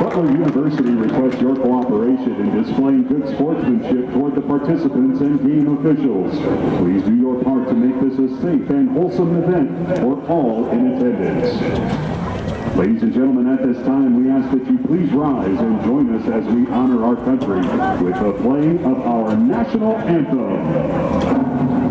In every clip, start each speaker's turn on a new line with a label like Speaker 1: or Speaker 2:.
Speaker 1: Butler University requests your cooperation in displaying good sportsmanship toward the participants and game officials. Please do your part to make this a safe and wholesome event for all in attendance. Ladies and gentlemen, at this time, we ask that you please rise and join us as we honor our country with the playing of our national anthem.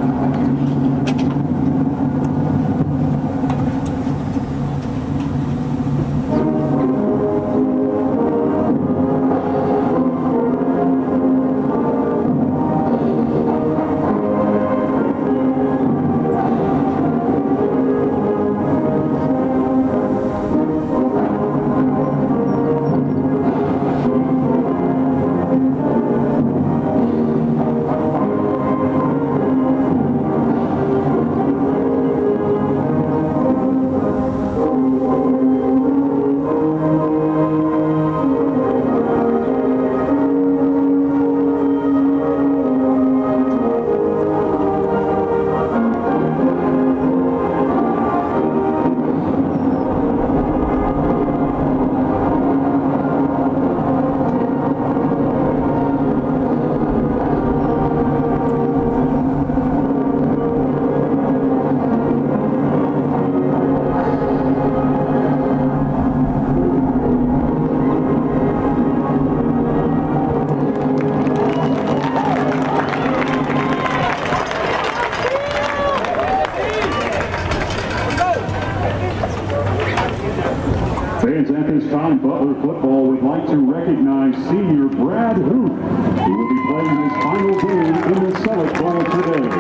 Speaker 1: Fans, at this time, Butler football would like to recognize senior Brad Huth, who will be playing his final game in the Sellick Bowl today.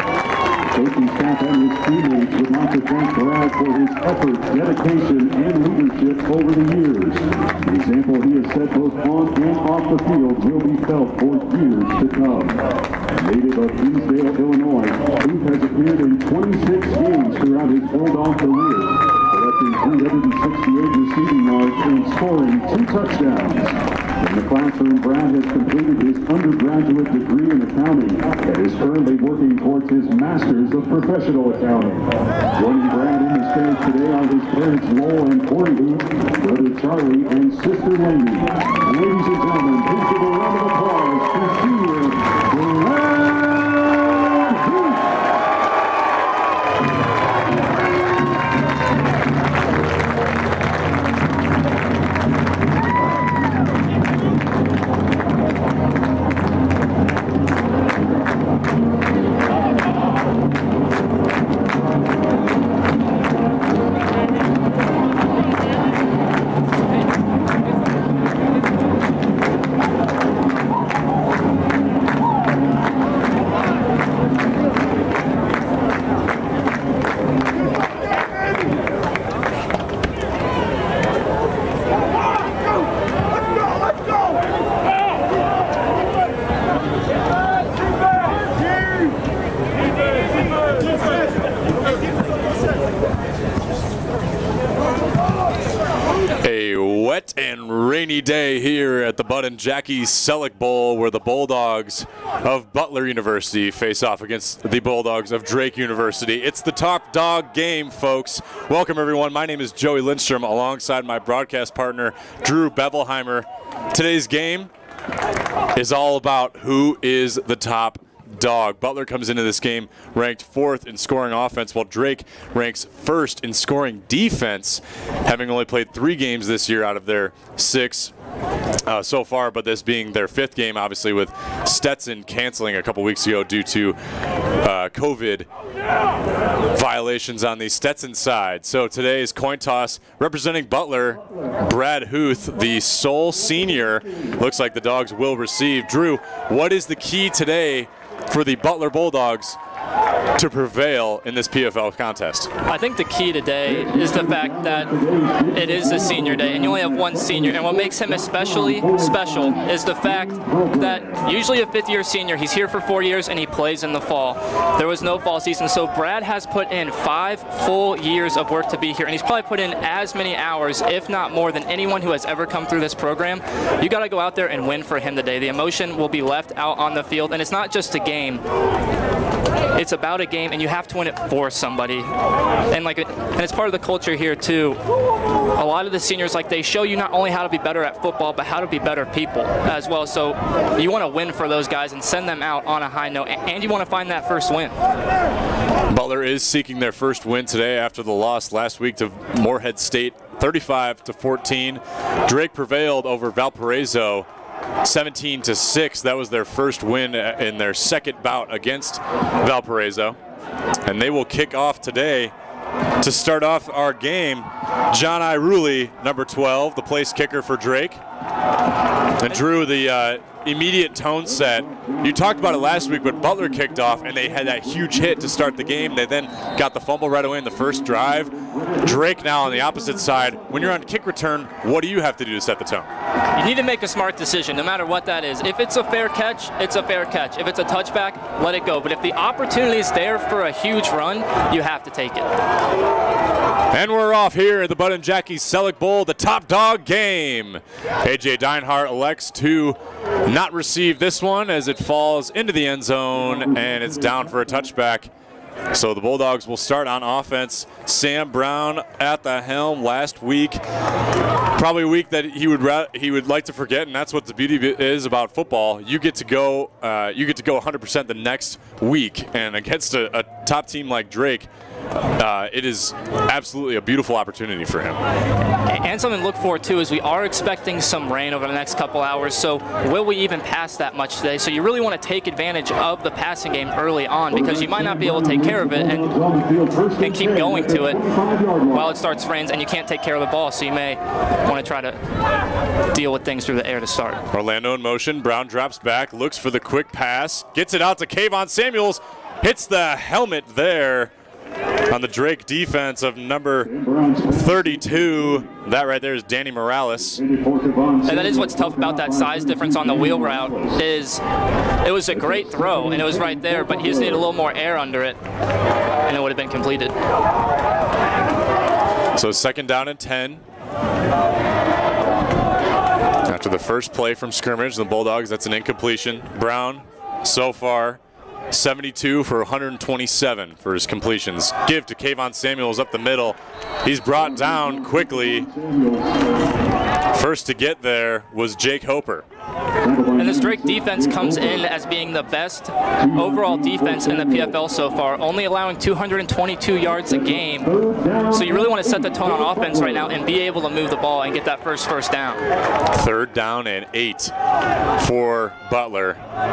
Speaker 1: Coaching staff and his teammates would like to thank Brad for his effort, dedication, and leadership over the years. The example he has set both on and off the field will be felt for years to come. Native of Hinsdale, Illinois, Huth has appeared in 26 games throughout his Bulldog career, collecting 368 receiving yards and scoring 2 touchdowns. In the classroom, Brad has completed his undergraduate degree in accounting and is currently working towards his master's of professional accounting. Joining Brad in the stage today are his parents Lowell and Corey Huth, brother Charlie, and sister Lainey. Ladies and gentlemen, please give a round of applause to senior Brad Huth.
Speaker 2: And rainy day here at the Bud and Jackie Sellick Bowl, where the Bulldogs of Butler University face off against the Bulldogs of Drake University. It's the top dog game, folks. Welcome, everyone. My name is Joey Lindstrom, alongside my broadcast partner, Drew Bevelheimer. Today's game is all about who is the top dog. Butler comes into this game ranked 4th in scoring offense, while Drake ranks 1st in scoring defense, having only played 3 games this year out of their 6 so far, but this being their 5th game, obviously, with Stetson canceling a couple weeks ago due to COVID violations on the Stetson side. So today's coin toss, representing Butler, Brad Huth, the sole senior. Looks like the Dogs will receive. Drew, what is the key today for the Butler Bulldogs to prevail in this PFL contest?
Speaker 3: I think the key today is the fact that it is a senior day and you only have one senior, and what makes him especially special is the fact that usually a 5th-year senior, he's here for 4 years and he plays in the fall. There was no fall season, so Brad has put in 5 full years of work to be here, and he's probably put in as many hours, if not more, than anyone who has ever come through this program. You got to go out there and win for him today. The emotion will be left out on the field, and it's not just a game. It's about a game, and you have to win it for somebody. And it's part of the culture here too. A lot of the seniors, they show you not only how to be better at football, but how to be better people as well. So you want to win for those guys and send them out on a high note, and you want to find that first win.
Speaker 2: Butler is seeking their first win today after the loss last week to Morehead State, 35-14. Drake prevailed over Valparaiso 17-6. That was their first win in their second bout against Valparaiso. And they will kick off today to start off our game. John Iruli, number 12, the place kicker for Drake. And Drew, the immediate tone set. You talked about it last week, but Butler kicked off and they had that huge hit to start the game. They then got the fumble right away in the first drive. Drake now on the opposite side. When you're on kick return, what do you have to do to set the tone?
Speaker 3: You need to make a smart decision, no matter what that is. If it's a fair catch, it's a fair catch. If it's a touchback, let it go. But if the opportunity is there for a huge run, you have to take it.
Speaker 2: And we're off here at the Bud and Jackie's Sellick Bowl, the top dog game. A.J. Deinhardt elects to not receive this one as it falls into the end zone, and it's down for a touchback. So the Bulldogs will start on offense. Sam Brown at the helm last week. Probably a week that he would like to forget, and that's what the beauty is about football. You get to go 100% the next week, and against a top team like Drake, it is absolutely a beautiful opportunity for him.
Speaker 3: And something to look forward to is we are expecting some rain over the next couple hours, so will we even pass that much today? So you really want to take advantage of the passing game early on, because you might not be able to take care of it and keep going to it while it starts to rain, and you can't take care of the ball, so you may want to try to deal with things through the air to start.
Speaker 2: Orlando in motion. Brown drops back, looks for the quick pass, gets it out to Kayvon Samuels, hits the helmet there on the Drake defense of number 32. That right there is Danny Morales.
Speaker 3: And that is what's tough about that size difference on the wheel route, is it was a great throw and it was right there, but he just needed a little more air under it and it would have been completed.
Speaker 2: So second down and 10. After the first play from scrimmage, the Bulldogs, that's an incompletion. Brown, so far, 72 for 127 for his completions. Give to Kayvon Samuels up the middle. He's brought down quickly. First to get there was Jake Hoper.
Speaker 3: And this Drake defense comes in as being the best overall defense in the PFL so far, only allowing 222 yards a game. So you really want to set the tone on offense right now and be able to move the ball and get that first down.
Speaker 2: Third down and 8 for Butler.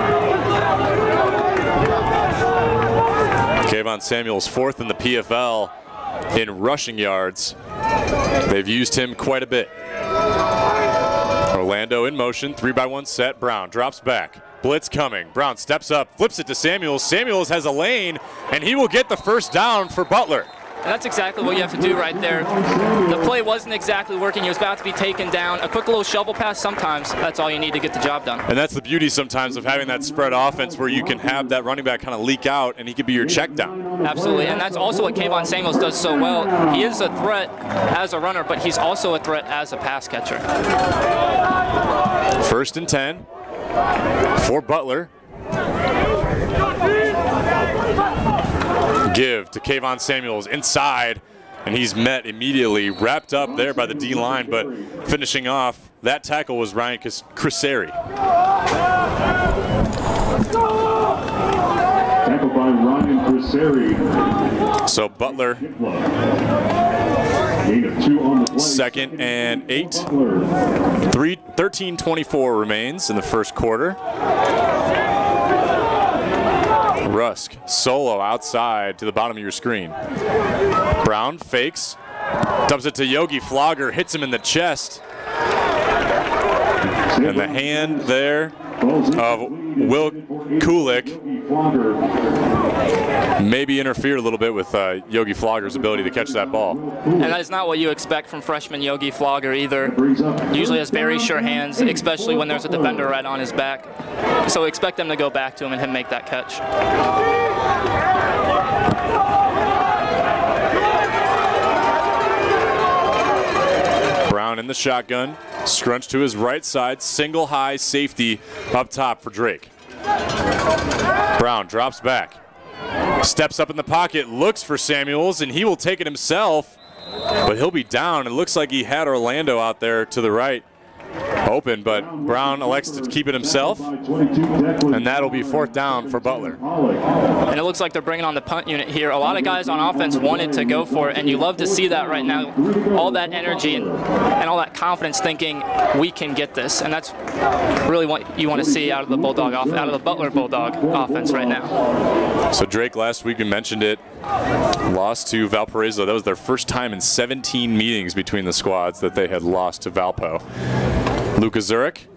Speaker 2: Kayvon Samuels fourth in the PFL in rushing yards. They've used him quite a bit. Orlando in motion, 3-by-1 set. Brown drops back. Blitz coming. Brown steps up, flips it to Samuels. Samuels has a lane, and he will get the first down for Butler.
Speaker 3: And that's exactly what you have to do right there. The play wasn't exactly working. He was about to be taken down. A quick little shovel pass, sometimes that's all you need to get the job done.
Speaker 2: And that's the beauty sometimes of having that spread offense where you can have that running back kind of leak out and he could be your check down.
Speaker 3: Absolutely, and that's also what Kayvon Samuels does so well. He is a threat as a runner, but he's also a threat as a pass catcher.
Speaker 2: First and 10 for Butler. Give to Kayvon Samuels inside, and he's met immediately, wrapped up there by the D-line, but finishing off, that tackle was Ryan Criseri.
Speaker 1: Tackled by Ryan Criseri.
Speaker 2: So Butler, second and 8. 13:24 remains in the first quarter. Rusk, solo outside to the bottom of your screen. Brown fakes, dumps it to Yogi Flogger, hits him in the chest. And the hand there of Will Kulik maybe interfered a little bit with Yogi Flogger's ability to catch that ball.
Speaker 3: And that is not what you expect from freshman Yogi Flogger either. Usually has very sure hands, especially when there's a defender right on his back. So expect them to go back to him and him make that catch.
Speaker 2: Brown in the shotgun, scrunched to his right side, single high safety up top for Drake. Brown drops back, steps up in the pocket, looks for Samuels, and he will take it himself, but he'll be down. It looks like he had Orlando out there to the right open, but Brown elects to keep it himself, and that'll be 4th down for Butler.
Speaker 3: And it looks like they're bringing on the punt unit here. A lot of guys on offense wanted to go for it, and you love to see that right now. All that energy and all that confidence, thinking we can get this, and that's really what you want to see out of the out of the Butler Bulldog offense right now.
Speaker 2: So Drake, last week we mentioned it, lost to Valparaiso. That was their first time in 17 meetings between the squads that they had lost to Valpo. Luka Zurich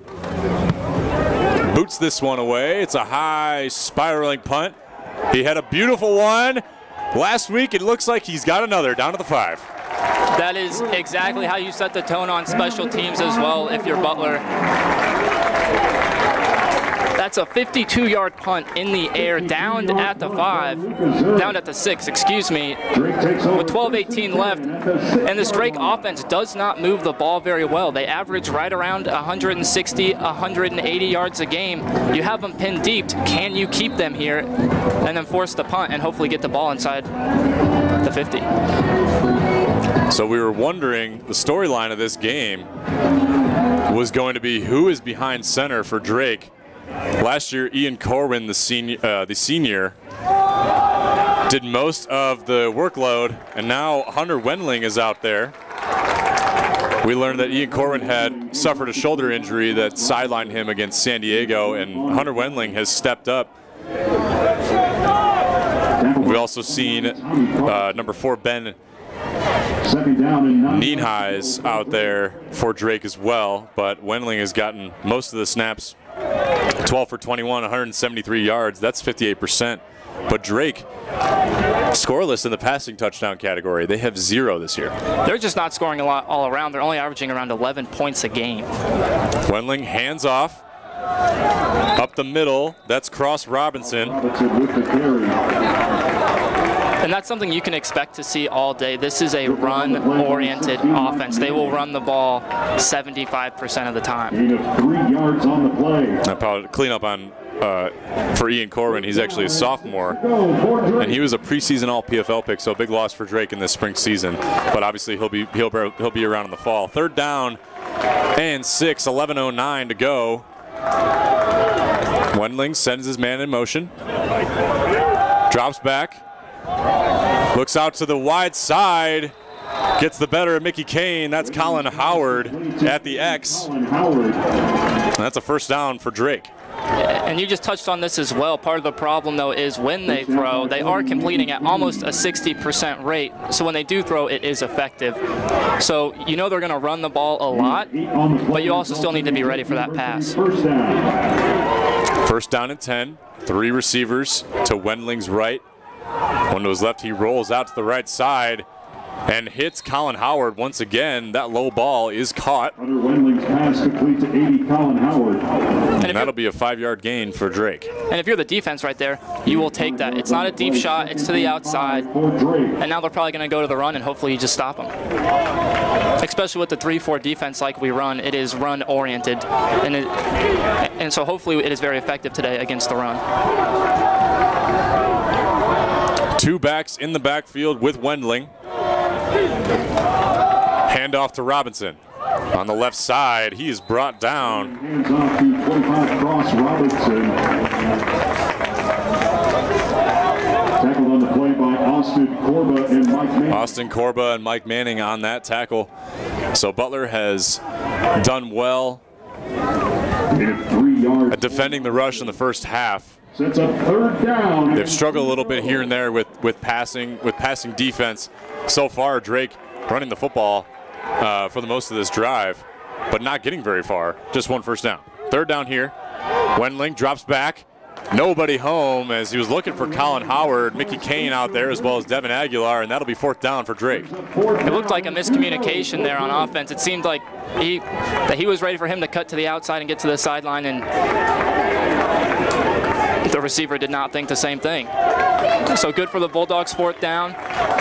Speaker 2: boots this one away. It's a high spiraling punt. He had a beautiful one last week. It looks like he's got another down to the 5.
Speaker 3: That is exactly how you set the tone on special teams as well if you're Butler. That's a 52-yard punt in the air, down at the 5, down at the 6, excuse me, with 12:18 left. And this Drake offense does not move the ball very well. They average right around 160, 180 yards a game. You have them pinned deep. Can you keep them here and then force the punt and hopefully get the ball inside the 50?
Speaker 2: So we were wondering, the storyline of this game was going to be who is behind center for Drake. Last year, Ian Corwin, the senior, did most of the workload, and now Hunter Wendling is out there. We learned that Ian Corwin had suffered a shoulder injury that sidelined him against San Diego, and Hunter Wendling has stepped up. We've also seen number 4, Ben Nienhuis out there for Drake as well, but Wendling has gotten most of the snaps. 12 for 21, 173 yards. That's 58%. But Drake, scoreless in the passing touchdown category. They have 0 this year.
Speaker 3: They're just not scoring a lot all around. They're only averaging around 11 points a game.
Speaker 2: Wendling hands off. Up the middle. That's Cross Robinson.
Speaker 3: And that's something you can expect to see all day. This is a run-oriented offense. They will run the ball 75% of the time.
Speaker 1: 3 yards on the play.
Speaker 2: I'll probably clean up on for Ian Corwin. He's actually a sophomore, and he was a preseason All-PFL pick, so a big loss for Drake in this spring season. But obviously he'll be around in the fall. 3rd down and 6, 11:09 to go. Wendling sends his man in motion, drops back. Looks out to the wide side, gets the better of Mickey Kane. That's Colin Howard at the X. And that's a 1st down for Drake.
Speaker 3: And you just touched on this as well. Part of the problem, though, is when they throw, they are completing at almost a 60% rate. So when they do throw, it is effective. So you know they're going to run the ball a lot, but you also still need to be ready for that pass.
Speaker 2: 1st down and 10. 3 receivers to Wendling's right. One to his left, he rolls out to the right side and hits Colin Howard once again. That low ball is caught.
Speaker 1: Hunter Wendling's pass complete to 80, Colin Howard.
Speaker 2: And that'll be a 5-yard gain for Drake.
Speaker 3: And if you're the defense right there, you will take that. It's not a deep shot, it's to the outside. And now they're probably going to go to the run, and hopefully you just stop them. Especially with the 3-4 defense like we run, it is run-oriented. And so hopefully it is very effective today against the run.
Speaker 2: 2 backs in the backfield with Wendling. Handoff to Robinson. On the left side, he is brought down.
Speaker 1: Hands off to 25 Cross Robinson. Tackled on the play by Austin Corba and Mike Manning.
Speaker 2: Austin Corba and Mike Manning on that tackle. So Butler has done well at defending the rush in the first half.
Speaker 1: Sets up 3rd down.
Speaker 2: They've struggled a little bit here and there with passing defense. So far, Drake running the football for the most of this drive, but not getting very far. Just 1 first down. 3rd down here. Wendling drops back. Nobody home as he was looking for Colin Howard, Mickey Kane out there, as well as Devin Aguilar, and that'll be 4th down for Drake.
Speaker 3: It looked like a miscommunication there on offense. It seemed like he was ready for him to cut to the outside and get to the sideline, and the receiver did not think the same thing. So good for the Bulldogs, 4th down.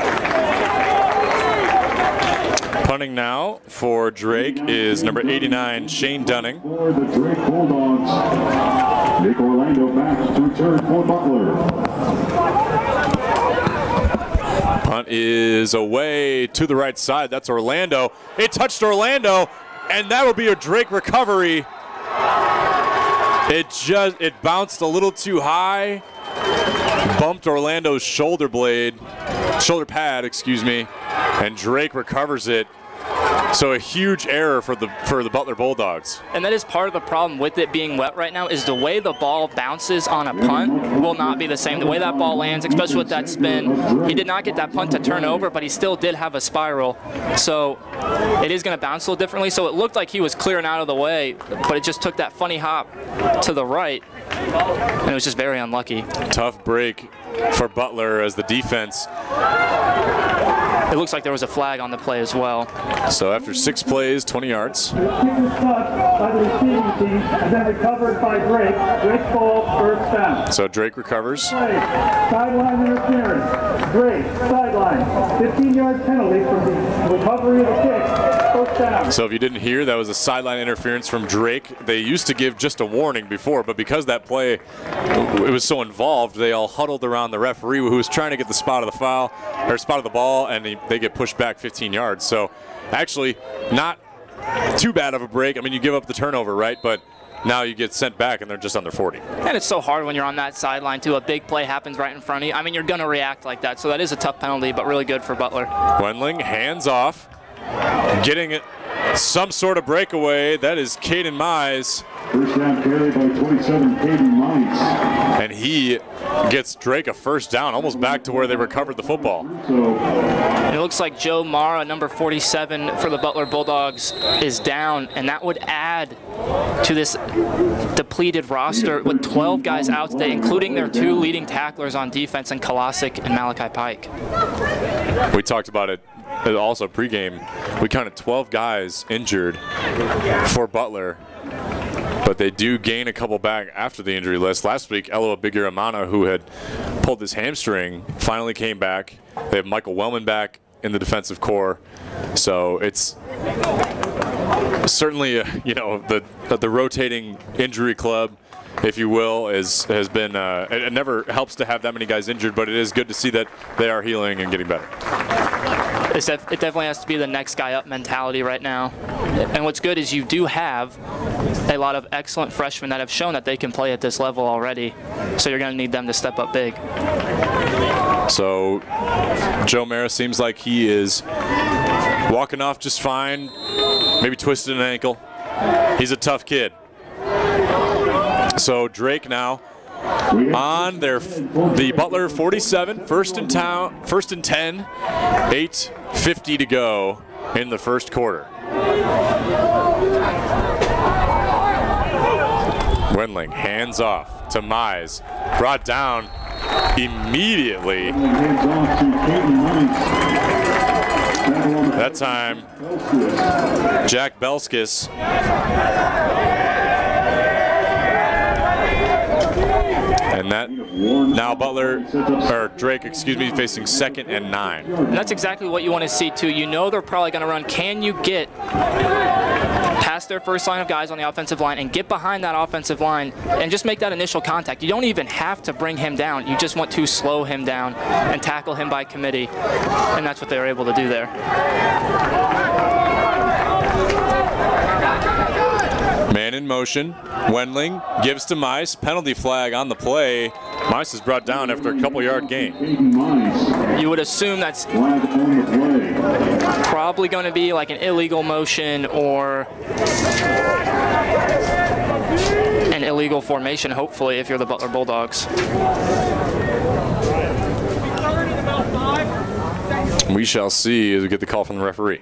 Speaker 2: Punting now for Drake is number 89, Shane Dunning.
Speaker 1: For the Drake Bulldogs. Nick Orlando back to return for Butler.
Speaker 2: Punt is away to the right side. That's Orlando. It touched Orlando, and that'll be a Drake recovery. It bounced a little too high, bumped Orlando's shoulder pad, excuse me, and Drake recovers it. So a huge error for the Butler Bulldogs.
Speaker 3: And that is part of the problem with it being wet right now, is the way the ball bounces on a punt will not be the same. The way that ball lands, especially with that spin, he did not get that punt to turn over, but he still did have a spiral. So it is going to bounce a little differently. So it looked like he was clearing out of the way, but it just took that funny hop to the right, and it was just very unlucky.
Speaker 2: Tough break for Butler as the defense.
Speaker 3: It looks like there was a flag on the play as well.
Speaker 2: So after 6 plays, 20 yards.
Speaker 4: Kick was touched by the receiving team and then recovered by Drake. Drake ball, first down.
Speaker 2: So Drake recovers.
Speaker 4: Sideline interference. Drake, sideline. 15-yard penalty for the recovery of the kick. First down.
Speaker 2: So if you didn't hear, that was a sideline interference from Drake. They used to give just a warning before, but because that play, it was so involved, they all huddled around the referee who was trying to get the spot of the foul, or spot of the ball, and they get pushed back 15 yards. So actually not too bad of a break. I mean, you give up the turnover, right? But now you get sent back and they're just under 40.
Speaker 3: And it's so hard when you're on that sideline too. A big play happens right in front of you. I mean, you're going to react like that. So that is a tough penalty, but really good for Butler.
Speaker 2: Wendling hands off, getting it some sort of breakaway. That is Caden Mize.
Speaker 1: First down carry by 27, Caden Mize.
Speaker 2: And he gets Drake a first down, almost back to where they recovered the football.
Speaker 3: And it looks like Joe Mara, number 47 for the Butler Bulldogs, is down, and that would add to this depleted roster with 12 guys out today, including their 2 leading tacklers on defense in Kolosik and Malachi Pike.
Speaker 2: We talked about it also pregame. We counted 12 guys injured for Butler, but they do gain a couple back after the injury list. Last week, Eloa Biguramana, who had pulled his hamstring, finally came back. They have Michael Wellman back in the defensive core. So it's certainly, the rotating injury club, if you will, has been, it never helps to have that many guys injured, but it is good to see that they are healing and getting better.
Speaker 3: It definitely has to be the next guy up mentality right now. And what's good is you do have a lot of excellent freshmen that have shown that they can play at this level already. So you're going to need them to step up big.
Speaker 2: So Joe Mara seems like he is walking off just fine, maybe twisted an ankle. He's a tough kid. So Drake now on the Butler 47, first and 10, 8:50 to go in the first quarter. Wendling hands off to Mize, brought down immediately. That time, Jack Belskis. And that now Drake, facing 2nd and 9.
Speaker 3: And that's exactly what you want to see too. You know they're probably going to run. Can you get past their first line of guys on the offensive line and get behind that offensive line and just make that initial contact? You don't even have to bring him down. You just want to slow him down and tackle him by committee. And that's what they were able to do there.
Speaker 2: Man in motion. Wendling gives to Mize. Penalty flag on the play. Mize is brought down after a couple-yard gain.
Speaker 3: You would assume that's probably going to be like an illegal motion or an illegal formation, hopefully, if you're the Butler Bulldogs.
Speaker 2: We shall see as we get the call from the referee.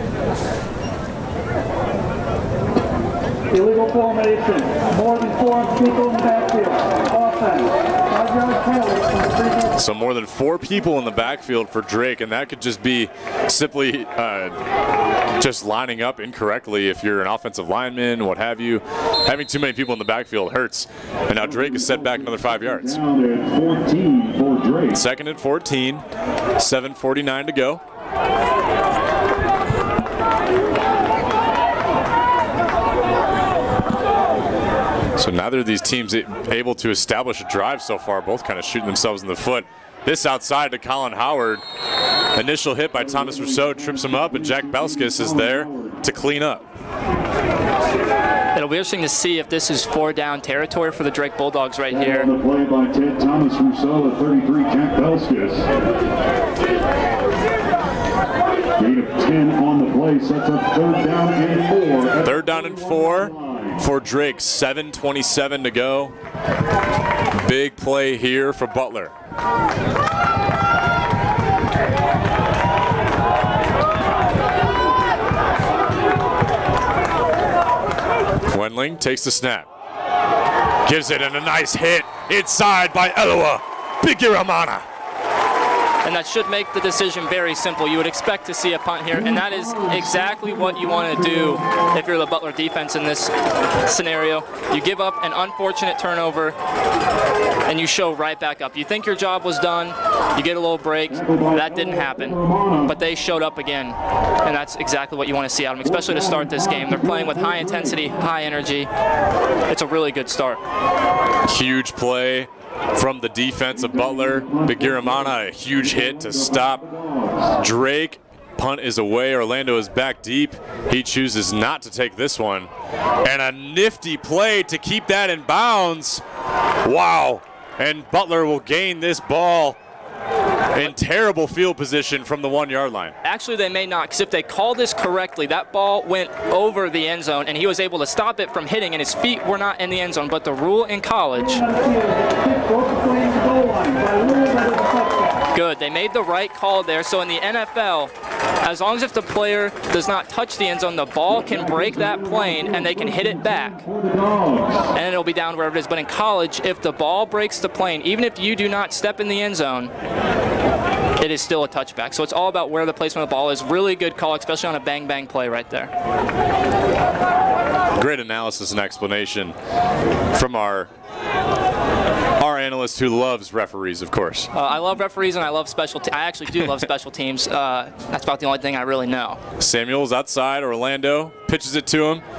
Speaker 4: Illegal formation. More than 4 people in the backfield. Offense. 5-yard penalty from the previous.
Speaker 2: So more than 4 people in the backfield for Drake, and that could just be simply just lining up incorrectly if you're an offensive lineman, what have you. Having too many people in the backfield hurts. And now Drake is set back another 5 yards.
Speaker 1: Down at 14 for Drake.
Speaker 2: 2nd and 14, 7:49 to go. So neither of these teams able to establish a drive so far, both kind of shooting themselves in the foot. This outside to Colin Howard. Initial hit by Thomas Rousseau trips him up, and Jack Belskis is there to clean up.
Speaker 3: It'll be interesting to see if this is 4-down territory for the Drake Bulldogs right here.
Speaker 1: On the play by Ted Thomas Rousseau at 33, Jack Belskis. Gain of 10 on the play, sets up 3rd down and 4.
Speaker 2: 3rd down and 4 for Drake, 7:27 to go. Big play here for Butler. Wendling takes the snap. Gives it, and a nice hit inside by Eloa Bigiramana.
Speaker 3: And that should make the decision very simple. You would expect to see a punt here, and that is exactly what you want to do if you're the Butler defense in this scenario. You give up an unfortunate turnover, and you show right back up. You think your job was done, you get a little break. That didn't happen, but they showed up again, and that's exactly what you want to see out of them, especially to start this game. They're playing with high intensity, high energy. It's a really good start.
Speaker 2: Huge play from the defense of Butler. Bigiramana, a huge hit to stop Drake. Punt is away. Orlando is back deep. He chooses not to take this one. And a nifty play to keep that in bounds. Wow. And Butler will gain this ball in terrible field position from the 1-yard line.
Speaker 3: Actually, they may not, because if they call this correctly, that ball went over the end zone, and he was able to stop it from hitting, and his feet were not in the end zone. But the rule in college, good. They made the right call there. So in the NFL, as long as if the player does not touch the end zone, the ball can break that plane, and they can hit it back, and it'll be down wherever it is. But in college, if the ball breaks the plane, even if you do not step in the end zone, it is still a touchback. So it's all about where the placement of the ball is. Really good call, especially on a bang-bang play right there.
Speaker 2: Great analysis and explanation from our analyst who loves referees, of course.
Speaker 3: I love referees, and I love special teams. I actually do love special teams. That's about the only thing I really know.
Speaker 2: Samuels outside. Orlando pitches it to him.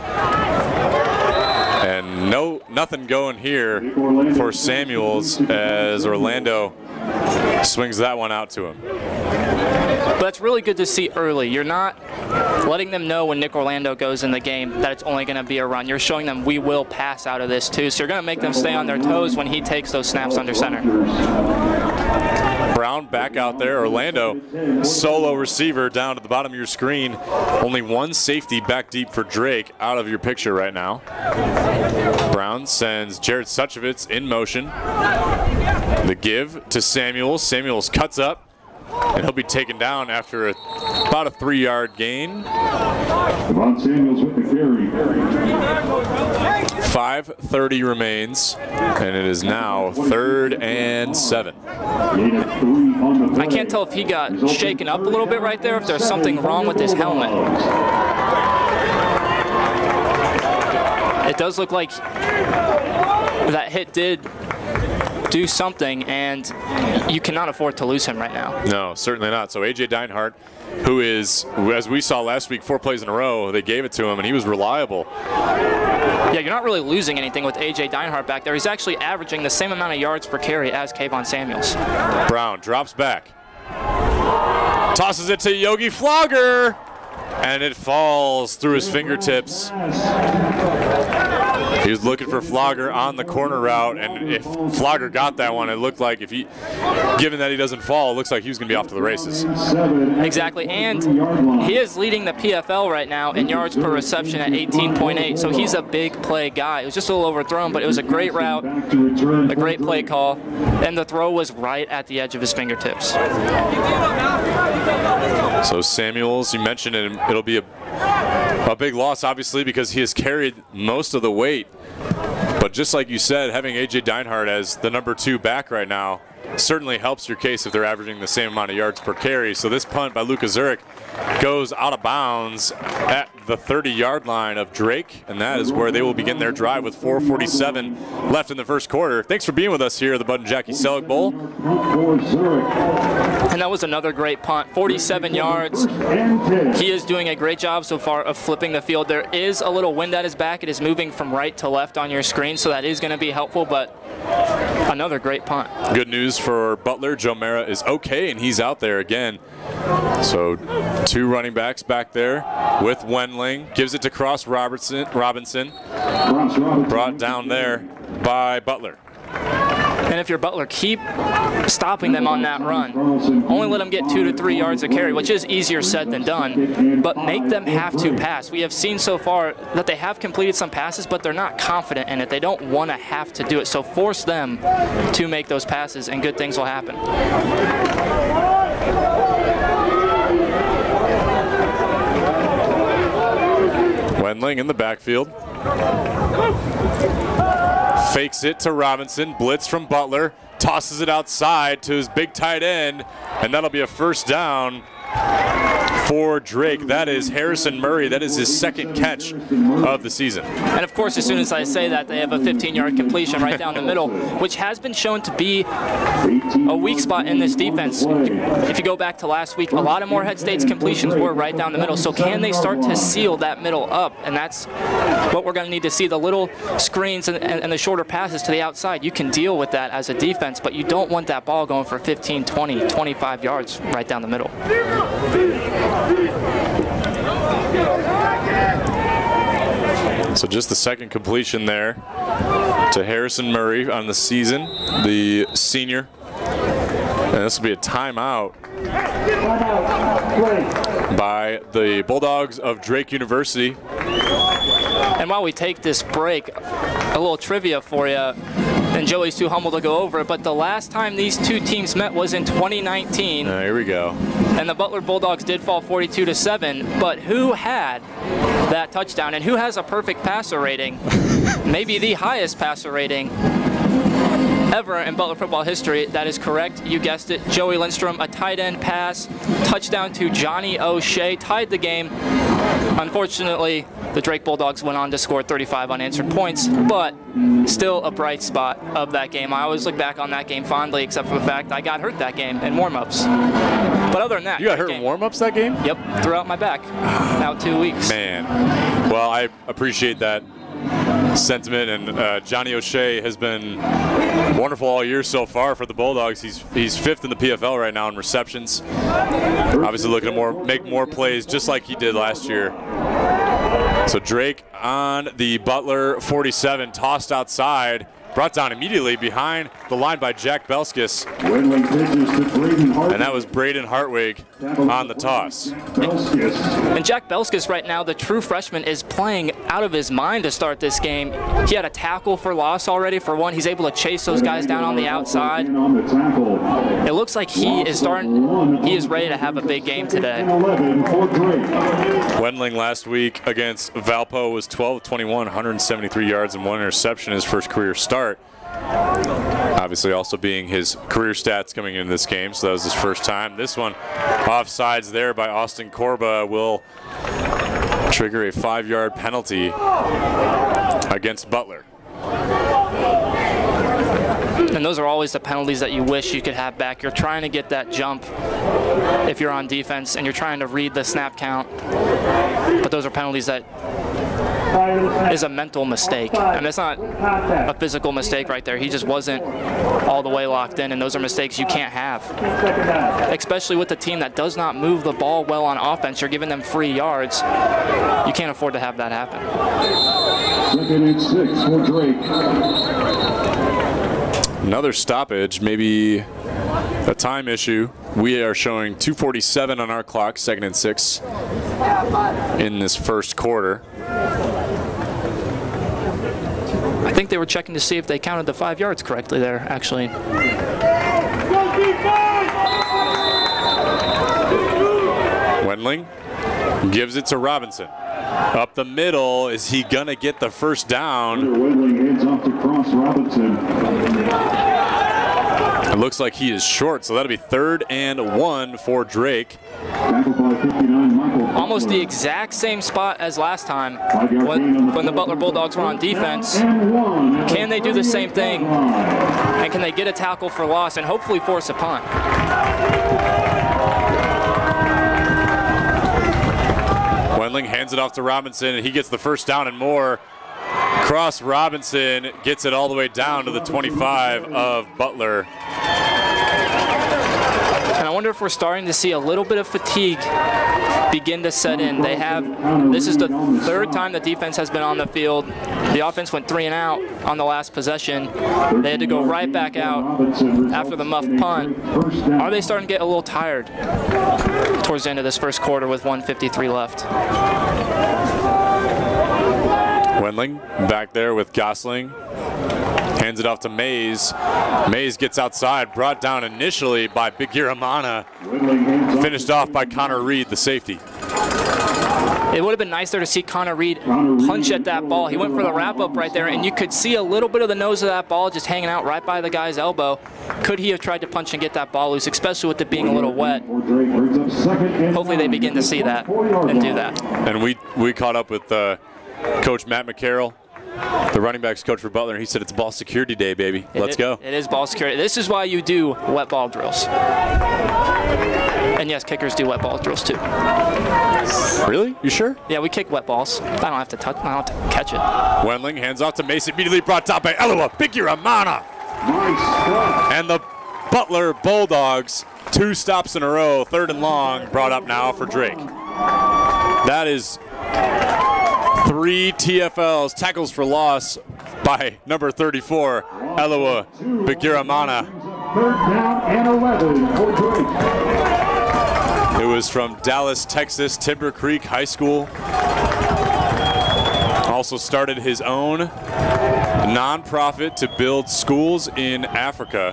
Speaker 2: And nothing going here for Samuels as Orlando swings that one out to him.
Speaker 3: But it's really good to see early. You're not letting them know when Nick Orlando goes in the game that it's only going to be a run. You're showing them we will pass out of this too. So you're going to make them stay on their toes when he takes those snaps under center.
Speaker 2: Brown back out there. Orlando solo receiver down to the bottom of your screen. Only one safety back deep for Drake out of your picture right now. Brown sends Jared Suchovitz in motion. The give to Samuels. Samuels cuts up, and he'll be taken down after about a 3-yard gain.
Speaker 1: Devon Samuels with the carry.
Speaker 2: 5:30 remains, and it is now 3rd and 7.
Speaker 3: I can't tell if he got shaken up a little bit right there, if there's something wrong with his helmet. It does look like that hit did do something, and you cannot afford to lose him right now.
Speaker 2: No, certainly not. So A.J. Deinhardt, who is, as we saw last week, 4 plays in a row, they gave it to him, and he was reliable.
Speaker 3: Yeah, you're not really losing anything with A.J. Deinhardt back there. He's actually averaging the same amount of yards per carry as Kayvon Samuels.
Speaker 2: Brown drops back. Tosses it to Yogi Flogger, and it falls through his fingertips. He was looking for Flogger on the corner route, and if Flogger got that one, it looked like if he, given that he doesn't fall, it looks like he was going to be off to the races.
Speaker 3: Exactly, and he is leading the PFL right now in yards per reception at 18.8, so he's a big play guy. It was just a little overthrown, but it was a great route, a great play call, and the throw was right at the edge of his fingertips.
Speaker 2: So Samuels, you mentioned it, it'll be a big loss, obviously, because he has carried most of the weight. But just like you said, having A.J. Deinhardt as the number 2 back right now certainly helps your case if they're averaging the same amount of yards per carry. So this punt by Luka Zurich goes out of bounds at the 30-yard line of Drake, and that is where they will begin their drive with 4:47 left in the first quarter. Thanks for being with us here at the Bud and Jackie Sellick Bowl.
Speaker 3: And that was another great punt, 47 yards. He is doing a great job so far of flipping the field. There is a little wind at his back. It is moving from right to left on your screen, so that is going to be helpful, but another great punt.
Speaker 2: Good news for Butler. Joe Mara is okay, and he's out there again. So 2 running backs back there with Wendling. Gives it to Cross Robinson. Brought down there by Butler.
Speaker 3: And if you're Butler, keep stopping them on that run. Only let them get 2 to 3 yards a carry, which is easier said than done, but make them have to pass. We have seen so far that they have completed some passes, but they're not confident in it. They don't want to have to do it, so force them to make those passes, and good things will happen.
Speaker 2: Wendling in the backfield. Fakes it to Robinson, blitz from Butler, tosses it outside to his big tight end, and that'll be a first down for Drake. That is Harrison Murray. That is his second catch of the season.
Speaker 3: And of course, as soon as I say that, they have a 15-yard completion right down the middle, which has been shown to be a weak spot in this defense. If you go back to last week, a lot of Morehead State's completions were right down the middle. So can they start to seal that middle up? And that's what we're going to need to see, the little screens and the shorter passes to the outside. You can deal with that as a defense, but you don't want that ball going for 15, 20, 25 yards right down the middle.
Speaker 2: So just the second completion there to Harrison Murray on the season, the senior. And this will be a timeout by the Bulldogs of Drake University.
Speaker 3: And while we take this break, a little trivia for you, and Joey's too humble to go over it, but the last time these two teams met was in 2019.
Speaker 2: Here we go.
Speaker 3: And the Butler Bulldogs did fall 42-7, but who had that touchdown and who has a perfect passer rating? Maybe the highest passer rating ever in Butler football history. That is correct. You guessed it. Joey Lindstrom, a tight end pass, touchdown to Johnny O'Shea, tied the game. Unfortunately, the Drake Bulldogs went on to score 35 unanswered points, but still a bright spot of that game. I always look back on that game fondly, except for the fact I got hurt that game in warm-ups. But other than that,
Speaker 2: you got hurt in warm-ups that game?
Speaker 3: Yep, throughout my back. Now 2 weeks.
Speaker 2: Man, well, I appreciate that sentiment, and Johnny O'Shea has been wonderful all year so far for the Bulldogs. He's 5th in the PFL right now in receptions. Obviously looking to make more plays just like he did last year. So Drake on the Butler 47, tossed outside, brought down immediately behind the line by Jack Belskis. And that was Braden Hartwig on the toss.
Speaker 3: And Jack Belskis right now, the true freshman, is playing out of his mind to start this game. He had a tackle for loss already for one. He's able to chase those guys down on the outside. It looks like he is ready to have a big game today.
Speaker 2: Wendling last week against Valpo was 12-21, 173 yards and 1 interception, his first career start. Obviously also being his career stats coming into this game, so that was his first time. This one, offsides there by Austin Corba, will trigger a 5-yard penalty against Butler.
Speaker 3: And those are always the penalties that you wish you could have back. You're trying to get that jump if you're on defense, and you're trying to read the snap count. But those are penalties that is a mental mistake. I mean, it's not a physical mistake right there. He just wasn't all the way locked in, and those are mistakes you can't have. Especially with a team that does not move the ball well on offense. You're giving them free yards. You can't afford to have that happen.
Speaker 1: 2nd and 6 for Drake.
Speaker 2: Another stoppage, maybe a time issue. We are showing 2:47 on our clock, 2nd and 6 in this first quarter.
Speaker 3: I think they were checking to see if they counted the 5 yards correctly there, actually.
Speaker 2: Wendling gives it to Robinson. Up the middle, is he gonna get the first down?
Speaker 1: Wendling hands off to Cross Robinson.
Speaker 2: It looks like he is short, so that'll be 3rd and 1 for Drake.
Speaker 3: Almost the exact same spot as last time when the Butler Bulldogs were on defense. Can they do the same thing? And can they get a tackle for loss and hopefully force a punt?
Speaker 2: Wendling hands it off to Robinson, and he gets the first down and more. Cross Robinson gets it all the way down to the 25 of Butler.
Speaker 3: And I wonder if we're starting to see a little bit of fatigue begin to set in. This is the 3rd time the defense has been on the field. The offense went 3 and out on the last possession. They had to go right back out after the muff punt. Are they starting to get a little tired towards the end of this first quarter with 1:53 left?
Speaker 2: Wendling back there with Gosling. Hands it off to Mays. Mays gets outside, brought down initially by Big Iramana. Finished off by Connor Reed, the safety.
Speaker 3: It would have been nice there to see Connor Reed punch at that ball. He went for the wrap-up right there, and you could see a little bit of the nose of that ball just hanging out right by the guy's elbow. Could he have tried to punch and get that ball loose, especially with it being a little wet? Hopefully they begin to see that and do that.
Speaker 2: And we caught up with Coach Matt McCarroll, the running backs coach for Butler, and he said it's ball security day, baby. Let's go.
Speaker 3: It is ball security. This is why you do wet ball drills. And yes, kickers do wet ball drills too.
Speaker 2: Really? You sure?
Speaker 3: Yeah, we kick wet balls. I don't have to touch. I don't have to catch it.
Speaker 2: Wendling hands off to Mason, immediately brought down by Eloa. Big Iramana. And the Butler Bulldogs, 2 stops in a row, 3rd and long, brought up now for Drake. That is 3 TFLs, tackles for loss by number 34, Eloa Bigiramana.
Speaker 1: 3rd down and 11 for Drake.
Speaker 2: It was from Dallas, Texas, Timber Creek High School. Also started his own nonprofit to build schools in Africa.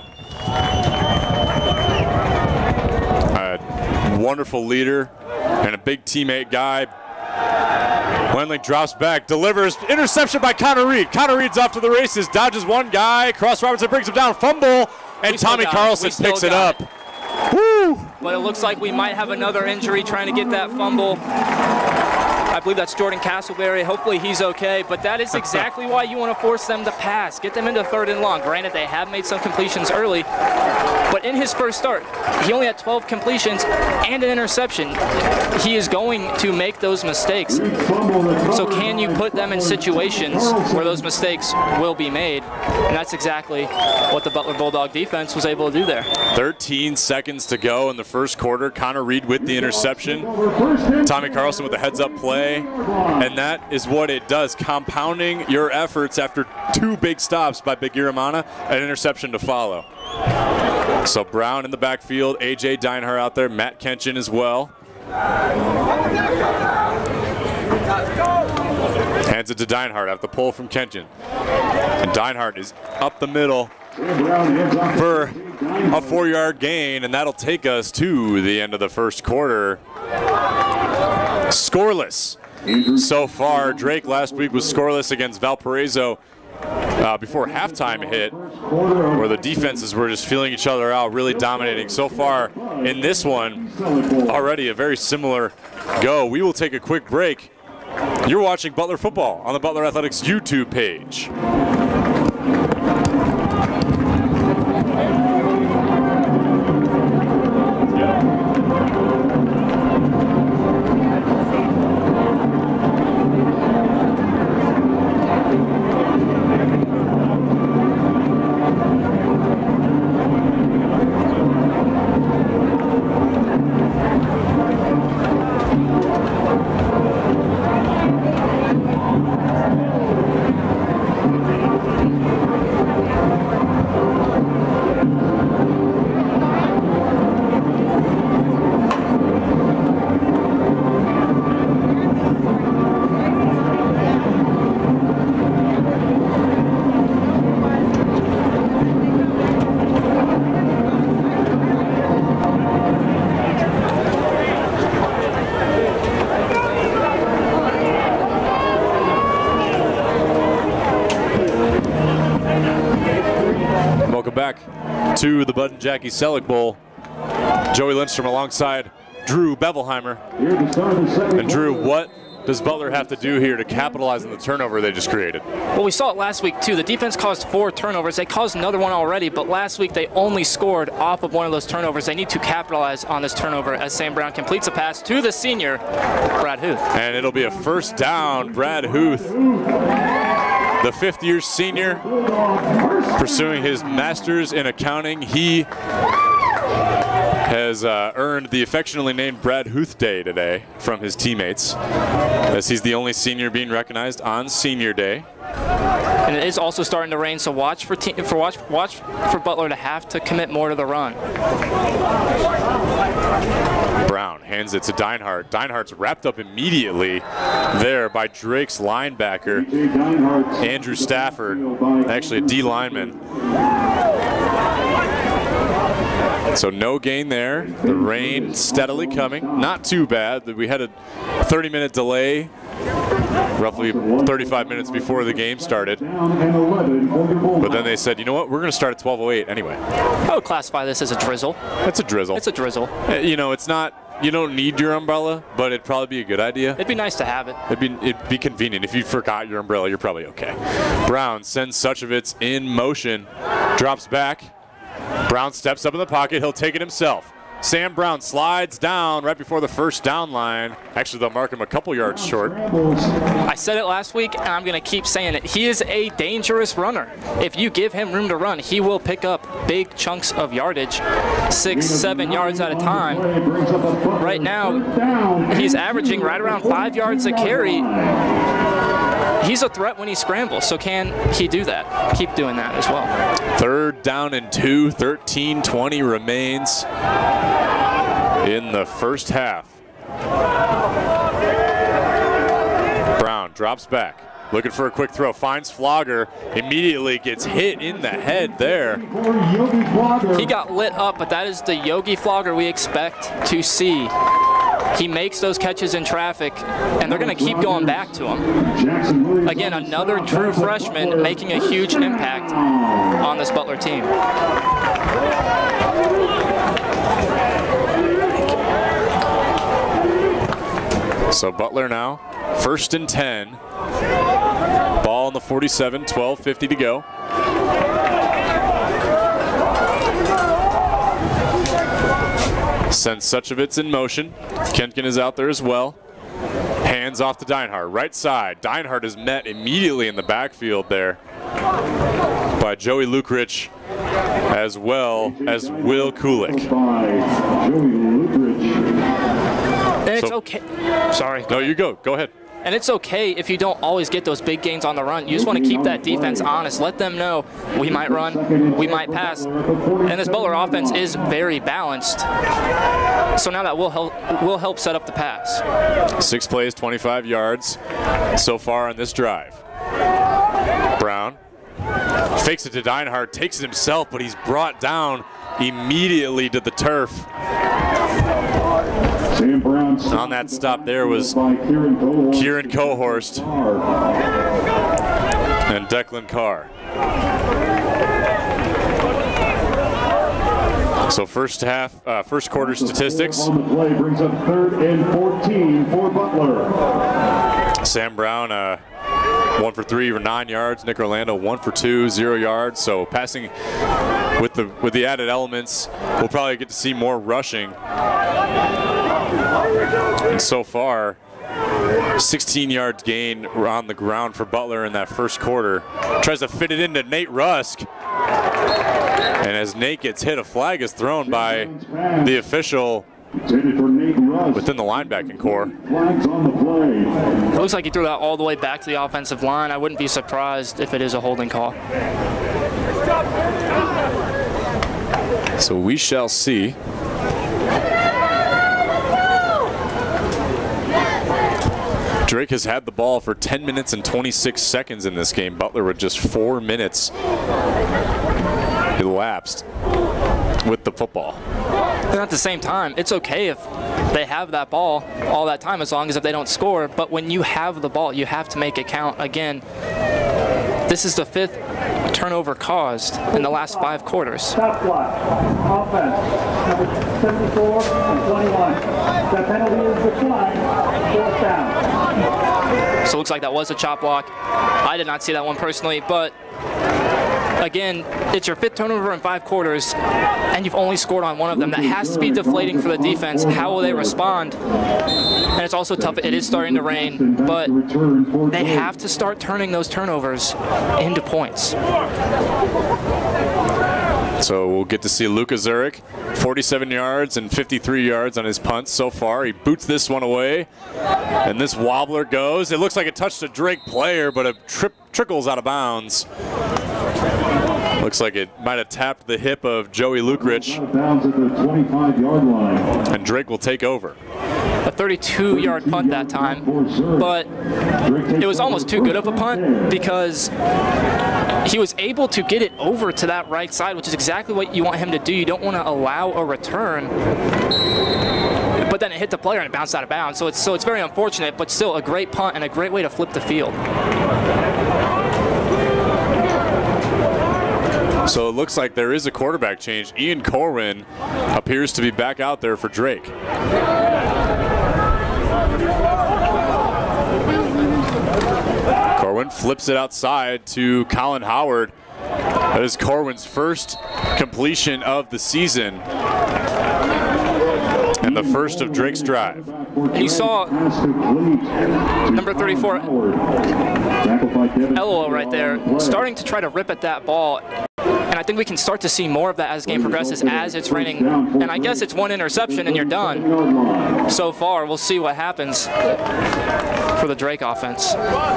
Speaker 2: A wonderful leader and a big teammate guy. Wendling drops back, delivers, interception by Connor Reed. Connor Reed's off to the races, dodges one guy, Cross Robinson brings him down, fumble, and Tommy Carlson picks it up. Woo!
Speaker 3: But it looks like we might have another injury trying to get that fumble. I believe that's Jordan Castleberry. Hopefully he's okay, but that is exactly why you want to force them to pass. Get them into 3rd and long. Granted, they have made some completions early, but in his first start, he only had 12 completions and an interception. He is going to make those mistakes. So can you put them in situations where those mistakes will be made? And that's exactly what the Butler Bulldog defense was able to do there.
Speaker 2: 13 seconds to go in the first quarter. Connor Reed with the interception. Tommy Carlson with the heads-up play. And that is what it does, compounding your efforts after 2 big stops by Big Iramana, an interception to follow. So Brown in the backfield, A.J. Deinhardt out there, Matt Kenshin as well. Hands it to Deinhardt after the pull from Kenshin. And Deinhardt is up the middle for a 4-yard gain, and that'll take us to the end of the first quarter. Scoreless so far. Drake last week was scoreless against Valparaiso before halftime hit, where the defenses were just feeling each other out, really dominating. So far in this one, already a very similar go. We will take a quick break. You're watching Butler football on the Butler Athletics YouTube page. to the Bud and Jackie Sellick Bowl. Joey Lindstrom alongside Drew Bevelheimer. And Drew, what does Butler have to do here to capitalize on the turnover they just created?
Speaker 3: Well, we saw it last week too. The defense caused 4 turnovers. They caused another one already, but last week they only scored off of one of those turnovers. They need to capitalize on this turnover as Sam Brown completes a pass to the senior, Brad Huth.
Speaker 2: And it'll be a first down. Brad Huth, the 5th-year senior, pursuing his master's in accounting. He has earned the affectionately named Brad Huth Day today from his teammates, as he's the only senior being recognized on Senior Day.
Speaker 3: And it is also starting to rain, so watch for Butler to have to commit more to the run.
Speaker 2: Brown hands it to Deinhardt. Deinhardt's wrapped up immediately there by Drake's linebacker, Andrew Stafford, actually a D lineman. So no gain there. The rain steadily coming. Not too bad. We had a 30-minute delay, roughly 35 minutes before the game started. But then they said, you know what, we're going to start at 12:08 anyway.
Speaker 3: I would classify this as a drizzle.
Speaker 2: It's a drizzle.
Speaker 3: It's a drizzle.
Speaker 2: You know, it's not, you don't need your umbrella, but it'd probably be a good idea.
Speaker 3: It'd be nice to have it.
Speaker 2: It'd be convenient. If you forgot your umbrella, you're probably okay. Brown sends Suchovitz in motion, drops back. Brown steps up in the pocket. He'll take it himself. Sam Brown slides down right before the first down line. Actually, they'll mark him a couple yards short.
Speaker 3: I said it last week, and I'm going to keep saying it. He is a dangerous runner. If you give him room to run, he will pick up big chunks of yardage, 6-7 yards at a time. Right now, he's averaging right around 5 yards a carry. He's a threat when he scrambles, so can he do that? Keep doing that as well.
Speaker 2: 3rd down and 2, 13:20 remains in the first half. Brown drops back, looking for a quick throw, finds Flogger, immediately gets hit in the head there.
Speaker 3: He got lit up, but that is the Yogi Flogger we expect to see. He makes those catches in traffic, and they're going to keep going back to him. Again, another true freshman making a huge impact on this Butler team.
Speaker 2: So Butler now, 1st and 10. Ball on the 47, 12:50 to go. Sends Suchovitz in motion. Kentgen is out there as well. Hands off to Deinhardt, right side. Deinhardt is met immediately in the backfield there by Joey Lukrich, as well as Will Kulik.
Speaker 3: And it's okay. Sorry.
Speaker 2: No, you go. Go ahead.
Speaker 3: And it's okay if you don't always get those big gains on the run. You just want to keep that defense honest. Let them know we might run, we might pass. And this Butler offense is very balanced. So now that will help set up the pass.
Speaker 2: 6 plays, 25 yards so far on this drive. Brown fakes it to Deinhardt, takes it himself, but he's brought down immediately to the turf. On that stop there was Kieran Cohorst and Declan Carr. So first quarter statistics.
Speaker 1: On the play brings up 3rd and 14 for Butler.
Speaker 2: Sam Brown, 1 for 3 for 9 yards. Nick Orlando, 1 for 2, 0 yards. So passing with the added elements, we'll probably get to see more rushing. And so far, 16-yard gain on the ground for Butler in that first quarter. Tries to fit it into Nate Rusk. And as Nate gets hit, a flag is thrown by the official within the linebacking core.
Speaker 3: It looks like he threw that all the way back to the offensive line. I wouldn't be surprised if it is a holding call.
Speaker 2: So we shall see. Drake has had the ball for 10 minutes and 26 seconds in this game. Butler with just 4 minutes elapsed with the football.
Speaker 3: And at the same time, it's okay if they have that ball all that time, as long as if they don't score. But when you have the ball, you have to make it count. Again, this is the 5th turnover caused in the last 5 quarters.
Speaker 4: Stop block. Offense. Number 74 and 21. That penalty is declined. 4th down.
Speaker 3: So it looks like that was a chop block. I did not see that one personally, but again, it's your 5th turnover in 5 quarters, and you've only scored on one of them. That has to be deflating for the defense. How will they respond? And it's also tough. It is starting to rain, but they have to start turning those turnovers into points.
Speaker 2: So we'll get to see Luka Zurich, 47 yards and 53 yards on his punts so far. He boots this one away, and this wobbler goes. It looks like it touched a Drake player, but it trickles out of bounds. Looks like it might have tapped the hip of Joey Lukrich.
Speaker 1: Out of bounds at the 25-yard line.
Speaker 2: And Drake will take over.
Speaker 3: A 32-yard punt that time, but it was almost too good of a punt because he was able to get it over to that right side, which is exactly what you want him to do. You don't want to allow a return, but then it hit the player and it bounced out of bounds. So it's very unfortunate, but still a great punt and a great way to flip the field.
Speaker 2: So it looks like there is a quarterback change. Ian Corwin appears to be back out there for Drake. Corwin flips it outside to Colin Howard. That is Corwin's first completion of the season and the first of Drake's drive.
Speaker 3: And you saw number 34, LOL right there, starting to try to rip at that ball. And I think we can start to see more of that as the game progresses, as it's raining. And I guess it's one interception and you're done. So far, we'll see what happens for the Drake offense.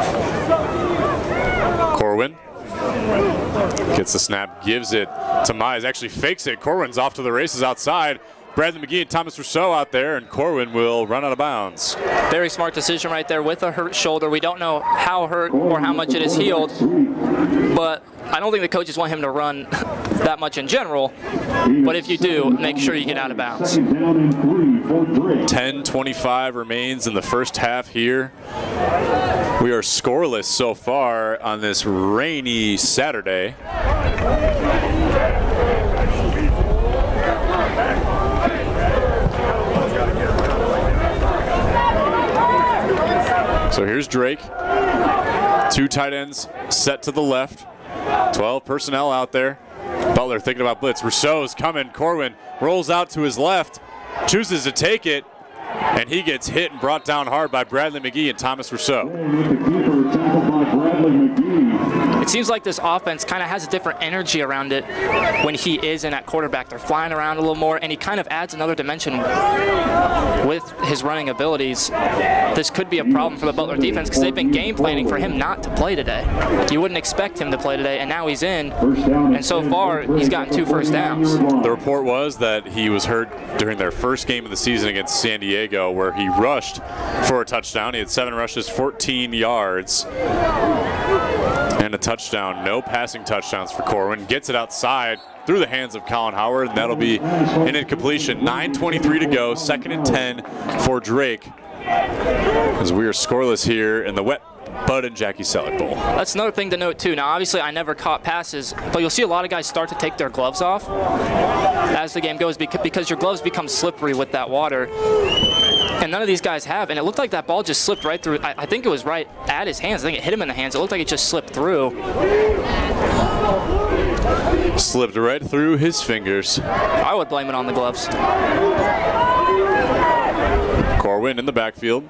Speaker 2: Corwin gets the snap, gives it to Mize, actually fakes it. Corwin's off to the races outside. Bradley McGee and Thomas Rousseau out there, and Corwin will run out of bounds.
Speaker 3: Very smart decision right there with a hurt shoulder. We don't know how hurt or how much it is healed, but I don't think the coaches want him to run that much in general. But if you do, make sure you get out of bounds.
Speaker 2: 10:25 remains in the first half here. We are scoreless so far on this rainy Saturday. So here's Drake. 2 tight ends set to the left. 12 personnel out there. Butler thinking about blitz. Rousseau's coming. Corwin rolls out to his left, chooses to take it, and he gets hit and brought down hard by Bradley McGee and Thomas Rousseau.
Speaker 3: It seems like this offense kind of has a different energy around it when he is in at quarterback. They're flying around a little more, and he kind of adds another dimension with his running abilities. This could be a problem for the Butler defense because they've been game planning for him not to play today. You wouldn't expect him to play today, and now he's in, and so far he's gotten 2 first downs.
Speaker 2: The report was that he was hurt during their first game of the season against San Diego, where he rushed for a touchdown. He had 7 rushes, 14 yards, and a touchdown. No passing touchdowns for Corwin. Gets it outside through the hands of Colin Howard, and that'll be an incompletion. 9:23 to go, 2nd and 10 for Drake, as we are scoreless here in the wet Bud and Jackie Sellick Bowl.
Speaker 3: That's another thing to note too. Now obviously I never caught passes, but you'll see a lot of guys start to take their gloves off as the game goes because your gloves become slippery with that water. And none of these guys have, and it looked like that ball just slipped right through. I think it was right at his hands. I think it hit him in the hands. It looked like it just slipped through.
Speaker 2: Slipped right through his fingers.
Speaker 3: I would blame it on the gloves.
Speaker 2: Corwin in the backfield,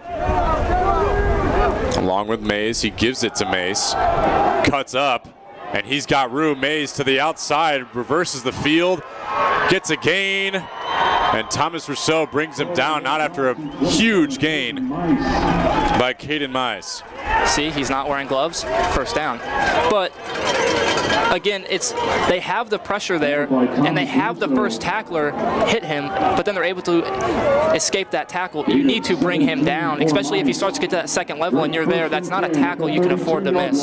Speaker 2: along with Mays. He gives it to Mays. Cuts up, and he's got room. Mays to the outside, reverses the field, gets a gain, and Thomas Rousseau brings him down, not after a huge gain by Caden Mize.
Speaker 3: See, he's not wearing gloves, first down. But again, they have the pressure there, and they have the first tackler hit him, but then they're able to escape that tackle. You need to bring him down, especially if he starts to get to that second level and you're there. That's not a tackle you can afford to miss.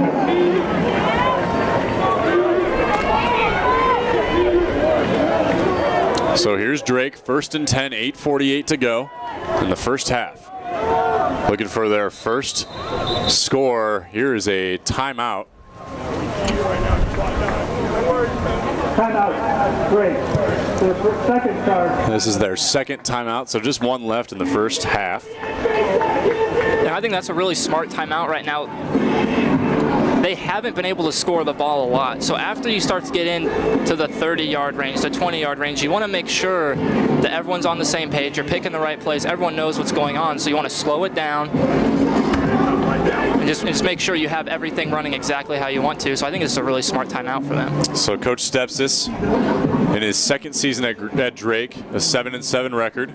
Speaker 2: So here's Drake, 1st and 10, 8:48 to go in the first half. Looking for their first score. Here is a timeout
Speaker 4: Timeout. Great. The second charge.
Speaker 2: This is their second timeout, so just one left in the first half.
Speaker 3: And I think that's a really smart timeout right now. They haven't been able to score the ball a lot. So after you start to get into the 30-yard range, the 20-yard range, you want to make sure that everyone's on the same page. You're picking the right plays. Everyone knows what's going on. So you want to slow it down and just make sure you have everything running exactly how you want to. So I think it's a really smart timeout for them.
Speaker 2: So Coach Stepsis, in his second season at Drake, a 7-7 record,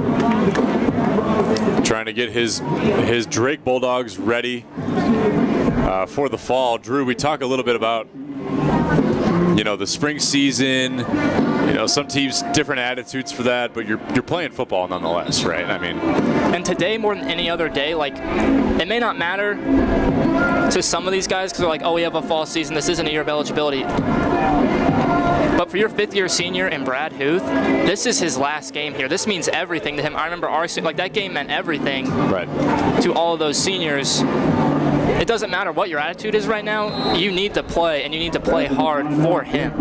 Speaker 2: trying to get his Drake Bulldogs ready for the fall. Drew, we talk a little bit about, you know, the spring season. You know, some teams different attitudes for that, but you're playing football nonetheless, right? I mean,
Speaker 3: and today more than any other day, like, it may not matter to some of these guys because they're like, oh, we have a fall season. This isn't a year of eligibility. But for your fifth-year senior and Brad Huth, this is his last game here. This means everything to him. I remember like that game meant everything to all of those seniors. It doesn't matter what your attitude is right now. You need to play, and you need to play hard for him.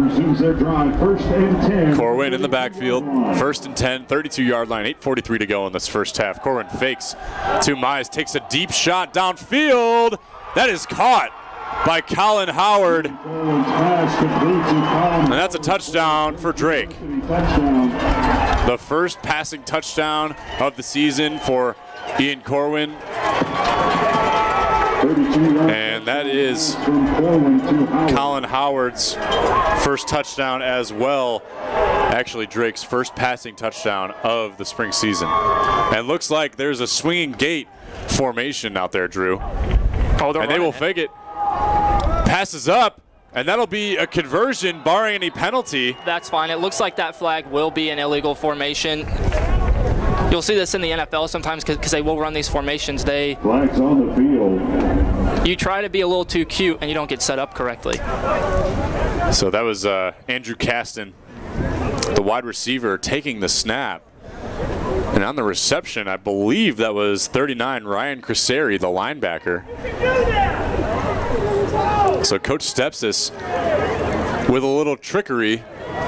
Speaker 2: Corwin in the backfield. 1st and 10, 32-yard line, 8:43 to go in this first half. Corwin fakes to Mize, takes a deep shot downfield. That is caught by Colin Howard. And that's a touchdown for Drake. The first passing touchdown of the season for Ian Corwin. And that is Colin Howard's first touchdown as well. Actually, Drake's first passing touchdown of the spring season. And looks like there's a swinging gate formation out there, Drew.
Speaker 3: Oh,
Speaker 2: and they will fake it. Passes up, and that'll be a conversion barring any penalty.
Speaker 3: That's fine. It looks like that flag will be an illegal formation. You'll see this in the NFL sometimes because they will run these formations.
Speaker 1: Flags on the field.
Speaker 3: You try to be a little too cute and you don't get set up correctly.
Speaker 2: So that was Andrew Caston, the wide receiver, taking the snap. And on the reception, I believe that was 39, Ryan Criseri, the linebacker. So Coach Stepsis with a little trickery.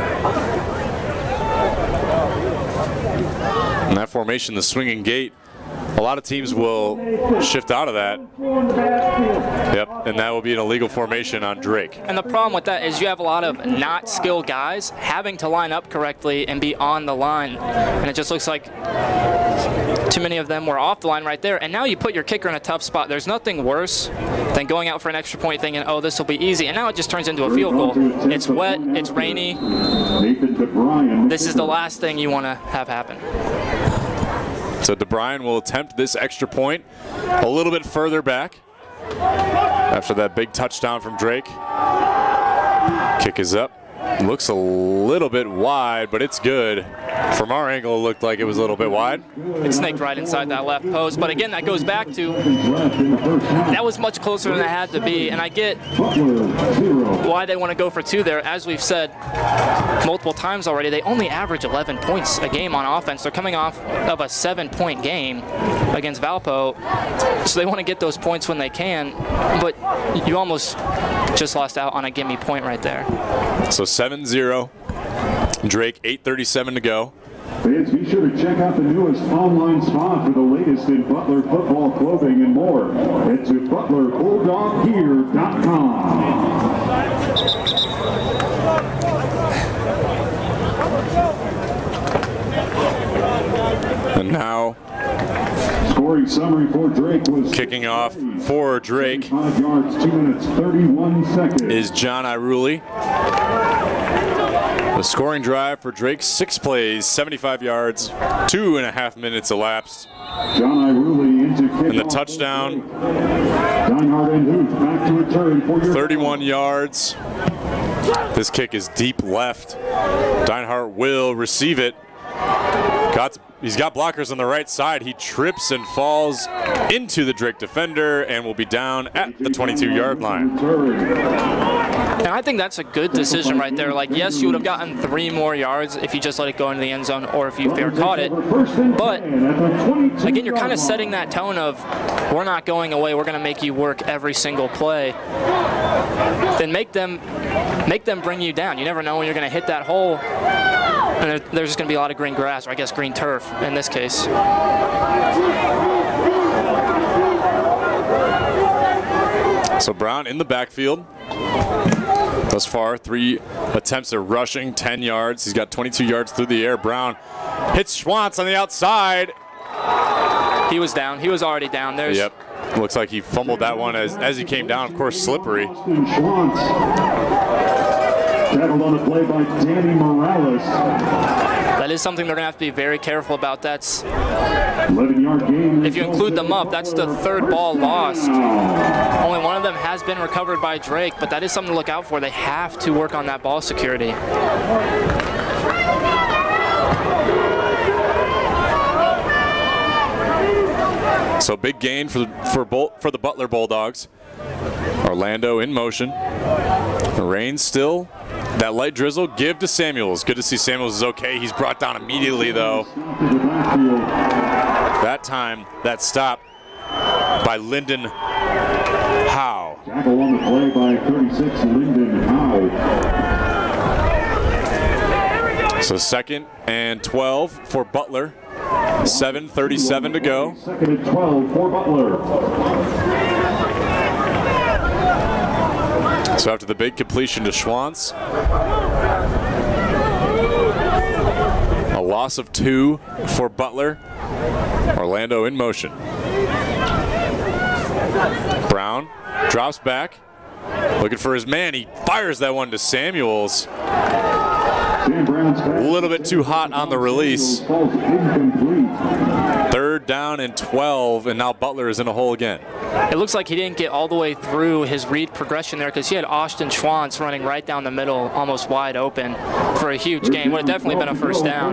Speaker 2: In that formation, the swinging gate, a lot of teams will shift out of that. Yep, and that will be an illegal formation on Drake.
Speaker 3: And the problem with that is you have a lot of not skilled guys having to line up correctly and be on the line. And it just looks like too many of them were off the line right there. And now you put your kicker in a tough spot. There's nothing worse than going out for an extra point thinking, oh, this will be easy. And now it just turns into a field goal. It's wet, it's rainy. This is the last thing you want to have happen.
Speaker 2: So DeBryan will attempt this extra point a little bit further back after that big touchdown from Drake. Kick is up. Looks a little bit wide, but it's good. From our angle, it looked like it was a little bit wide.
Speaker 3: It snaked right inside that left post. But again, that goes back to that was much closer than it had to be. And I get why they want to go for two there. As we've said multiple times already, they only average 11 points a game on offense. They're coming off of a 7-point game against Valpo. So they want to get those points when they can. But you almost just lost out on a gimme point right there.
Speaker 2: So 7-0. Drake, 8:37 to go.
Speaker 1: Fans, be sure to check out the newest online spot for the latest in Butler football clothing and more. Head to ButlerBulldogGear.com.
Speaker 2: And now,
Speaker 1: scoring summary for Drake was
Speaker 2: kicking off for Drake
Speaker 1: 5 yards, 2 minutes, 31 seconds.
Speaker 2: is John Iruli. The scoring drive for Drake, 6 plays, 75 yards, 2.5 minutes elapsed.
Speaker 1: John Iruli into kickoff.
Speaker 2: And the touchdown,
Speaker 1: Dinehart and Huth back to return for your
Speaker 2: 31 yards. This kick is deep left. Dinehart will receive it. he's got blockers on the right side. He trips and falls into the Drake defender and will be down at the 22-yard line.
Speaker 3: And I think that's a good decision right there. Like, yes, you would have gotten 3 more yards if you just let it go into the end zone or if you fair caught it. But, again, you're kind of setting that tone of, we're not going away. We're going to make you work every single play. Then make them bring you down. You never know when you're going to hit that hole. And there's just going to be a lot of green grass, or I guess green turf in this case.
Speaker 2: So Brown in the backfield. Thus far, 3 attempts at rushing, 10 yards. He's got 22 yards through the air. Brown hits Schwantz on the outside.
Speaker 3: He was down. He was already down.
Speaker 2: Yep. Looks like he fumbled that one as he came down. Of course, slippery.
Speaker 1: Tackled on the play by Danny Morales.
Speaker 3: That is something they're going to have to be very careful about. That's
Speaker 1: 11-yard gain.
Speaker 3: If you include them up, that's the 3rd ball lost. Only one of them has been recovered by Drake, but that is something to look out for. They have to work on that ball security.
Speaker 2: So big gain for the Butler Bulldogs. Orlando in motion. Rain still. That light drizzle, give to Samuels. Good to see Samuels is okay. He's brought down immediately, though. That time, that stop by Lyndon Howe.
Speaker 1: Tackle on the play by 36, Lyndon Howe.
Speaker 2: So 2nd and 12 for Butler. 7:37 to go.
Speaker 1: 2nd and 12 for Butler.
Speaker 2: So after the big completion to Schwantz, a loss of 2 for Butler. Orlando in motion. Brown drops back, looking for his man. He fires that one to Samuels. A little bit too hot on the release. 3rd down and 12, and now Butler is in a hole again.
Speaker 3: It looks like he didn't get all the way through his read progression there because he had Austin Schwantz running right down the middle, almost wide open for a huge gain. Would have definitely been a 1st down.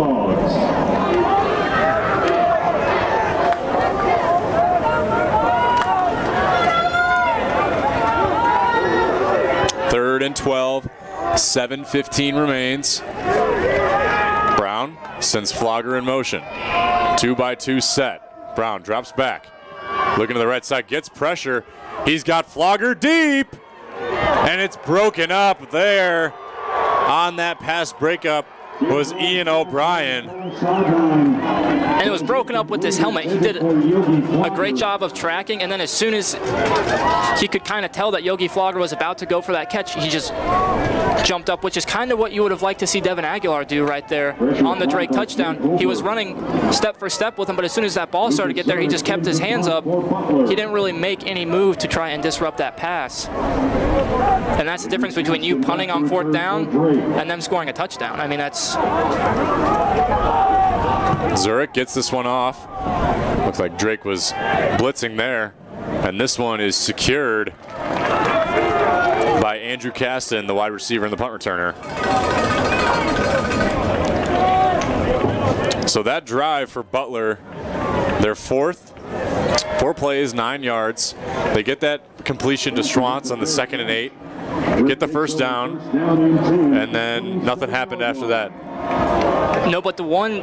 Speaker 2: 3rd and 12, 7:15 remains. Brown sends Flogger in motion. 2-by-2 set. Brown drops back. Looking to the right side, gets pressure. He's got Flogger deep, and it's broken up there. On that pass breakup was Ian O'Brien.
Speaker 3: And it was broken up with his helmet. He did a great job of tracking, and then as soon as he could kind of tell that Yogi Flogger was about to go for that catch, he just jumped up, which is kind of what you would have liked to see Devin Aguilar do right there on the Drake touchdown. He was running step for step with him, but as soon as that ball started to get there, he just kept his hands up. He didn't really make any move to try and disrupt that pass. And that's the difference between you punting on 4th down and them scoring a touchdown. I mean, that's...
Speaker 2: Zurich gets this one off. Looks like Drake was blitzing there. And this one is secured by Andrew Caston, the wide receiver and the punt returner. So that drive for Butler, their 4th, 4 plays, 9 yards. They get that completion to Schwantz on the 2nd and 8. Get the 1st down, and then nothing happened after that.
Speaker 3: No, but the one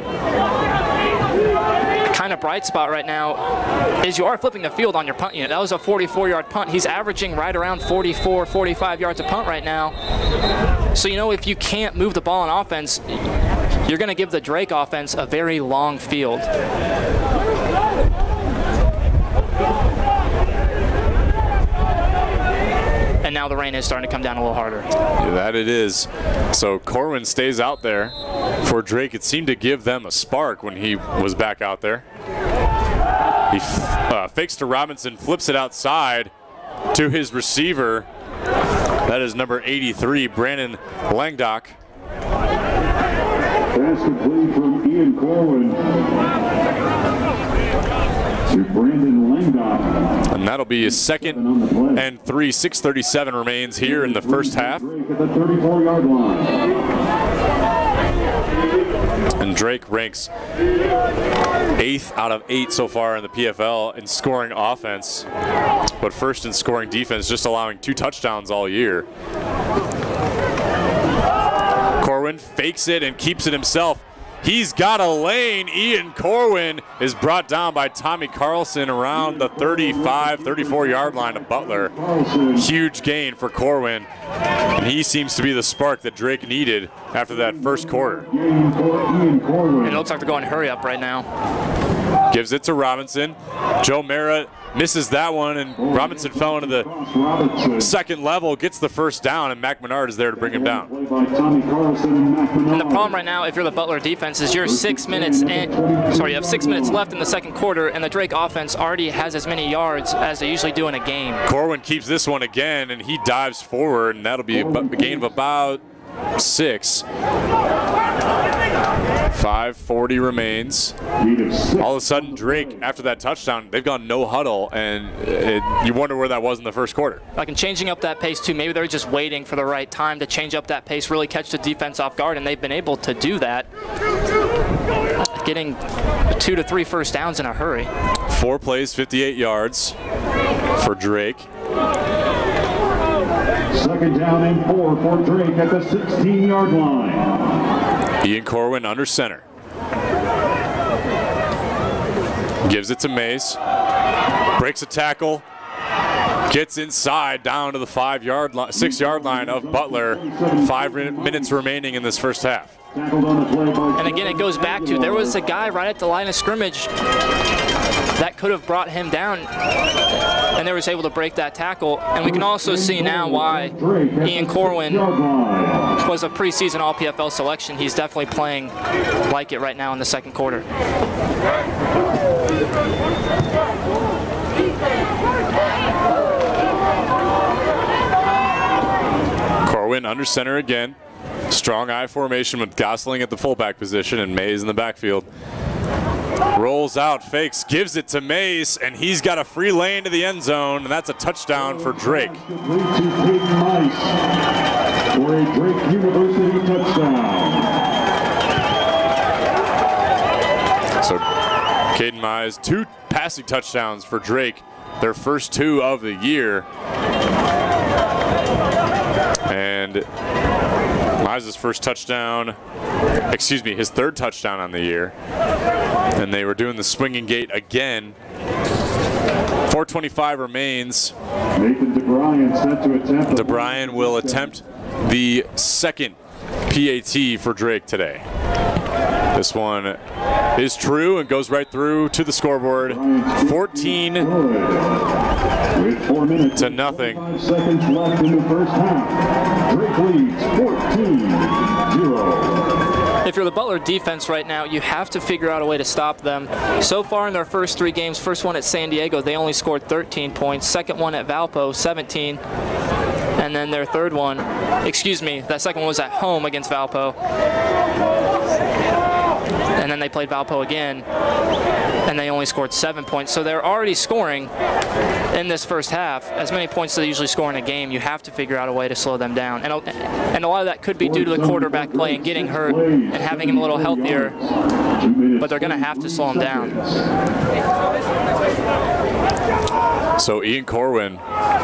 Speaker 3: kind of bright spot right now is you are flipping the field on your punt unit. That was a 44-yard punt. He's averaging right around 44, 45 yards a punt right now. So, you know, if you can't move the ball on offense, you're going to give the Drake offense a very long field. And now the rain is starting to come down a little harder.
Speaker 2: Yeah, that it is. So Corwin stays out there for Drake. It seemed to give them a spark when he was back out there. He fakes to Robinson, flips it outside to his receiver. That is number 83, Brandon Langdock.
Speaker 1: Pass complete from Ian Corwin to Brandon Langdock.
Speaker 2: And that'll be his 2nd and 3. 6:37 remains here in the 1st half.
Speaker 1: At the 34-yard line.
Speaker 2: And Drake ranks 8th out of 8 so far in the PFL in scoring offense, but first in scoring defense, just allowing 2 touchdowns all year. Corwin fakes it and keeps it himself. He's got a lane. Ian Corwin is brought down by Tommy Carlson around the 35, 34-yard line of Butler. Huge gain for Corwin. And he seems to be the spark that Drake needed after that first quarter.
Speaker 3: It looks like they're going hurry up right now.
Speaker 2: Gives it to Robinson. Joe Mara misses that one, and Robinson fell into the second level, gets the first down, and Mac Menard is there to bring him down.
Speaker 3: And the problem right now, if you're the Butler defense, is you're 6 minutes in, you have 6 minutes left in the second quarter, and the Drake offense already has as many yards as they usually do in a game.
Speaker 2: Corwin keeps this one again, and he dives forward, and that'll be a gain of about 6. 5:40 remains. All of a sudden, Drake, after that touchdown, they've gone no huddle, and you wonder where that was in the first quarter.
Speaker 3: Like, in changing up that pace too, maybe they're just waiting for the right time to change up that pace, really catch the defense off guard, and they've been able to do that, getting 2 to 3 first downs in a hurry.
Speaker 2: 4 plays, 58 yards for Drake.
Speaker 1: Second down and 4 for Drake at the 16-yard line.
Speaker 2: Ian Corwin under center. Gives it to Mays. Breaks a tackle. Gets inside down to the 6-yard line of Butler. 5 minutes remaining in this first half.
Speaker 3: And again, it goes back to, there was a guy right at the line of scrimmage that could have brought him down, and they was able to break that tackle. And we can also see now why Ian Corwin was a preseason All-PFL selection. He's definitely playing like it right now in the second quarter.
Speaker 2: Corwin under center again. Strong I formation with Gosling at the fullback position and Mays in the backfield. Rolls out, fakes, gives it to Mays, and he's got a free lane to the end zone, and that's a touchdown for Drake.
Speaker 1: For a Drake University touchdown.
Speaker 2: So Caden Mize, 2 passing touchdowns for Drake, their first 2 of the year. And Mize's first touchdown, his 3rd touchdown on the year. And they were doing the swinging gate again. 4:25 remains.
Speaker 1: Nathan DeBryan set to attempt.
Speaker 2: DeBryan will attempt the 2nd PAT for Drake today. This one is true and goes right through to the scoreboard. 14
Speaker 1: With 4 minutes
Speaker 2: to nothing.
Speaker 1: 5 seconds left in the first half. Drake leads 14-0.
Speaker 3: If you're the Butler defense right now, you have to figure out a way to stop them. So far in their first 3 games, first one at San Diego, they only scored 13 points. Second one at Valpo, 17. And then their third one, that second one was at home against Valpo. And then they played Valpo again, and they only scored 7 points. So they're already scoring in this first half as many points as they usually score in a game. You have to figure out a way to slow them down. And a lot of that could be due to the quarterback play and getting hurt and having him a little healthier, but they're going to have to slow him down.
Speaker 2: So Ian Corwin,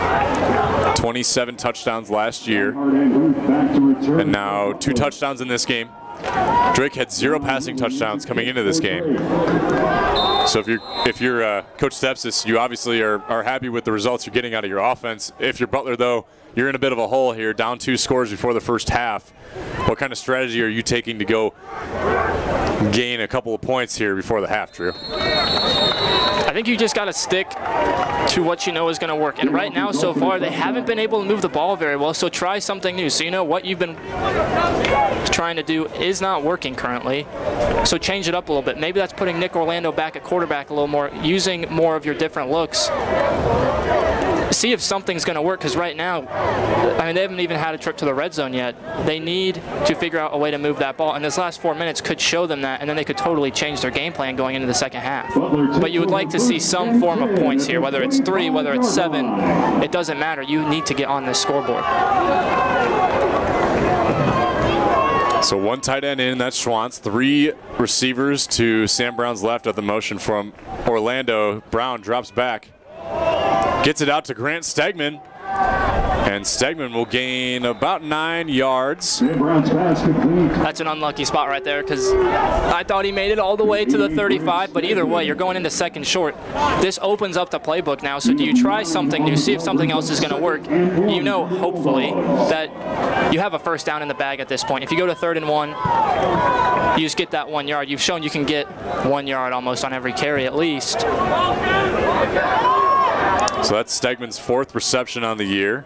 Speaker 2: 27 touchdowns last year, and now 2 touchdowns in this game. Drake had 0 passing touchdowns coming into this game. So if you're Coach Stepsis, you obviously are happy with the results you're getting out of your offense. If you're Butler, though, you're in a bit of a hole here, down 2 scores before the first half. What kind of strategy are you taking to go gain a couple of points here before the half, Drew?
Speaker 3: I think you just got to stick to what you know is going to work. And right now, so far, they haven't been able to move the ball very well, so try something new. So you know what you've been trying to do is not working currently, so change it up a little bit. Maybe that's putting Nick Orlando back at quarterback a little more, using more of your different looks. See if something's going to work, because right now, I mean, they haven't even had a trip to the red zone yet. They need to figure out a way to move that ball, and this last 4 minutes could show them that, and then they could totally change their game plan going into the second half. But you would like to see some form of points here, whether it's 3, whether it's 7, it doesn't matter. You need to get on this scoreboard.
Speaker 2: So one tight end in, that's Schwantz. 3 receivers to Sam Brown's left of the motion from Orlando. Brown drops back, gets it out to Grant Stegman, and Stegman will gain about 9 yards.
Speaker 3: That's an unlucky spot right there, because I thought he made it all the way to the 35, but either way, you're going into second short. This opens up the playbook now, so do you try something new, see if something else is going to work? You know, hopefully, that you have a first down in the bag at this point. If you go to 3rd and 1, you just get that 1 yard. You've shown you can get 1 yard almost on every carry at least.
Speaker 2: So that's Stegman's 4th reception on the year.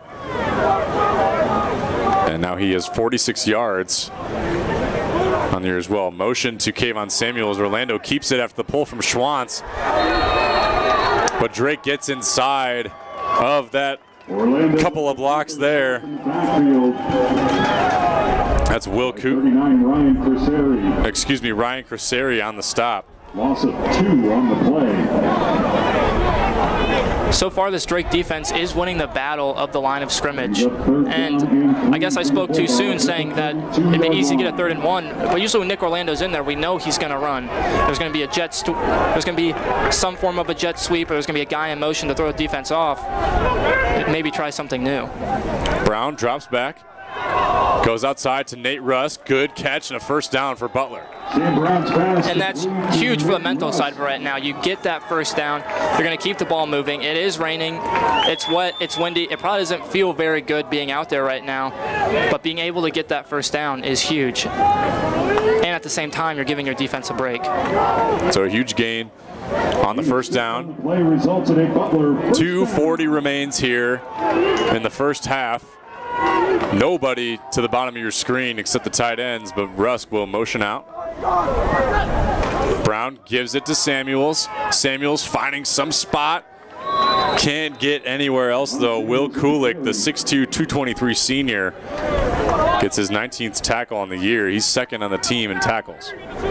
Speaker 2: And now he has 46 yards on the year as well. Motion to Kayvon Samuels. Orlando keeps it after the pull from Schwantz. But Drake gets inside of that couple of blocks there. That's Ryan Criseri on the stop.
Speaker 1: Loss of 2 on the play.
Speaker 3: So far, this Drake defense is winning the battle of the line of scrimmage. And I guess I spoke too soon saying that it'd be easy to get a 3rd and 1. But usually when Nick Orlando's in there, we know he's going to run. There's going to be a there's going to be some form of a jet sweep, or there's going to be a guy in motion to throw the defense off. Maybe try something new.
Speaker 2: Brown drops back, goes outside to Nate Russ. Good catch and a first down for Butler.
Speaker 3: And that's huge for the mental side right now. You get that first down, you're going to keep the ball moving. It is raining, it's wet, it's windy. It probably doesn't feel very good being out there right now, but being able to get that first down is huge. And at the same time, you're giving your defense a break.
Speaker 2: So a huge gain on the first down. 2:40 remains here in the first half. Nobody to the bottom of your screen except the tight ends, but Rusk will motion out. Brown gives it to Samuels. Samuels finding some spot. Can't get anywhere else though. Will Kulik, the 6'2", 223 senior, gets his 19th tackle on the year. He's 2nd on the team in tackles.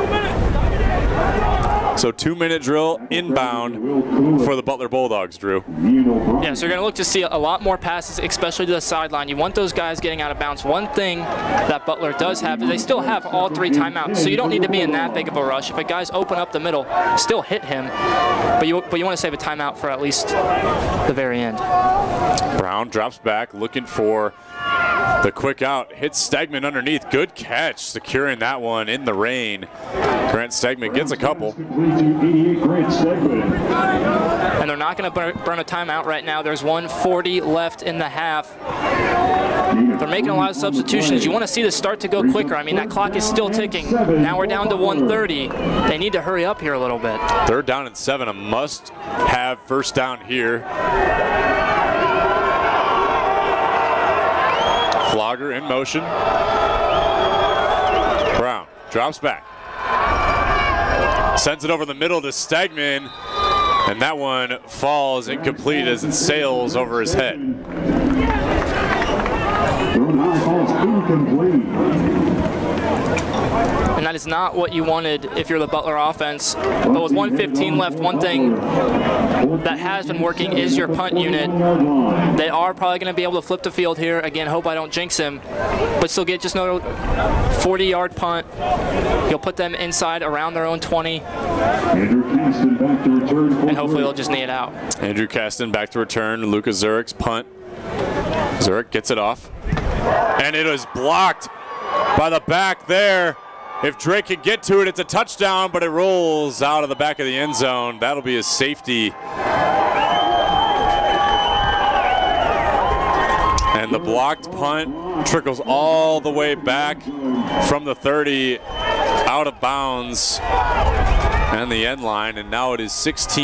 Speaker 2: So 2-minute drill inbound for the Butler Bulldogs, Drew.
Speaker 3: Yeah, so you're going to look to see a lot more passes, especially to the sideline. You want those guys getting out of bounds. One thing that Butler does have is they still have all 3 timeouts, so you don't need to be in that big of a rush. If a guy's open up the middle, still hit him, but you want to save a timeout for at least the very end.
Speaker 2: Brown drops back, looking for the quick out. Hits Stegman underneath. Good catch, securing that one in the rain. Grant Stegman gets a couple.
Speaker 3: And they're not going to burn a timeout right now. There's 1:40 left in the half. They're making a lot of substitutions. You want to see this start to go quicker. I mean, that clock is still ticking. Now we're down to 1:30. They need to hurry up here a little bit.
Speaker 2: 3rd down and 7, a must-have first down here. Flogger in motion. Brown drops back. Sends it over the middle to Stegman, and that one falls incomplete as it sails over his head.
Speaker 3: And that is not what you wanted if you're the Butler offense. But with 1:15 left, one thing that has been working is your punt unit. They are probably going to be able to flip the field here. Again, hope I don't jinx him. But still get just another 40-yard punt. You'll put them inside around their own 20. And hopefully they'll just knee it out.
Speaker 2: Andrew Caston back to return. Luka Zurich's punt. Zurich gets it off. And it is blocked by the back there. If Drake can get to it, it's a touchdown, but it rolls out of the back of the end zone. That'll be a safety. And the blocked punt trickles all the way back from the 30 out of bounds and the end line. And now it is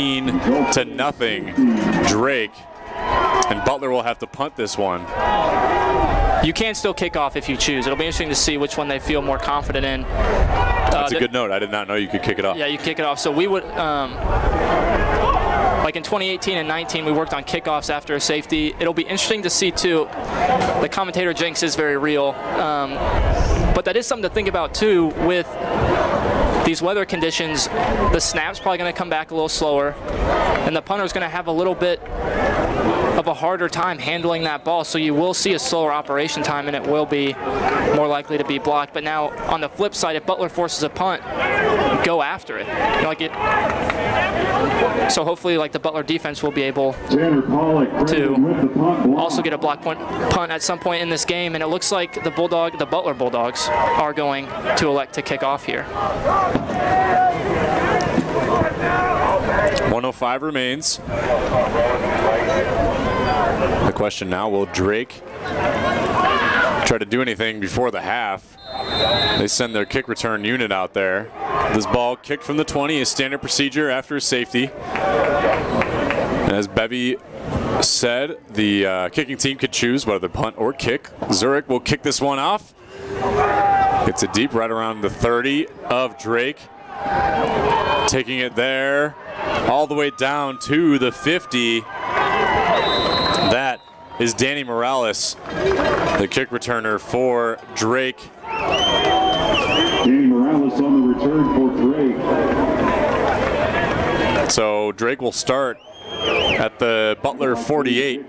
Speaker 2: 16-0 Drake. And Butler will have to punt this one.
Speaker 3: You can still kick off if you choose. It'll be interesting to see which one they feel more confident in.
Speaker 2: That's a good note. I did not know you could kick it off.
Speaker 3: Yeah, you kick it off. So we would, like in 2018 and 19, we worked on kickoffs after a safety. It'll be interesting to see, too. The commentator jinx is very real. But that is something to think about, too, with these weather conditions. The snap's probably going to come back a little slower, and the punter's going to have a little bit of a harder time handling that ball, so you will see a slower operation time, and it will be more likely to be blocked. But now, on the flip side, if Butler forces a punt, go after it. So hopefully, like, the Butler defense will be able to also get a block punt at some point in this game, and it looks like the Butler Bulldogs are going to elect to kick off here.
Speaker 2: 1:05 remains. The question now, will Drake try to do anything before the half? They send their kick return unit out there. This ball kicked from the 20 is standard procedure after a safety. And as Bevy said, the kicking team could choose whether punt or kick. Zurich will kick this one off. Gets it deep right around the 30 of Drake. Taking it there all the way down to the 50. That is Danny Morales, the kick returner for Drake.
Speaker 1: Danny Morales on the return for Drake.
Speaker 2: So Drake will start at the Butler 48.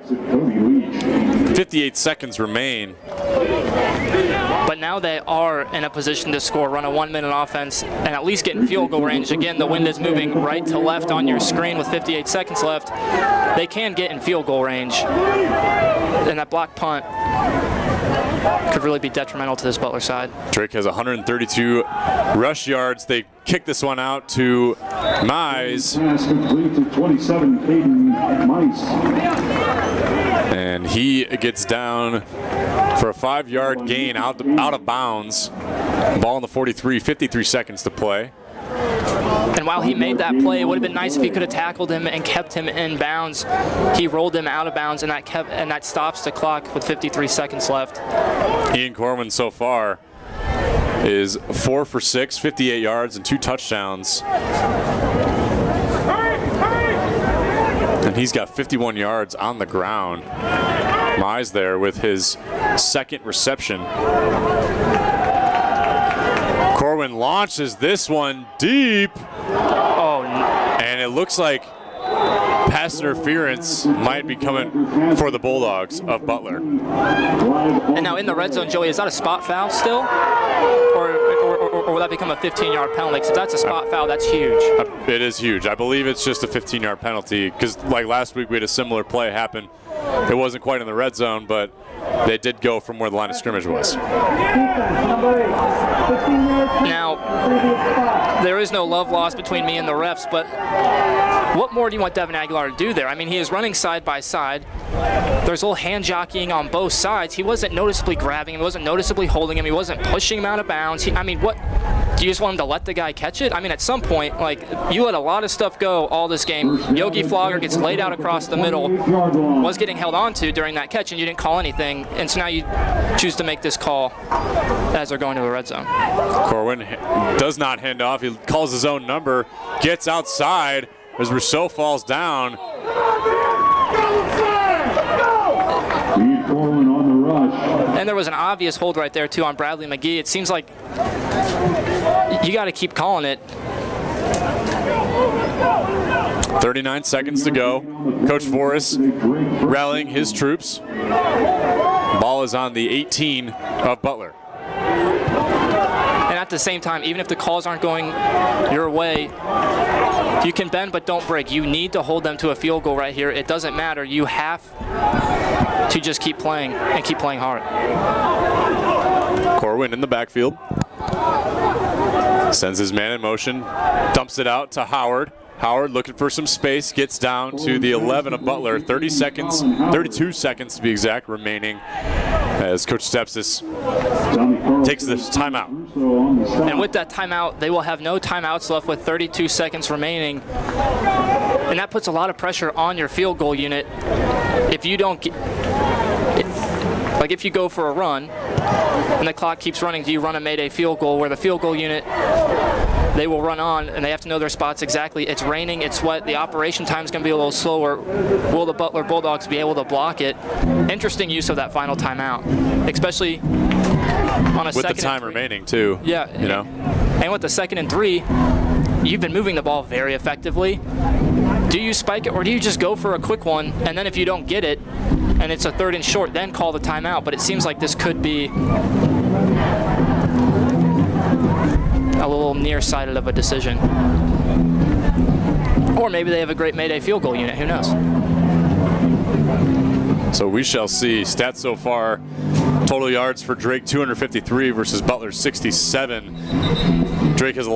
Speaker 2: 58 seconds remain.
Speaker 3: But now they are in a position to score, run a 1-minute offense, and at least get in field goal range. Again, the wind is moving right to left on your screen with 58 seconds left. They can get in field goal range. And that block punt could really be detrimental to this Butler side.
Speaker 2: Drake has 132 rush yards. They kick this one out to Mize.
Speaker 1: Pass complete to 27, Caden Mize.
Speaker 2: And he gets down for a 5-yard gain out of bounds. Ball in the 43, 53 seconds to play.
Speaker 3: And while he made that play, it would have been nice if he could have tackled him and kept him in bounds. He rolled him out of bounds, and that stops the clock with 53 seconds left.
Speaker 2: Ian Corwin so far is 4 for 6, 58 yards and 2 touchdowns. And he's got 51 yards on the ground. Mize there with his second reception. Corwin launches this one deep.
Speaker 3: Oh,
Speaker 2: and it looks like pass interference might be coming for the Bulldogs of Butler.
Speaker 3: And now in the red zone, Joey, is that a spot foul still? Or will that become a 15-yard penalty? Because if that's a spot foul, that's huge.
Speaker 2: It is huge. I believe it's just a 15-yard penalty because, like last week, we had a similar play happen. It wasn't quite in the red zone, but they did go from where the line of scrimmage was.
Speaker 3: Now, there is no love lost between me and the refs, but what more do you want Devin Aguilar to do there? I mean, he is running side by side. There's a little hand jockeying on both sides. He wasn't noticeably grabbing him. He wasn't noticeably holding him. He wasn't pushing him out of bounds. I mean, what? Do you just want him to let the guy catch it? I mean, at some point, like, you let a lot of stuff go all this game. Yogi Flogger gets laid out across the middle, was getting held on to during that catch, and you didn't call anything. And so now you choose to make this call as they're going to the red zone.
Speaker 2: Corwin does not hand off. He calls his own number, gets outside as Rousseau falls down.
Speaker 1: Corwin on the rush.
Speaker 3: And there was an obvious hold right there, too, on Bradley McGee. It seems like you got to keep calling it.
Speaker 2: 39 seconds to go. Coach Forrest rallying his troops. Ball is on the 18 of Butler.
Speaker 3: And at the same time, even if the calls aren't going your way, you can bend but don't break. You need to hold them to a field goal right here. It doesn't matter. You have to just keep playing and keep playing hard.
Speaker 2: Corwin in the backfield. Sends his man in motion. Dumps it out to Howard. Howard looking for some space. Gets down to the 11 of Butler. 32 seconds to be exact remaining as Coach Stepsis takes this timeout.
Speaker 3: And with that timeout, they will have no timeouts left with 32 seconds remaining. And that puts a lot of pressure on your field goal unit. If you don't get, like if you go for a run and the clock keeps running, do you run a Mayday field goal where the field goal unit, they will run on and they have to know their spots exactly. It's raining, it's wet, the operation time is going to be a little slower. Will the Butler Bulldogs be able to block it? Interesting use of that final timeout, especially on a second and 3.
Speaker 2: With the time remaining too.
Speaker 3: Yeah,
Speaker 2: you know.
Speaker 3: And with the 2nd and 3, you've been moving the ball very effectively. Do you spike it, or do you just go for a quick one, and then if you don't get it, and it's a 3rd and short, then call the timeout? But it seems like this could be a little nearsighted of a decision. Or maybe they have a great Mayday field goal unit, who knows?
Speaker 2: So we shall see. Stats so far, total yards for Drake 253 versus Butler 67. Drake has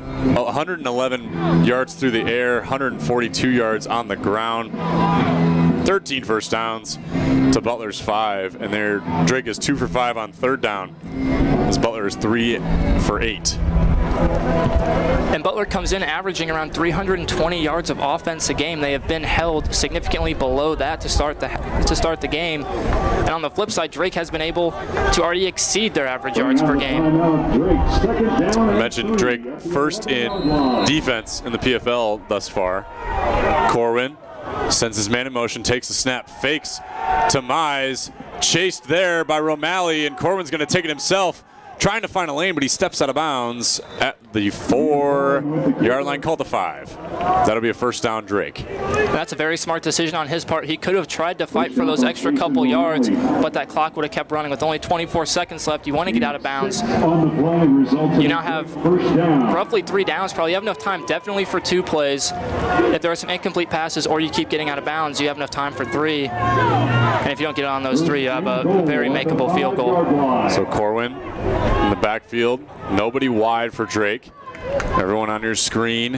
Speaker 2: 111 yards through the air, 142 yards on the ground, 13 first downs to Butler's 5, and Drake is 2 for 5 on 3rd down, as Butler is 3 for 8.
Speaker 3: And Butler comes in averaging around 320 yards of offense a game. They have been held significantly below that to start the game. And on the flip side, Drake has been able to already exceed their average yards per game.
Speaker 2: I mentioned Drake first in defense in the PFL thus far. Corwin sends his man in motion, takes the snap, fakes to Mize, chased there by Romali, and Corwin's going to take it himself, trying to find a lane, but he steps out of bounds at the 4-yard line, called the 5. That'll be a first down, Drake.
Speaker 3: That's a very smart decision on his part. He could have tried to fight for those extra couple yards, but that clock would have kept running with only 24 seconds left. You want to get out of bounds. You now have roughly 3 downs, probably. You have enough time definitely for 2 plays. If there are some incomplete passes or you keep getting out of bounds, you have enough time for 3. And if you don't get on those 3, you have a very makeable field goal.
Speaker 2: So Corwin in the backfield, nobody wide for Drake. Everyone on your screen.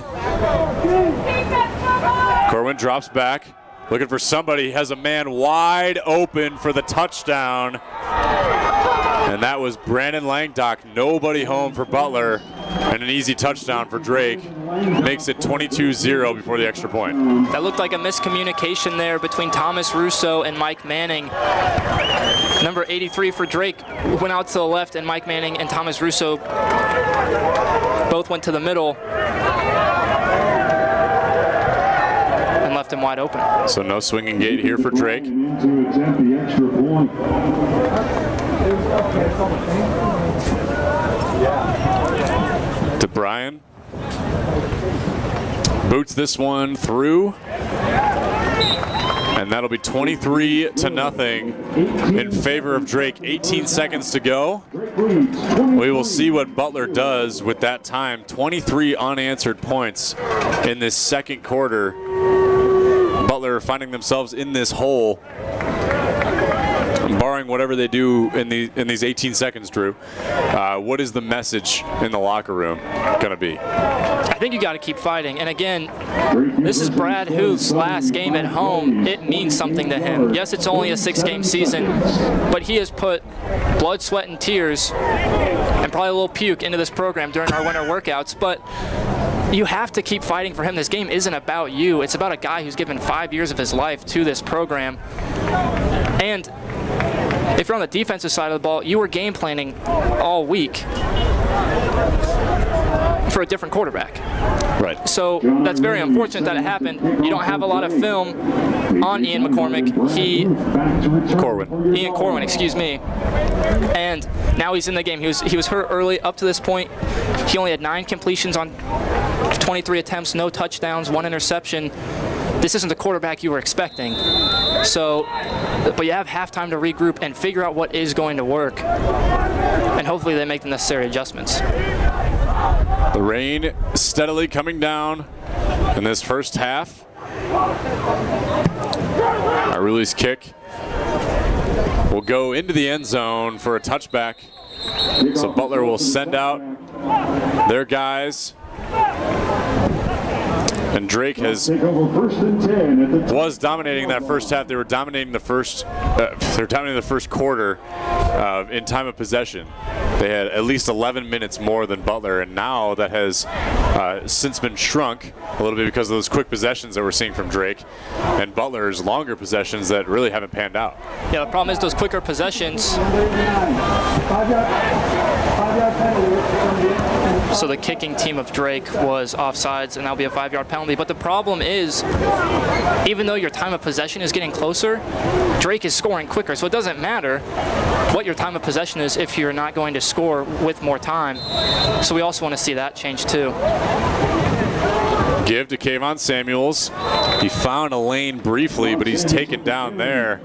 Speaker 2: Corwin drops back, looking for somebody, has a man wide open for the touchdown. And that was Brandon Langdock. Nobody home for Butler, and an easy touchdown for Drake. Makes it 22-0 before the extra point.
Speaker 3: That looked like a miscommunication there between Thomas Russo and Mike Manning. Number 83 for Drake went out to the left, and Mike Manning and Thomas Russo both went to the middle and left him wide open.
Speaker 2: So no swinging gate here for Drake.
Speaker 1: To attempt the extra point.
Speaker 2: To Brian. Boots this one through. And that'll be 23-0 in favor of Drake. 18 seconds to go. We will see what Butler does with that time. 23 unanswered points in this second quarter. Butler finding themselves in this hole, barring whatever they do in these 18 seconds, Drew. What is the message in the locker room going to be?
Speaker 3: I think you got to keep fighting. And again, this is Brad Huth's last game at home. It means something to him. Yes, it's only a 6-game season, but he has put blood, sweat, and tears, and probably a little puke into this program during our winter workouts. But you have to keep fighting for him. This game isn't about you. It's about a guy who's given 5 years of his life to this program. And if you're on the defensive side of the ball, you were game planning all week for a different quarterback.
Speaker 2: Right.
Speaker 3: So that's very unfortunate that it happened. You don't have a lot of film on Ian Corwin, excuse me. And now he's in the game. He was hurt early up to this point. He only had 9 completions on 23 attempts, no touchdowns, 1 interception. This isn't the quarterback you were expecting. So, but you have halftime to regroup and figure out what is going to work. And hopefully they make the necessary adjustments.
Speaker 2: The rain steadily coming down in this first half. Our release kick will go into the end zone for a touchback. So Butler will send out their guys. And Drake was dominating that first half. They were dominating the first. They're dominating the first quarter in time of possession. They had at least 11 minutes more than Butler, and now that has since been shrunk a little bit because of those quick possessions that we're seeing from Drake, and Butler's longer possessions that really haven't panned out.
Speaker 3: Yeah, the problem is those quicker possessions. So the kicking team of Drake was offsides, and that'll be a 5-yard penalty. But the problem is, even though your time of possession is getting closer, Drake is scoring quicker. So it doesn't matter what your time of possession is if you're not going to score with more time. So we also want to see that change too.
Speaker 2: Give to Kayvon Samuels. He found a lane briefly, but he's taken down there.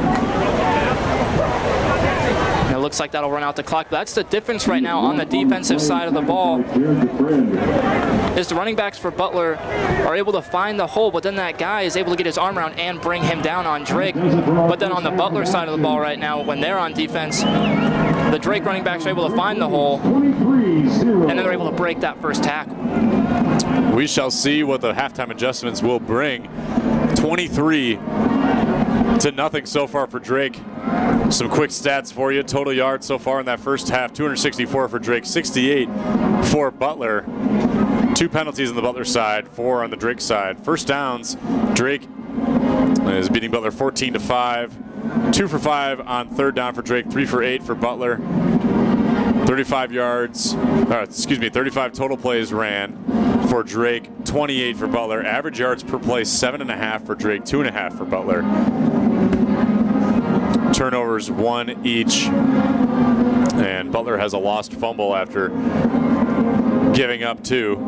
Speaker 3: And it looks like that'll run out the clock. But that's the difference right now on the defensive side of the ball, is the running backs for Butler are able to find the hole, but then that guy is able to get his arm around and bring him down on Drake. But then on the Butler side of the ball right now, when they're on defense, the Drake running backs are able to find the hole, and then they're able to break that first tackle.
Speaker 2: We shall see what the halftime adjustments will bring. 23-0 so far for Drake. Some quick stats for you. Total yards so far in that first half, 264 for Drake, 68 for Butler. 2 penalties on the Butler side, 4 on the Drake side. First downs, Drake is beating Butler 14-5. 2 for 5 on third down for Drake, 3 for 8 for Butler. 35 total plays ran for Drake, 28 for Butler. Average yards per play, 7.5 for Drake, 2.5 for Butler. Turnovers, 1 each. And Butler has a lost fumble after giving up 2.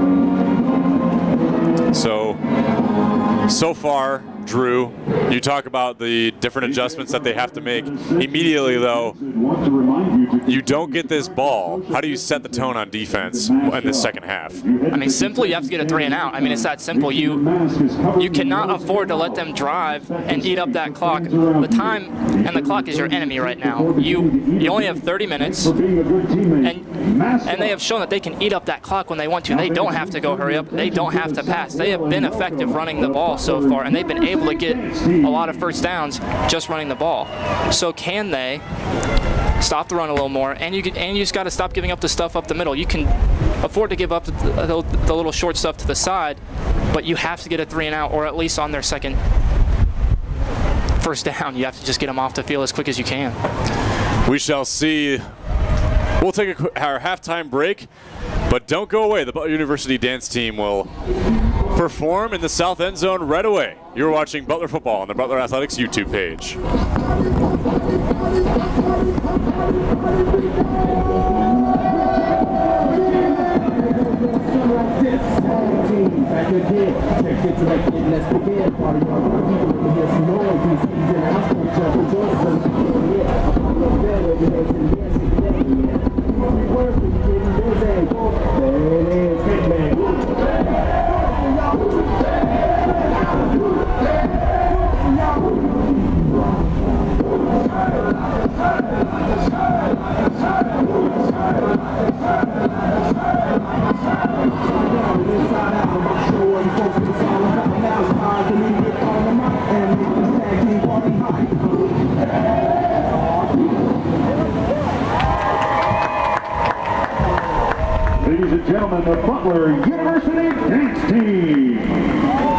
Speaker 2: So far, Drew, you talk about the different adjustments that they have to make. Immediately, though, you don't get this ball. How do you set the tone on defense in the second half?
Speaker 3: I mean, simply you have to get a 3 and out. I mean, it's that simple. You cannot afford to let them drive and eat up that clock. The time and the clock is your enemy right now. You only have 30 minutes, and they have shown that they can eat up that clock when they want to. They don't have to go hurry up. They don't have to pass. They have been effective running the ball so far, and they've been able to get a lot of first downs just running the ball. So can they stop the run a little more? And you just got to stop giving up the stuff up the middle. You can afford to give up the little short stuff to the side, but you have to get a 3 and out, or at least on their second first down, you have to just get them off the field as quick as you can.
Speaker 2: We shall see. We'll take our halftime break, but don't go away. The Butler University dance team will perform in the south end zone right away. You're watching Butler football on the Butler Athletics YouTube page.
Speaker 1: Ladies and gentlemen, the Butler University Dance Team.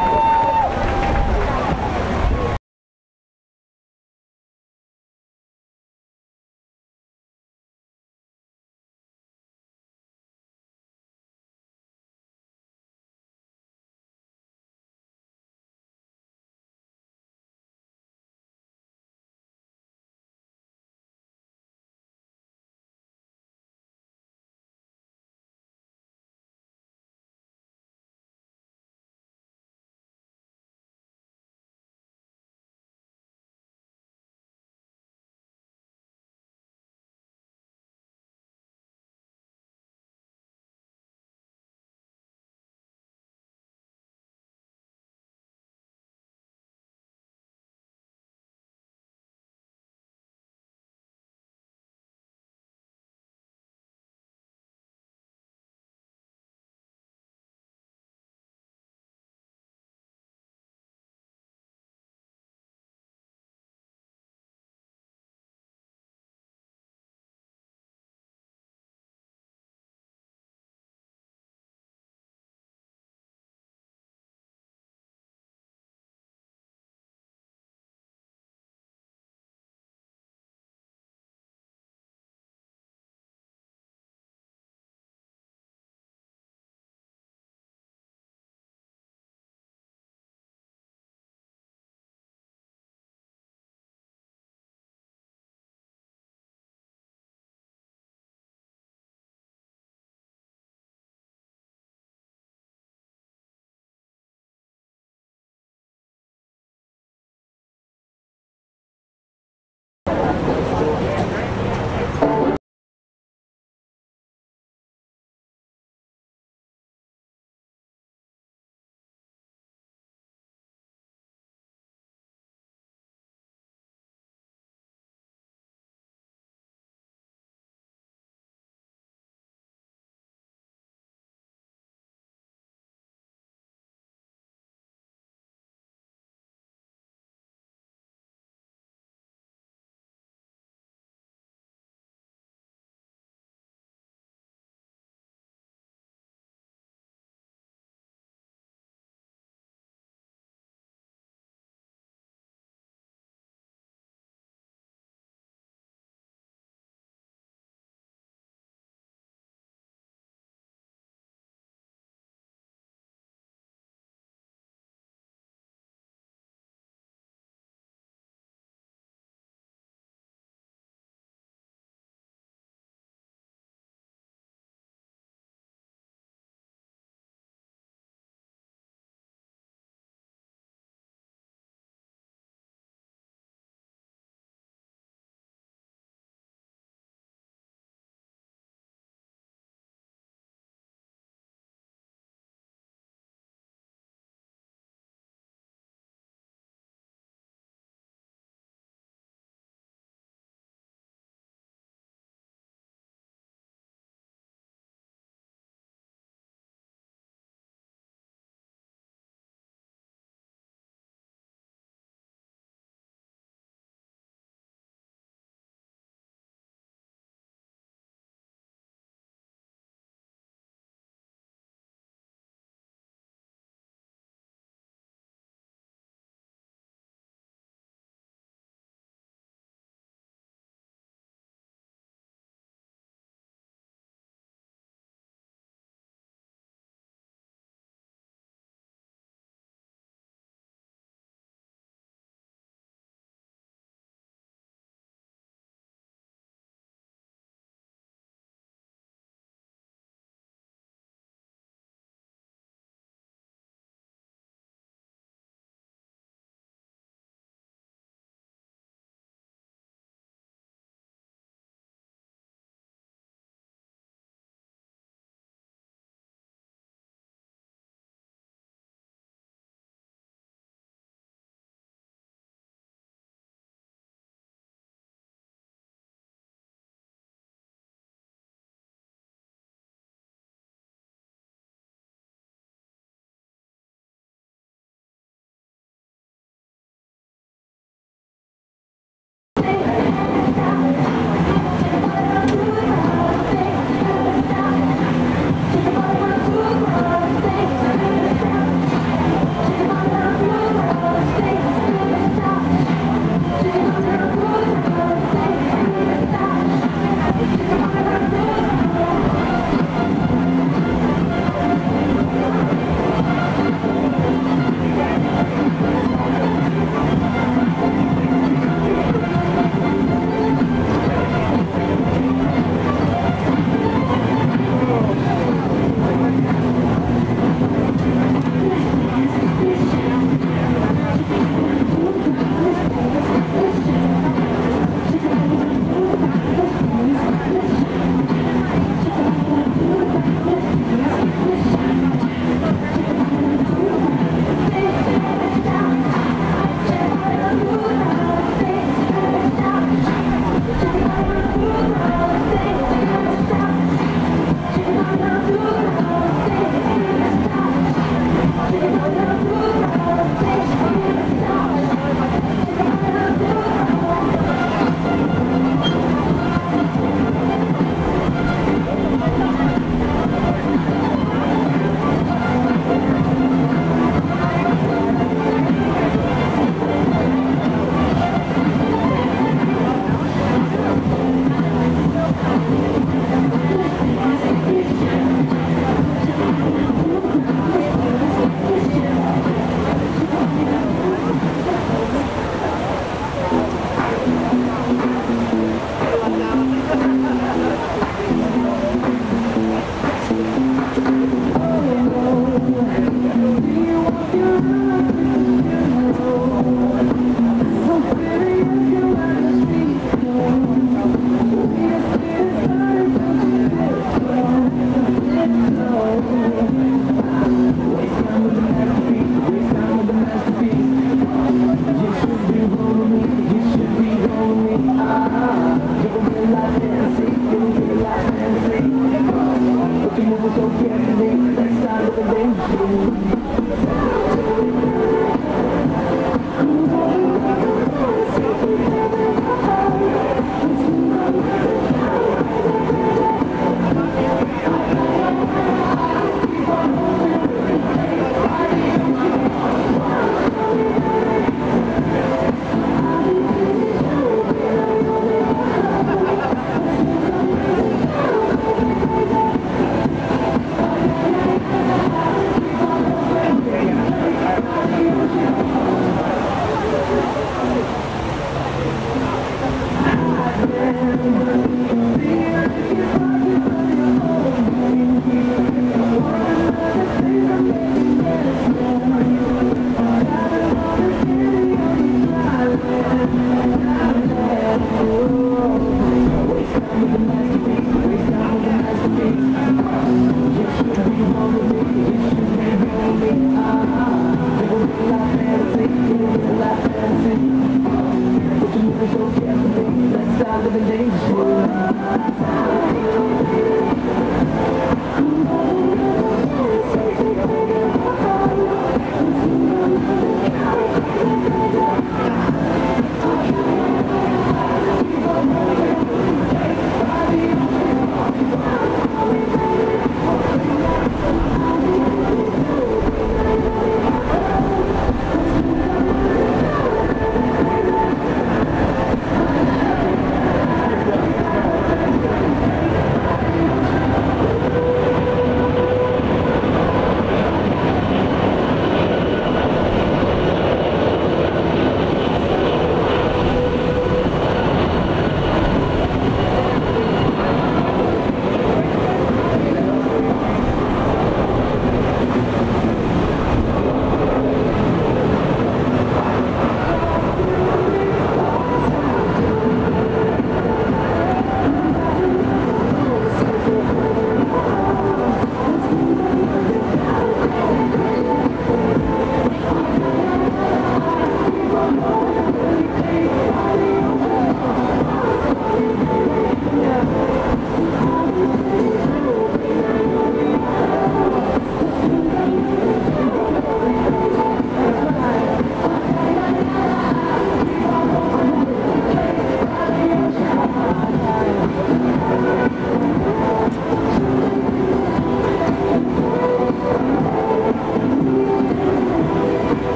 Speaker 5: 7 days.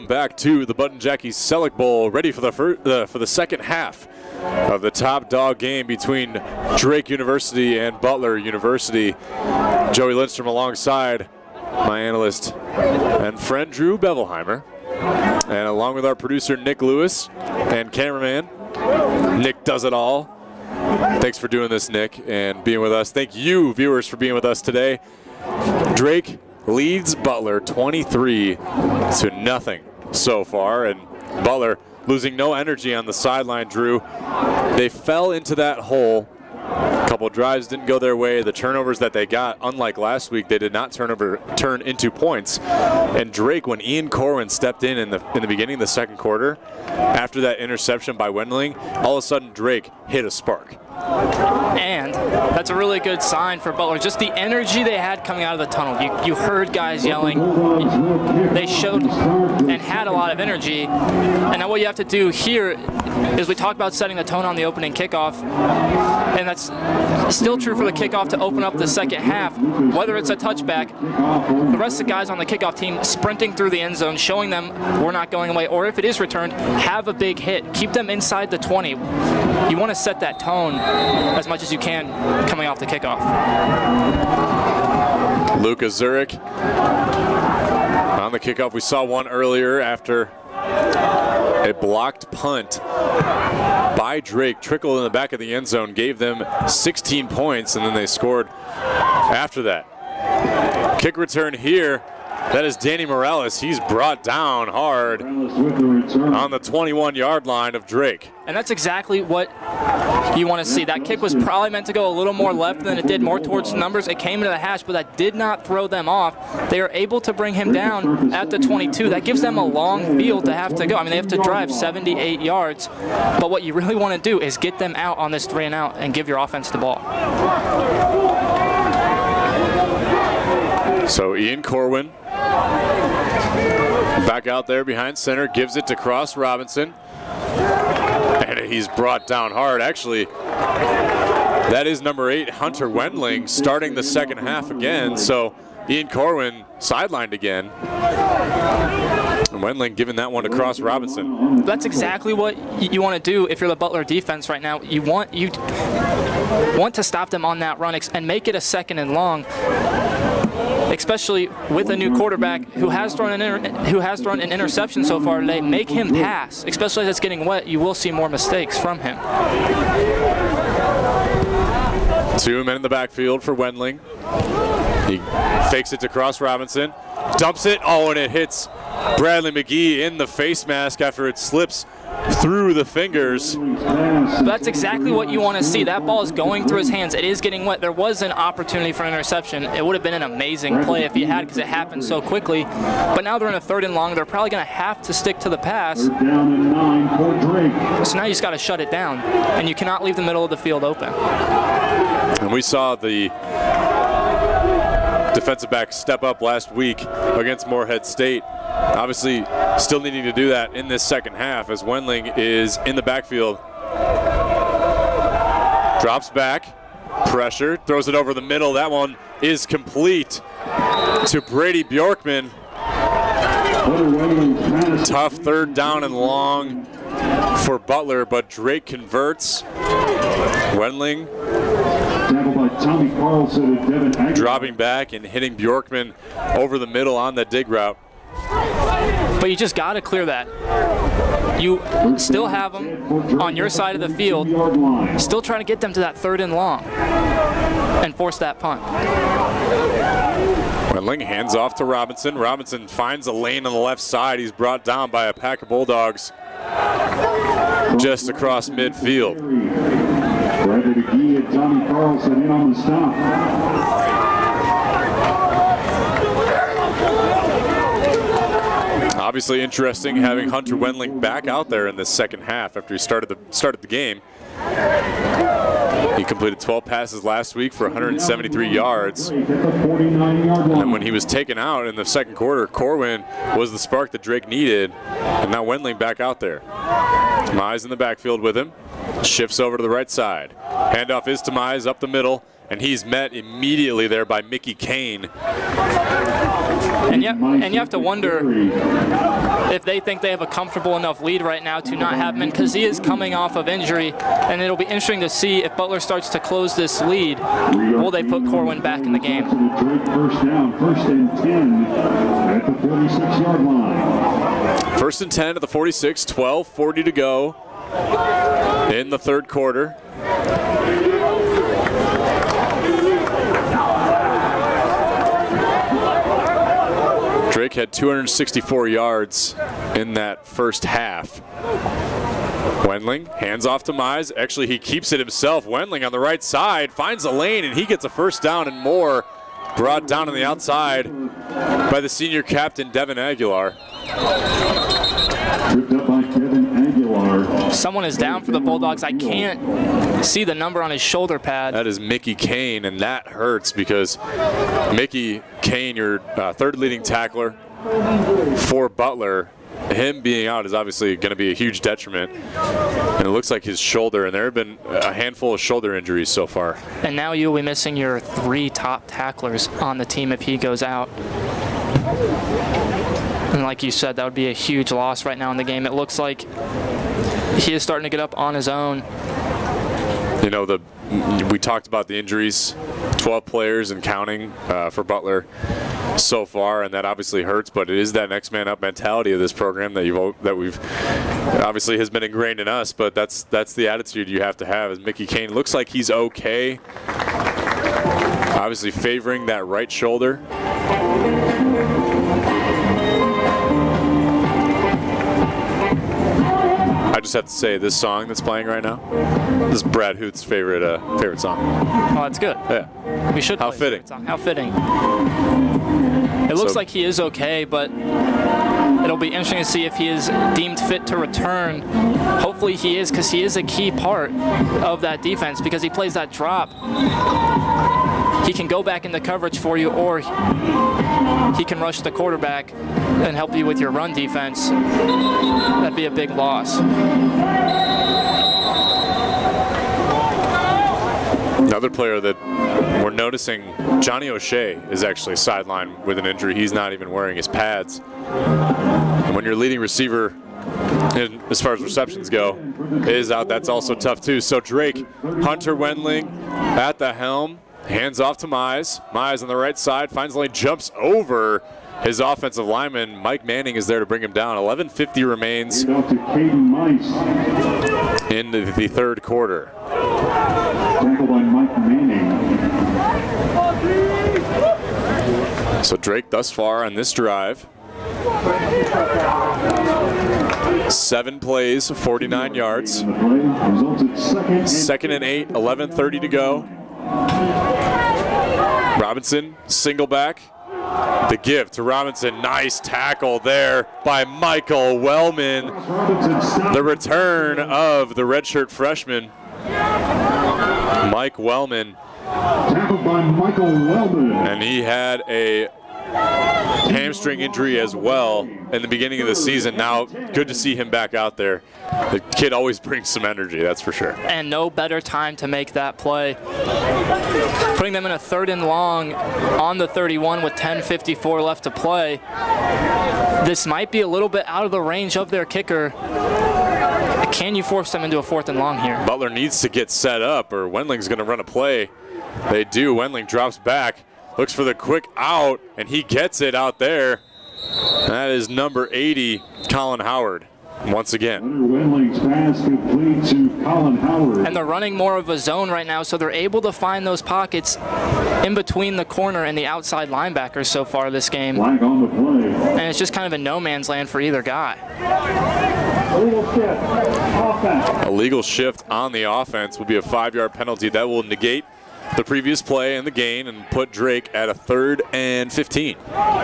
Speaker 2: Welcome back to the Button Jackie Sellick Bowl, ready for the second half of the top dog game between Drake University and Butler University. Joey Lindstrom alongside my analyst and friend Drew Bevelheimer, and along with our producer Nick Lewis and cameraman Nick Does It All. Thanks for doing this, Nick, and being with us. Thank you, viewers, for being with us today. Drake leads Butler 23-0 so far, and Butler losing no energy on the sideline, Drew. They fell into that hole. A couple drives didn't go their way. The turnovers that they got, unlike last week, they did not turn into points. And Drake, when Ian Corwin stepped in the beginning of the second quarter, after that interception by Wendling, all of a sudden Drake hit a spark.
Speaker 3: And that's a really good sign for Butler. Just the energy they had coming out of the tunnel. You heard guys yelling. They showed and had a lot of energy. And now what you have to do here is we talked about setting the tone on the opening kickoff. And that's still true for the kickoff to open up the second half. Whether it's a touchback, the rest of the guys on the kickoff team sprinting through the end zone, showing them we're not going away. Or if it is returned, have a big hit. Keep them inside the 20. You want to set that tone as much as you can coming off the kickoff.
Speaker 2: Luka Zurich on the kickoff. We saw one earlier after a blocked punt by Drake trickled in the back of the end zone, gave them 16 points, and then they scored after that. Kick return here. That is Danny Morales. He's brought down hard on the 21-yard line of Drake.
Speaker 3: And that's exactly what you want to see. That kick was probably meant to go a little more left than it did, more towards the numbers. It came into the hash, but that did not throw them off. They are able to bring him down at the 22. That gives them a long field to have to go. I mean, they have to drive 78 yards. But what you really want to do is get them out on this 3-and-out and give your offense the ball.
Speaker 2: So Ian Corwin back out there behind center, gives it to Cross Robinson, and he's brought down hard. Actually, that is number 8, Hunter Wendling, starting the second half again. So Ian Corwin sidelined again. And Wendling giving that one to Cross Robinson.
Speaker 3: That's exactly what you want to do if you're the Butler defense right now. You want to stop them on that run and make it a 2nd and long. Especially with a new quarterback who has thrown an interception so far today. Make him pass, especially as it's getting wet. You will see more mistakes from him.
Speaker 2: 2 men in the backfield for Wendling. He fakes it to Cross Robinson, dumps it. Oh, and it hits Bradley McGee in the face mask after it slips through the fingers.
Speaker 3: That's exactly what you want to see. That ball is going through his hands. It is getting wet. There was an opportunity for an interception. It would have been an amazing play if he had, because it happened so quickly. But now they're in a 3rd and long. They're probably going to have to stick to the pass.
Speaker 1: Down and 9 for Drake.
Speaker 3: So now you just got to shut it down, and you cannot leave the middle of the field open.
Speaker 2: And we saw the defensive back step up last week against Morehead State. Obviously, still needing to do that in this second half as Wendling is in the backfield. Drops back, pressure, throws it over the middle. That one is complete to Brady Bjorkman. Tough 3rd down and long for Butler, but Drake converts. Wendling dropping back and hitting Bjorkman over the middle on the dig route.
Speaker 3: But you just got to clear that. You still have them on your side of the field, still trying to get them to that 3rd and long and force that punt.
Speaker 2: Wendling hands off to Robinson. Robinson finds a lane on the left side. He's brought down by a pack of Bulldogs just across midfield.
Speaker 1: Bradley McGee and Tommy Carlson in on the stop.
Speaker 2: Obviously interesting having Hunter Wendling back out there in the second half after he started the game. He completed 12 passes last week for 173 yards. And when he was taken out in the second quarter, Corwin was the spark that Drake needed. And now Wendling back out there. Mize in the backfield with him. Shifts over to the right side. Handoff is to Mize up the middle. And he's met immediately there by Mickey Kane.
Speaker 3: And you have to wonder if they think they have a comfortable enough lead right now to not have him in, because he is coming off of injury, and it'll be interesting to see if Butler starts to close this lead. Will they put Corwin back in the game?
Speaker 1: First down, 1st and 10 at the 46-yard line.
Speaker 2: 1st and 10 at the 46, 12:40 to go in the third quarter. Drake had 264 yards in that first half. Wendling hands off to Mize. Actually, he keeps it himself. Wendling on the right side finds a lane, and he gets a first down and more. Brought down on the outside by the senior captain, Devin Aguilar.
Speaker 1: Tripped up by Devin Aguilar.
Speaker 3: Someone is down for the Bulldogs. I can't see the number on his shoulder pad.
Speaker 2: That is Mickey Kane, and that hurts because Mickey Kane, your third leading tackler for Butler, him being out is obviously going to be a huge detriment. And it looks like his shoulder, and there have been a handful of shoulder injuries so far.
Speaker 3: And now you'll be missing your 3 top tacklers on the team if he goes out. And like you said, that would be a huge loss right now in the game. It looks like he is starting to get up on his own.
Speaker 2: You know, we talked about the injuries, 12 players and counting for Butler so far, and that obviously hurts, but it is that next man up mentality of this program that we've obviously has been ingrained in us, but that's the attitude you have to have. As Mickey Kane looks like he's okay, obviously favoring that right shoulder. I just have to say, this song that's playing right now, this is Brad Hoot's favorite song.
Speaker 3: Oh, that's good.
Speaker 2: Yeah.
Speaker 3: We should.
Speaker 2: How fitting.
Speaker 3: Song. How fitting. It looks like he is okay, but it'll be interesting to see if he is deemed fit to return. Hopefully he is, because he is a key part of that defense, because he plays that drop. He can go back into coverage for you, or he can rush the quarterback and help you with your run defense. That'd be a big loss.
Speaker 2: Another player that we're noticing, Johnny O'Shea, is actually sidelined with an injury. He's not even wearing his pads. And when your leading receiver, as far as receptions go, is out, that's also tough too. So Drake, Hunter Wendling at the helm, hands off to Mize. Mize on the right side, finds the lane, jumps over his offensive lineman. Mike Manning is there to bring him down. 11:50 remains in the third quarter.
Speaker 1: Tackled by Mike Manning.
Speaker 2: So Drake thus far on this drive, 7 plays, 49 yards. Second and 8, 11:30 to go. Robinson, single back. The give to Robinson. Nice tackle there by Michael Wellman. The return of the redshirt freshman, Mike Wellman.
Speaker 1: Tackled by Michael Wellman.
Speaker 2: And he had a hamstring injury as well in the beginning of the season. Now, good to see him back out there. The kid always brings some energy, that's for sure.
Speaker 3: And no better time to make that play. Putting them in a 3rd and long on the 31 with 10:54 left to play. This might be a little bit out of the range of their kicker. Can you force them into a 4th and long here?
Speaker 2: Butler needs to get set up, or Wendling's going to run a play. They do. Wendling drops back, looks for the quick out, and he gets it out there. That is number 80, Colin Howard, once again.
Speaker 1: Wendling's pass complete to Colin Howard.
Speaker 3: And they're running more of a zone right now, so they're able to find those pockets in between the corner and the outside linebackers so far this game.
Speaker 1: Flag on the play.
Speaker 3: And it's just kind of a no man's land for either guy.
Speaker 4: Illegal shift. Offense.
Speaker 2: A legal shift on the offense will be a 5-yard penalty. That will negate the previous play and the gain and put Drake at a 3rd and 15.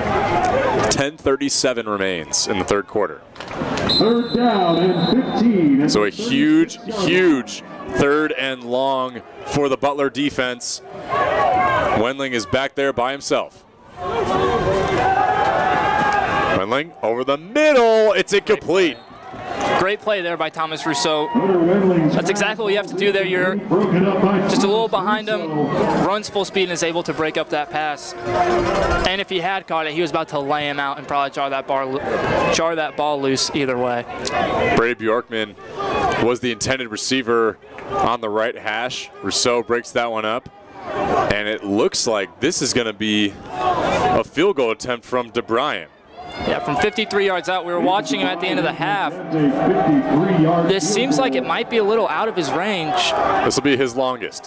Speaker 2: 10:37 remains in the third quarter.
Speaker 1: 3rd down and 15.
Speaker 2: So a huge 3rd and long for the Butler defense. Wendling is back there by himself. Wendling over the middle. It's incomplete.
Speaker 3: Great play there by Thomas Rousseau. That's exactly what you have to do there. You're just a little behind him, runs full speed, and is able to break up that pass. And if he had caught it, he was about to lay him out and probably jar that ball loose either way.
Speaker 2: Brady Bjorkman was the intended receiver on the right hash. Rousseau breaks that one up. And it looks like this is going to be a field goal attempt from DeBryan.
Speaker 3: Yeah, from 53 yards out. We were watching him at the end of the half. This seems like it might be a little out of his range.
Speaker 2: This will be his longest.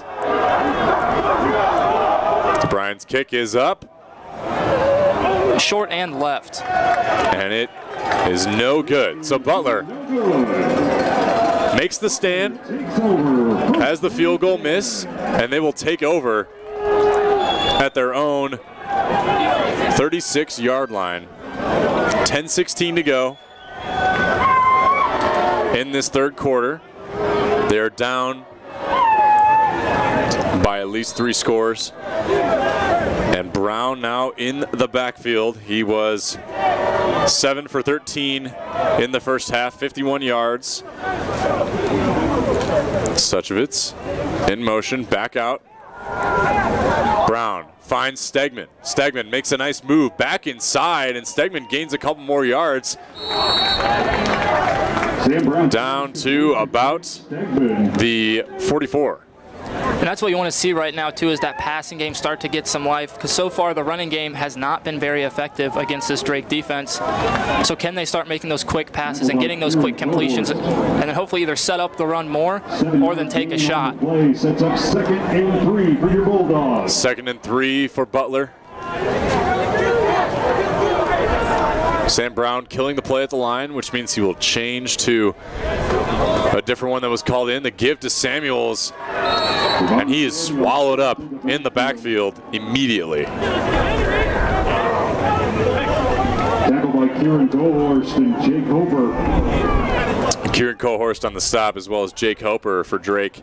Speaker 2: DeBryan's kick is up.
Speaker 3: Short and left.
Speaker 2: And it is no good. So Butler makes the stand, has the field goal miss, and they will take over at their own 36-yard line. 10:16 to go in this third quarter. They are down by at least 3 scores. And Brown now in the backfield. He was 7 for 13 in the first half, 51 yards. Suchevitz in motion, back out. Brown finds Stegman. Stegman makes a nice move back inside, and Stegman gains a couple more yards. Down to about the 44.
Speaker 3: And that's what you want to see right now, too, is that passing game start to get some life, because so far the running game has not been very effective against this Drake defense. So can they start making those quick passes and getting those quick completions, and then hopefully either set up the run more or then take a shot.
Speaker 1: Sets up 2nd and 3 for your Bulldogs.
Speaker 2: 2nd and 3 for Butler. Sam Brown killing the play at the line, which means he will change to a different one that was called in. The give to Samuels, and he is swallowed up in the backfield immediately.
Speaker 1: Tackled by Kieran Cohorst and Jake Hoper.
Speaker 2: Kieran Cohorst on the stop, as well as Jake Hoper for Drake.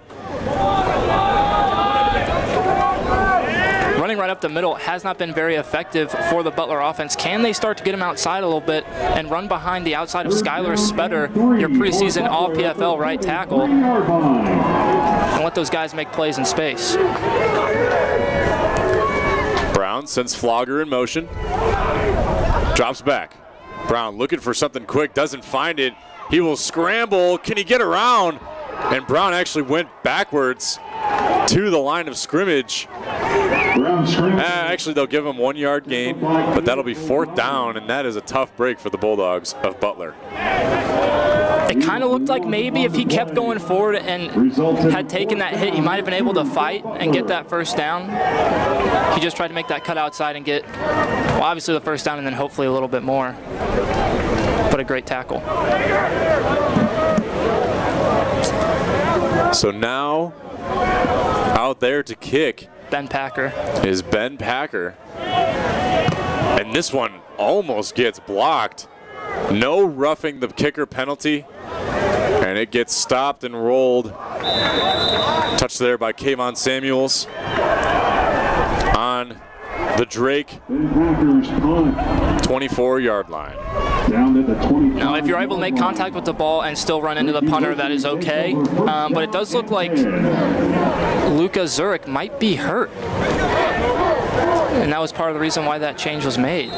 Speaker 3: Running right up the middle has not been very effective for the Butler offense. Can they start to get him outside a little bit and run behind the outside of Skylar Spedder, your preseason All-PFL right tackle, and let those guys make plays in space?
Speaker 2: Brown sends Flogger in motion. Drops back. Brown looking for something quick, doesn't find it. He will scramble. Can he get around? And Brown actually went backwards to the line of scrimmage. Actually, they'll give him 1 yard gain, but that'll be 4th down, and that is a tough break for the Bulldogs of Butler.
Speaker 3: It kind of looked like maybe if he kept going forward and had taken that hit, he might have been able to fight and get that 1st down. He just tried to make that cut outside and get, well, obviously the 1st down and then hopefully a little bit more. But a great tackle.
Speaker 2: So now out there to kick
Speaker 3: Ben Packer
Speaker 2: is Ben Packer. And this one almost gets blocked. No roughing the kicker penalty. And it gets stopped and rolled. Touched there by Kayvon Samuels on the Drake 24-yard line.
Speaker 3: Now, if you're able to make contact with the ball and still run into the punter, that is okay. But it does look like Luka Zurich might be hurt. And that was part of the reason why that change was made.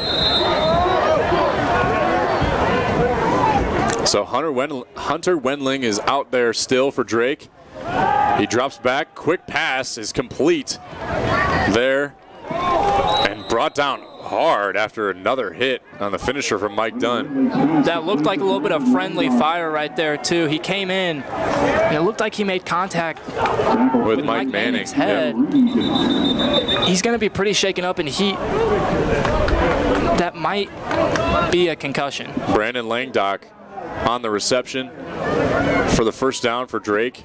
Speaker 2: So Hunter Wendling is out there still for Drake. He drops back. Quick pass is complete there. And brought down hard after another hit on the finisher from Mike Dunn.
Speaker 3: That looked like a little bit of friendly fire right there, too. He came in, and it looked like he made contact
Speaker 2: with Mike
Speaker 3: Manning's head. Yeah. He's going to be pretty shaken up, and that might be a concussion.
Speaker 2: Brandon Langdock on the reception for the 1st down for Drake.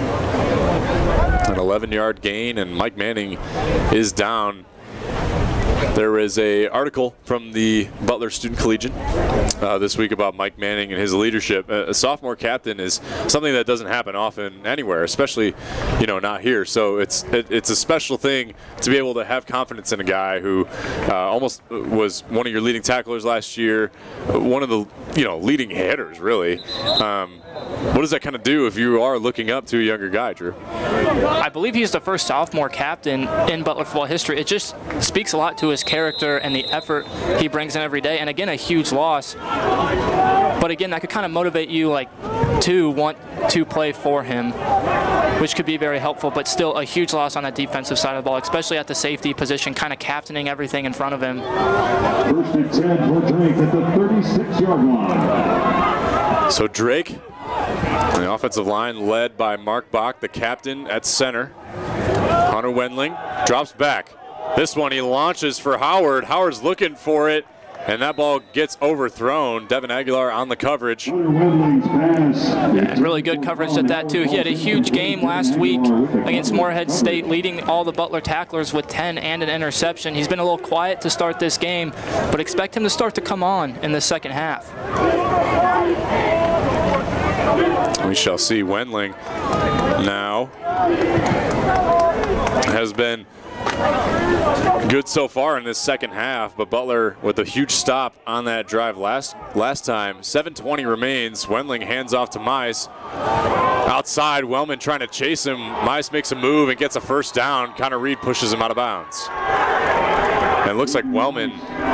Speaker 2: An 11-yard gain, and Mike Manning is down There is an article from the Butler Student Collegian this week about Mike Manning and his leadership. A sophomore captain is something that doesn't happen often anywhere, especially, not here. So it's a special thing to be able to have confidence in a guy who almost was one of your leading tacklers last year, one of the leading hitters, really. What does that kind of do if you are looking up to a younger guy, Drew?
Speaker 3: I believe he's the first sophomore captain in Butler football history. It just speaks a lot to his character and the effort he brings in every day. And again, a huge loss. But again, that could kind of motivate you to want to play for him, which could be very helpful, but still a huge loss on that defensive side of the ball, especially at the safety position, kind of captaining everything in front of him.
Speaker 1: First and 10 for Drake at the 36-yard line.
Speaker 2: So Drake, the offensive line led by Mark Bach, the captain at center. Hunter Wendling drops back. This one he launches for Howard. Howard's looking for it, and that ball gets overthrown. Devin Aguilar on the coverage.
Speaker 3: Yeah, really good coverage at that, too. He had a huge game last week against Morehead State, leading all the Butler tacklers with 10 and an interception. He's been a little quiet to start this game, but expect him to start to come on in the second half.
Speaker 2: We shall see. Wendling now has been good so far in this second half, but Butler with a huge stop on that drive last time. 7:20 remains. Wendling hands off to Mize. Outside, Wellman trying to chase him. Mize makes a move and gets a first down. Connor Reed pushes him out of bounds. And it looks like Wellman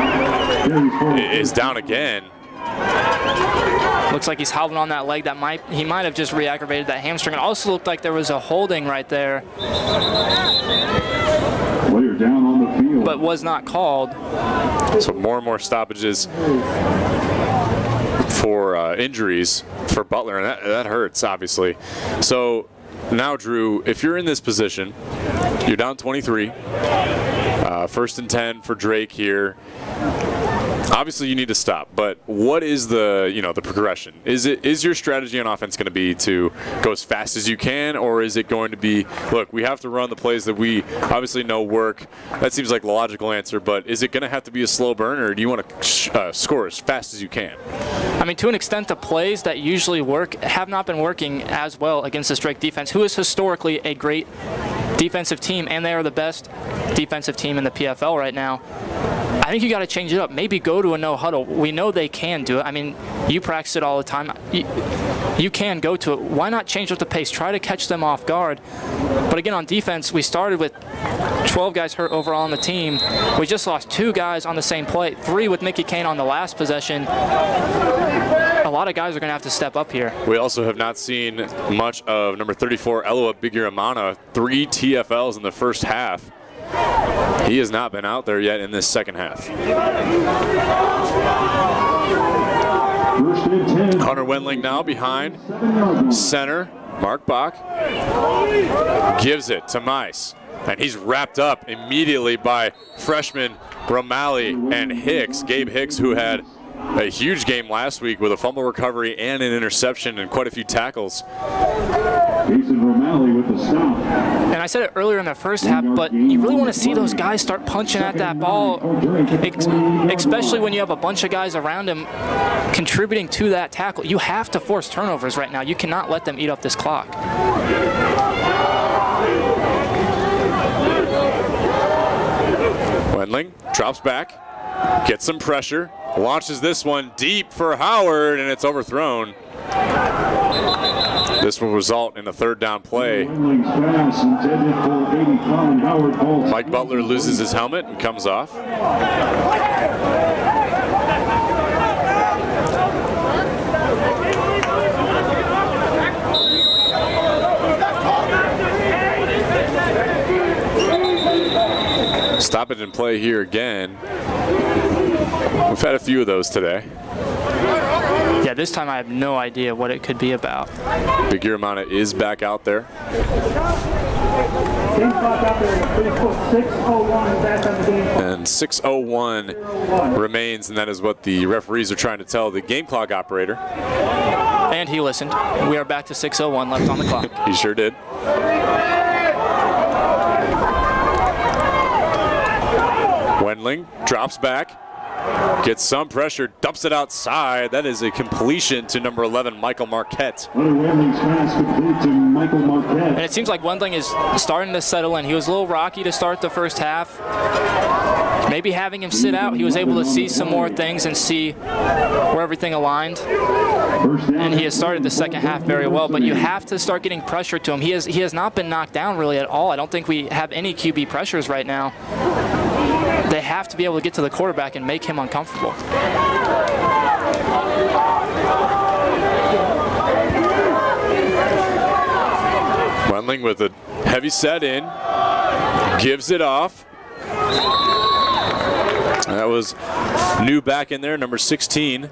Speaker 2: is down again.
Speaker 3: Looks like he's hobbling on that leg. He might have just re-aggravated that hamstring. It also looked like there was a holding right there,
Speaker 1: Player down on the field,
Speaker 3: but was not called.
Speaker 2: So more and more stoppages for injuries for Butler, and that hurts, obviously. So now, Drew, if you're in this position, you're down 23, first and 10 for Drake here. Obviously, you need to stop, but what is the progression? Is your strategy on offense going to be to go as fast as you can, or is it going to be, look, we have to run the plays that we obviously know work? That seems like the logical answer, but is it going to have to be a slow burn, or do you want to score as fast as you can?
Speaker 3: I mean, to an extent, the plays that usually work have not been working as well against this Drake defense, who is historically a great defensive team, and they are the best defensive team in the PFL right now. I think you got to change it up. Maybe go to a no huddle. We know they can do it. I mean, you practice it all the time. You can go to it. Why not change up the pace? Try to catch them off guard. But again, on defense, we started with 12 guys hurt overall on the team. We just lost 2 guys on the same play, 3 with Mickey Kane on the last possession. A lot of guys are going to have to step up here.
Speaker 2: We also have not seen much of number 34, Eloa Biguramana, 3 TFLs in the first half. He has not been out there yet in this second half. Hunter Wendling now behind center. Mark Bach gives it to Mize, and he's wrapped up immediately by freshman Romali and Hicks. Gabe Hicks, who had a huge game last week with a fumble recovery and an interception and quite a few tackles.
Speaker 1: Romali with the stop.
Speaker 3: And I said it earlier in the first half, but you really want to see those guys start punching at that ball, especially when you have a bunch of guys around him contributing to that tackle. You have to force turnovers right now. You cannot let them eat up this clock.
Speaker 2: Wendling drops back, gets some pressure, launches this one deep for Howard, and it's overthrown. This will result in a third down play. Mike Butler loses his helmet and comes off. Stop it and play here again. We've had a few of those today.
Speaker 3: Yeah, this time I have no idea what it could be about.
Speaker 2: Biguramana is back out there. And 6:01 remains, and that is what the referees are trying to tell the game clock operator.
Speaker 3: And he listened. We are back to 6:01 left on the clock.
Speaker 2: He sure did. Wendling drops back, gets some pressure, dumps it outside. That is a completion to number 11, Michael Marquette.
Speaker 1: Wendling's pass complete to Michael Marquette.
Speaker 3: And it seems like Wendling is starting to settle in. He was a little rocky to start the first half. Maybe having him sit out, he was able to see some more things and see where everything aligned. And he has started the second half very well, but you have to start getting pressure to him. He has not been knocked down really at all. I don't think we have any QB pressures right now. They have to be able to get to the quarterback and make him uncomfortable.
Speaker 2: Wendling with a heavy set in, gives it off. That was new back in there, number 16,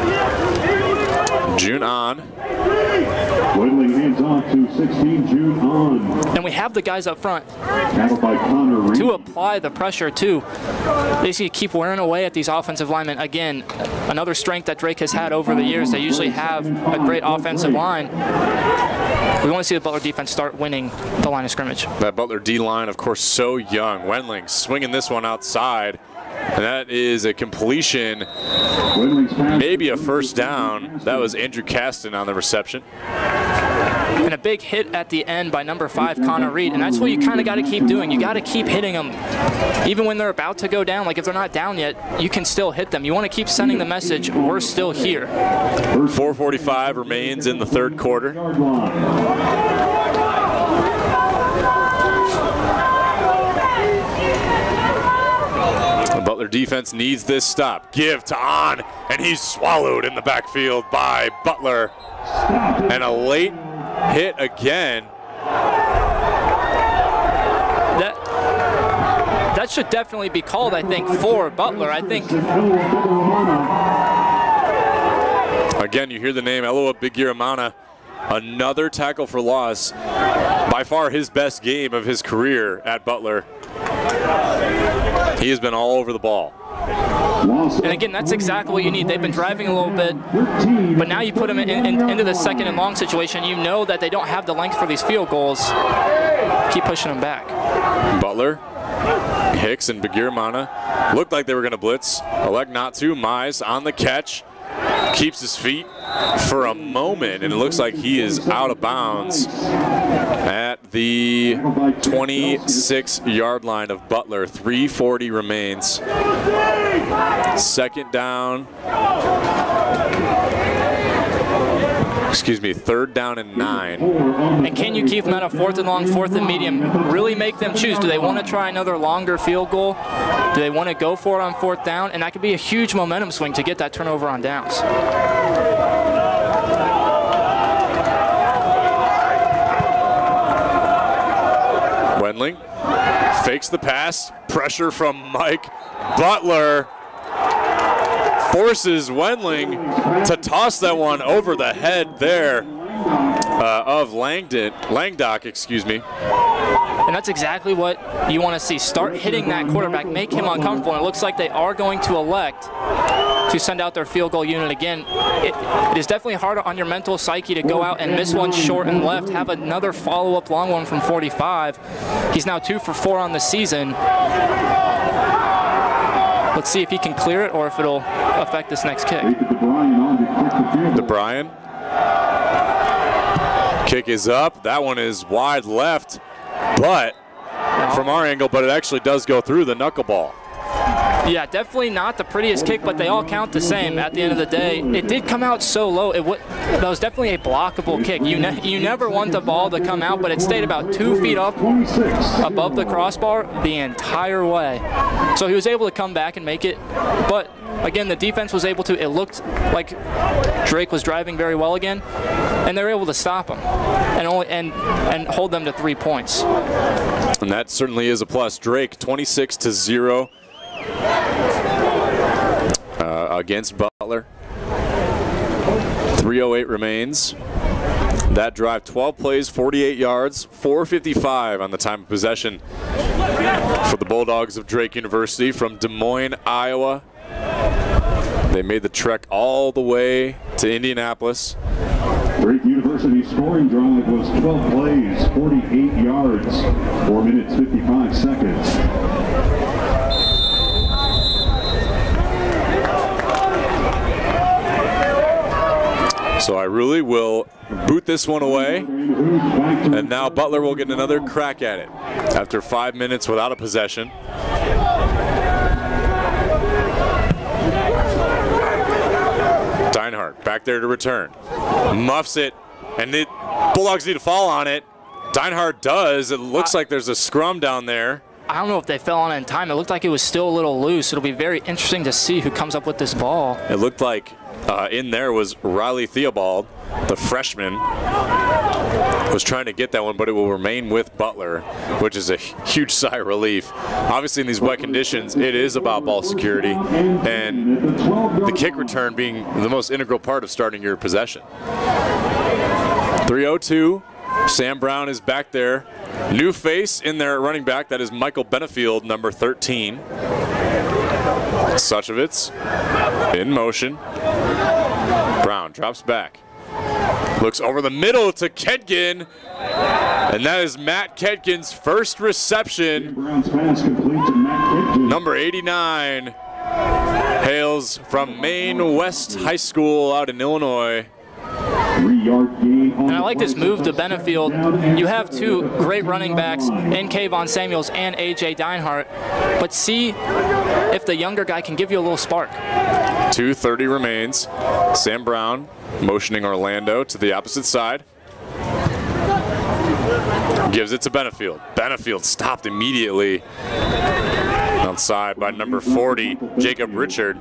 Speaker 2: June On.
Speaker 1: Wendling hands off to 16, June On.
Speaker 3: And we have the guys up front
Speaker 1: Tackled by Connor Reed.
Speaker 3: to apply the pressure too. They just need to keep wearing away at these offensive linemen. Again, another strength that Drake has had over the years. They usually have a great offensive line. We want to see the Butler defense start winning the line of scrimmage.
Speaker 2: That Butler D-line, of course, so young. Wendling swinging this one outside. And that is a completion, maybe a first down. That was Andrew Caston on the reception.
Speaker 3: And a big hit at the end by number 5, Connor Reed. And that's what you kind of got to keep doing. You got to keep hitting them. Even when they're about to go down, like if they're not down yet, you can still hit them. You want to keep sending the message, we're still here.
Speaker 2: 4:45 remains in the third quarter. The Butler defense needs this stop. Give to On, and he's swallowed in the backfield by Butler. And a late hit again.
Speaker 3: That should definitely be called, I think, for Butler. I think.
Speaker 2: Again, you hear the name Eloa Bigiramana. Another tackle for loss. By far his best game of his career at Butler. He has been all over the ball.
Speaker 3: And again, that's exactly what you need. They've been driving a little bit, but now you put them into the second and long situation. You know that they don't have the length for these field goals. Keep pushing them back.
Speaker 2: Butler, Hicks, and Bigiramana looked like they were going to blitz. Elect not to. Mize on the catch. Keeps his feet for a moment, and it looks like he is out of bounds at the 26-yard line of Butler. 3:40 remains. Second down. Excuse me, third down and 9.
Speaker 3: And can you keep them at a fourth and long, fourth and medium? Really make them choose. Do they want to try another longer field goal? Do they want to go for it on fourth down? And that could be a huge momentum swing to get that turnover on downs.
Speaker 2: Wendling fakes the pass. Pressure from Mike Butler. Forces Wendling to toss that one over the head there of Langdock, excuse me.
Speaker 3: And that's exactly what you want to see. Start hitting that quarterback, make him uncomfortable. And it looks like they are going to elect to send out their field goal unit again. It is definitely hard on your mental psyche to go out and miss one short and left, have another follow-up long one from 45. He's now 2 for 4 on the season. Let's see if he can clear it or if it'll affect this next kick.
Speaker 2: DeBryan. Kick is up. That one is wide left, but from our angle, but it actually does go through the knuckleball.
Speaker 3: Yeah, definitely not the prettiest kick, but they all count the same at the end of the day. It did come out so low. That was definitely a blockable kick. You never want the ball to come out, but it stayed about 2 feet up above the crossbar the entire way. So he was able to come back and make it. But again, the defense was able to. It looked like Drake was driving very well again, and they were able to stop him and hold them to 3 points.
Speaker 2: And that certainly is a plus. Drake 26-0. Against Butler. 3:08 remains. That drive, 12 plays, 48 yards, 4:55 on the time of possession for the Bulldogs of Drake University from Des Moines, Iowa. They made the trek all the way to Indianapolis.
Speaker 1: Drake University's scoring drive was 12 plays, 48 yards, 4 minutes, 55 seconds.
Speaker 2: So I really will boot this one away, and now Butler will get another crack at it after 5 minutes without a possession. Deinhardt back there to return. Muffs it, and the Bulldogs need to fall on it. Deinhardt does. It looks like there's a scrum down there.
Speaker 3: I don't know if they fell on it in time. It looked like it was still a little loose. It'll be very interesting to see who comes up with this ball.
Speaker 2: It looked like in there was Riley Theobald, the freshman, was trying to get that one, but it will remain with Butler, which is a huge sigh of relief. Obviously, in these wet conditions, it is about ball security, and the kick return being the most integral part of starting your possession. 3:02. Sam Brown is back there. New face in there at running back. That is Michael Benefield, number 13. Suchovitz in motion. Brown drops back. Looks over the middle to Ketkin. And that is Matt Ketkin's first reception. Number 89. Hails from Maine West High School out in Illinois.
Speaker 3: And I like this move to Benefield. You have two great running backs in Kayvon Samuels and A.J. Deinhardt, but see if the younger guy can give you a little spark.
Speaker 2: 2:30 remains. Sam Brown motioning Orlando to the opposite side. Gives it to Benefield. Benefield stopped immediately. Outside by number 40, Jacob Richard.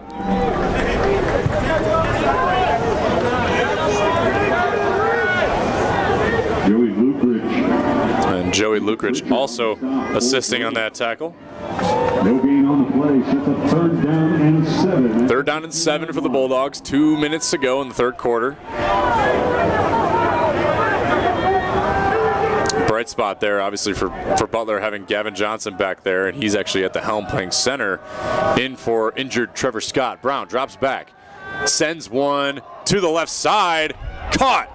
Speaker 2: And Joey Lukrich also assisting on that tackle.
Speaker 1: No gain on the play. It's a 3rd down and 7.
Speaker 2: 3rd down and 7 for the Bulldogs. 2 minutes to go in the 3rd quarter. Bright spot there, obviously, for Butler, having Gavin Johnson back there, and he's actually at the helm playing center in for injured Trevor Scott. Brown drops back, sends one to the left side, caught.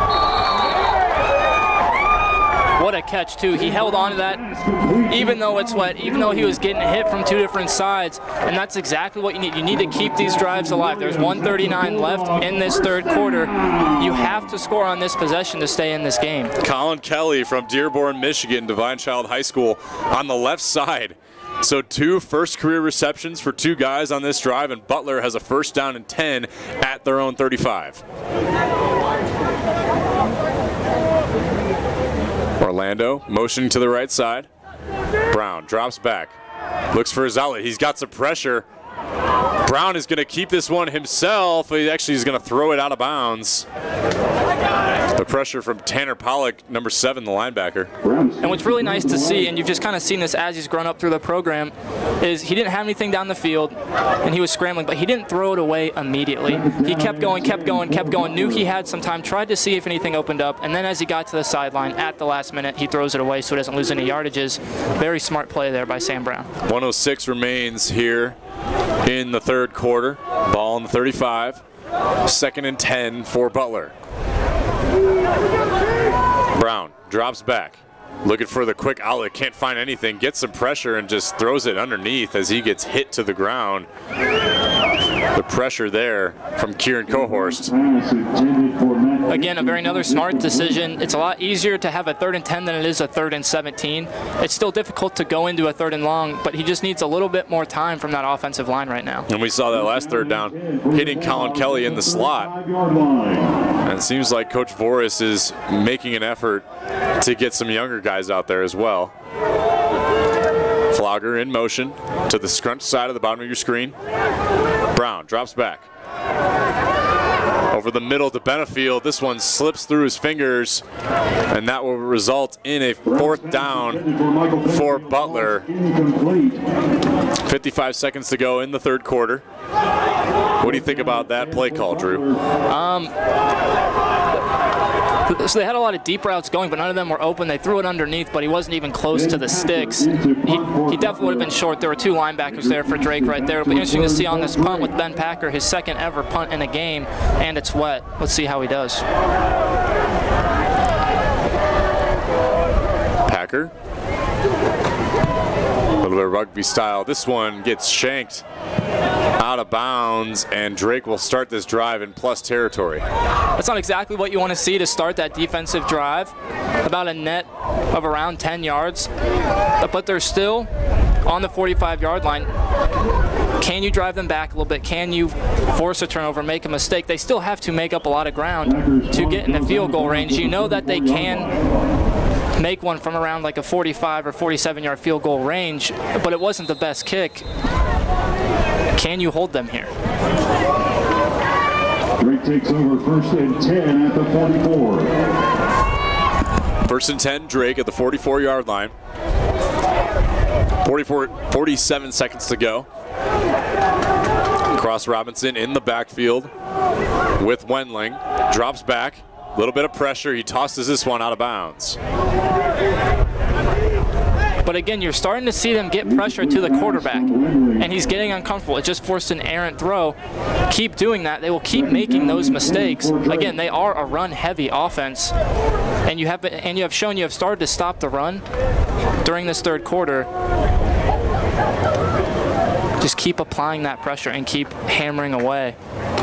Speaker 3: What a catch, too. He held on to that even though it's wet, even though he was getting hit from 2 different sides, and that's exactly what you need. You need to keep these drives alive. There's 1:39 left in this 3rd quarter. You have to score on this possession to stay in this game.
Speaker 2: Colin Kelly from Dearborn, Michigan, Divine Child High School on the left side. So 2 first career receptions for 2 guys on this drive, and Butler has a 1st down and 10 at their own 35. Orlando motioning to the right side. Brown drops back, looks for his outlet. He's got some pressure. Brown is going to keep this one himself. He actually is going to throw it out of bounds. The pressure from Tanner Pollock, number 7, the linebacker.
Speaker 3: And what's really nice to see, and you've just kind of seen this as he's grown up through the program, is he didn't have anything down the field, and he was scrambling, but he didn't throw it away immediately. He kept going, knew he had some time, tried to see if anything opened up, and then as he got to the sideline at the last minute, he throws it away so he doesn't lose any yardages. Very smart play there by Sam Brown.
Speaker 2: 1:06 remains here in the 3rd quarter. Ball on the 35. 2nd and 10 for Butler. Brown drops back, looking for the quick outlet, can't find anything, gets some pressure and just throws it underneath as he gets hit to the ground. The pressure there from Kieran Cohorst.
Speaker 3: Again, another smart decision. It's a lot easier to have a 3rd and 10 than it is a 3rd and 17. It's still difficult to go into a 3rd and long, but he just needs a little bit more time from that offensive line right now.
Speaker 2: And we saw that last 3rd down, hitting Colin Kelly in the slot. And it seems like Coach Voris is making an effort to get some younger guys out there as well. Flogger in motion to the scrunch side of the bottom of your screen. Brown drops back. Over the middle to Benefield. This one slips through his fingers, and that will result in a 4th down for Butler. 55 seconds to go in the 3rd quarter. What do you think about that play call, Drew?
Speaker 3: So they had a lot of deep routes going, but none of them were open. They threw it underneath, but he wasn't even close to the sticks. He definitely would have been short. There were 2 linebackers there for Drake right there. It'll be interesting to see on this punt with Ben Packer, his 2nd ever punt in a game, and it's wet. Let's see how he does.
Speaker 2: Packer little bit of rugby style. This one gets shanked out of bounds, and Drake will start this drive in plus territory.
Speaker 3: That's not exactly what you want to see to start that defensive drive. About a net of around 10 yards, but they're still on the 45-yard line. Can you drive them back a little bit? Can you force a turnover, make a mistake? They still have to make up a lot of ground to get in the field goal range. You know that they can make one from around like a 45 or 47-yard field goal range, but it wasn't the best kick. Can you hold them here?
Speaker 1: Drake takes over 1st and 10 at the 44.
Speaker 2: 1st and 10, Drake at the 44-yard line. 47 seconds to go. Cross Robinson in the backfield with Wendling. Drops back. A little bit of pressure. He tosses this one out of bounds.
Speaker 3: But again, you're starting to see them get pressure to the quarterback, and he's getting uncomfortable. It just forced an errant throw. Keep doing that. They will keep making those mistakes. Again, they are a run-heavy offense, and you have shown you have started to stop the run during this third quarter. Just keep applying that pressure and keep hammering away.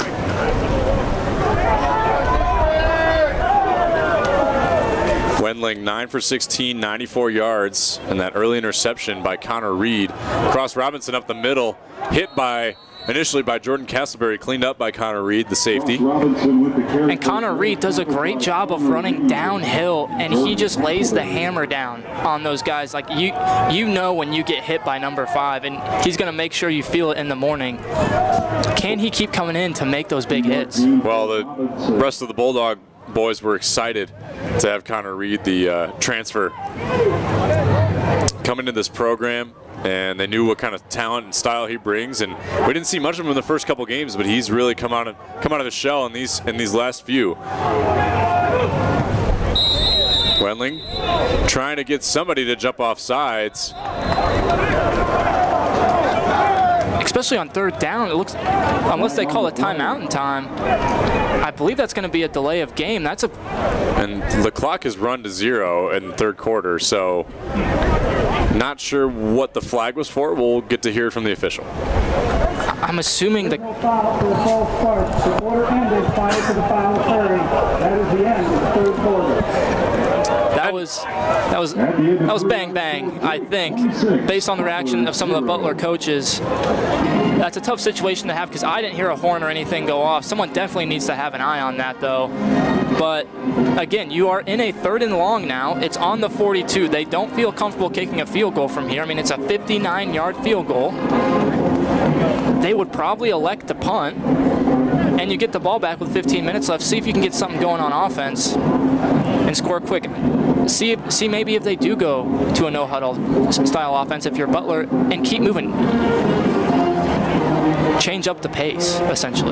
Speaker 2: Wendling 9 for 16, 94 yards, and that early interception by Connor Reed. Cross Robinson up the middle, hit initially by Jordan Castleberry, cleaned up by Connor Reed, the safety.
Speaker 3: And Connor Reed does a great job of running downhill, and he just lays the hammer down on those guys. Like you know when you get hit by number 5, and he's going to make sure you feel it in the morning. Can he keep coming in to make those big hits?
Speaker 2: Well, the rest of the Bulldog boys were excited to have Connor Reed, the transfer, come into this program, and they knew what kind of talent and style he brings. And we didn't see much of him in the first couple games, but he's really come out of his shell in these last few. Wendling trying to get somebody to jump off sides.
Speaker 3: Especially on 3rd down, it looks, unless they call a timeout in time, I believe that's going to be a delay of game.
Speaker 2: And the clock has run to 0 in the 3rd quarter, so not sure what the flag was for. We'll get to hear from the official.
Speaker 3: I'm assuming the
Speaker 4: foul for the false start. The quarter ended prior to the foul occurring. That is the end of the 3rd quarter.
Speaker 3: That was bang bang, I think, based on the reaction of some of the Butler coaches. That's a tough situation to have because I didn't hear a horn or anything go off. Someone definitely needs to have an eye on that, though. But again, you are in a 3rd and long now. It's on the 42. They don't feel comfortable kicking a field goal from here. I mean, it's a 59-yard field goal. They would probably elect to punt, and you get the ball back with 15 minutes left. See if you can get something going on offense and score quick. See maybe if they do go to a no-huddle style offense if you're Butler, and keep moving. Change up the pace, essentially.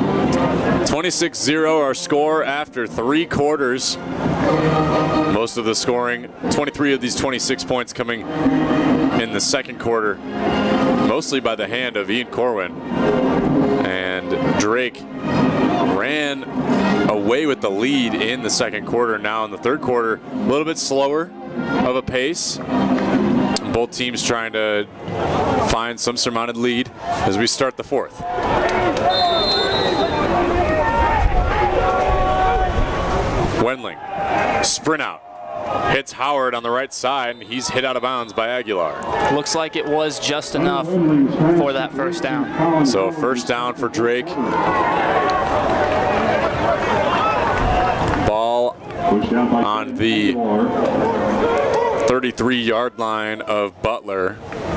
Speaker 2: 26-0 our score after 3 quarters. Most of the scoring, 23 of these 26 points coming in the 2nd quarter, mostly by the hand of Ian Corwin. And Drake ran away with the lead in the 2nd quarter. Now in the 3rd quarter, a little bit slower of a pace. Both teams trying to find some surmounted lead as we start the 4th. Wendling, sprint out, hits Howard on the right side, and he's hit out of bounds by Aguilar.
Speaker 3: Looks like it was just enough for that 1st down.
Speaker 2: So 1st down for Drake. Ball on the 33-yard line of Butler.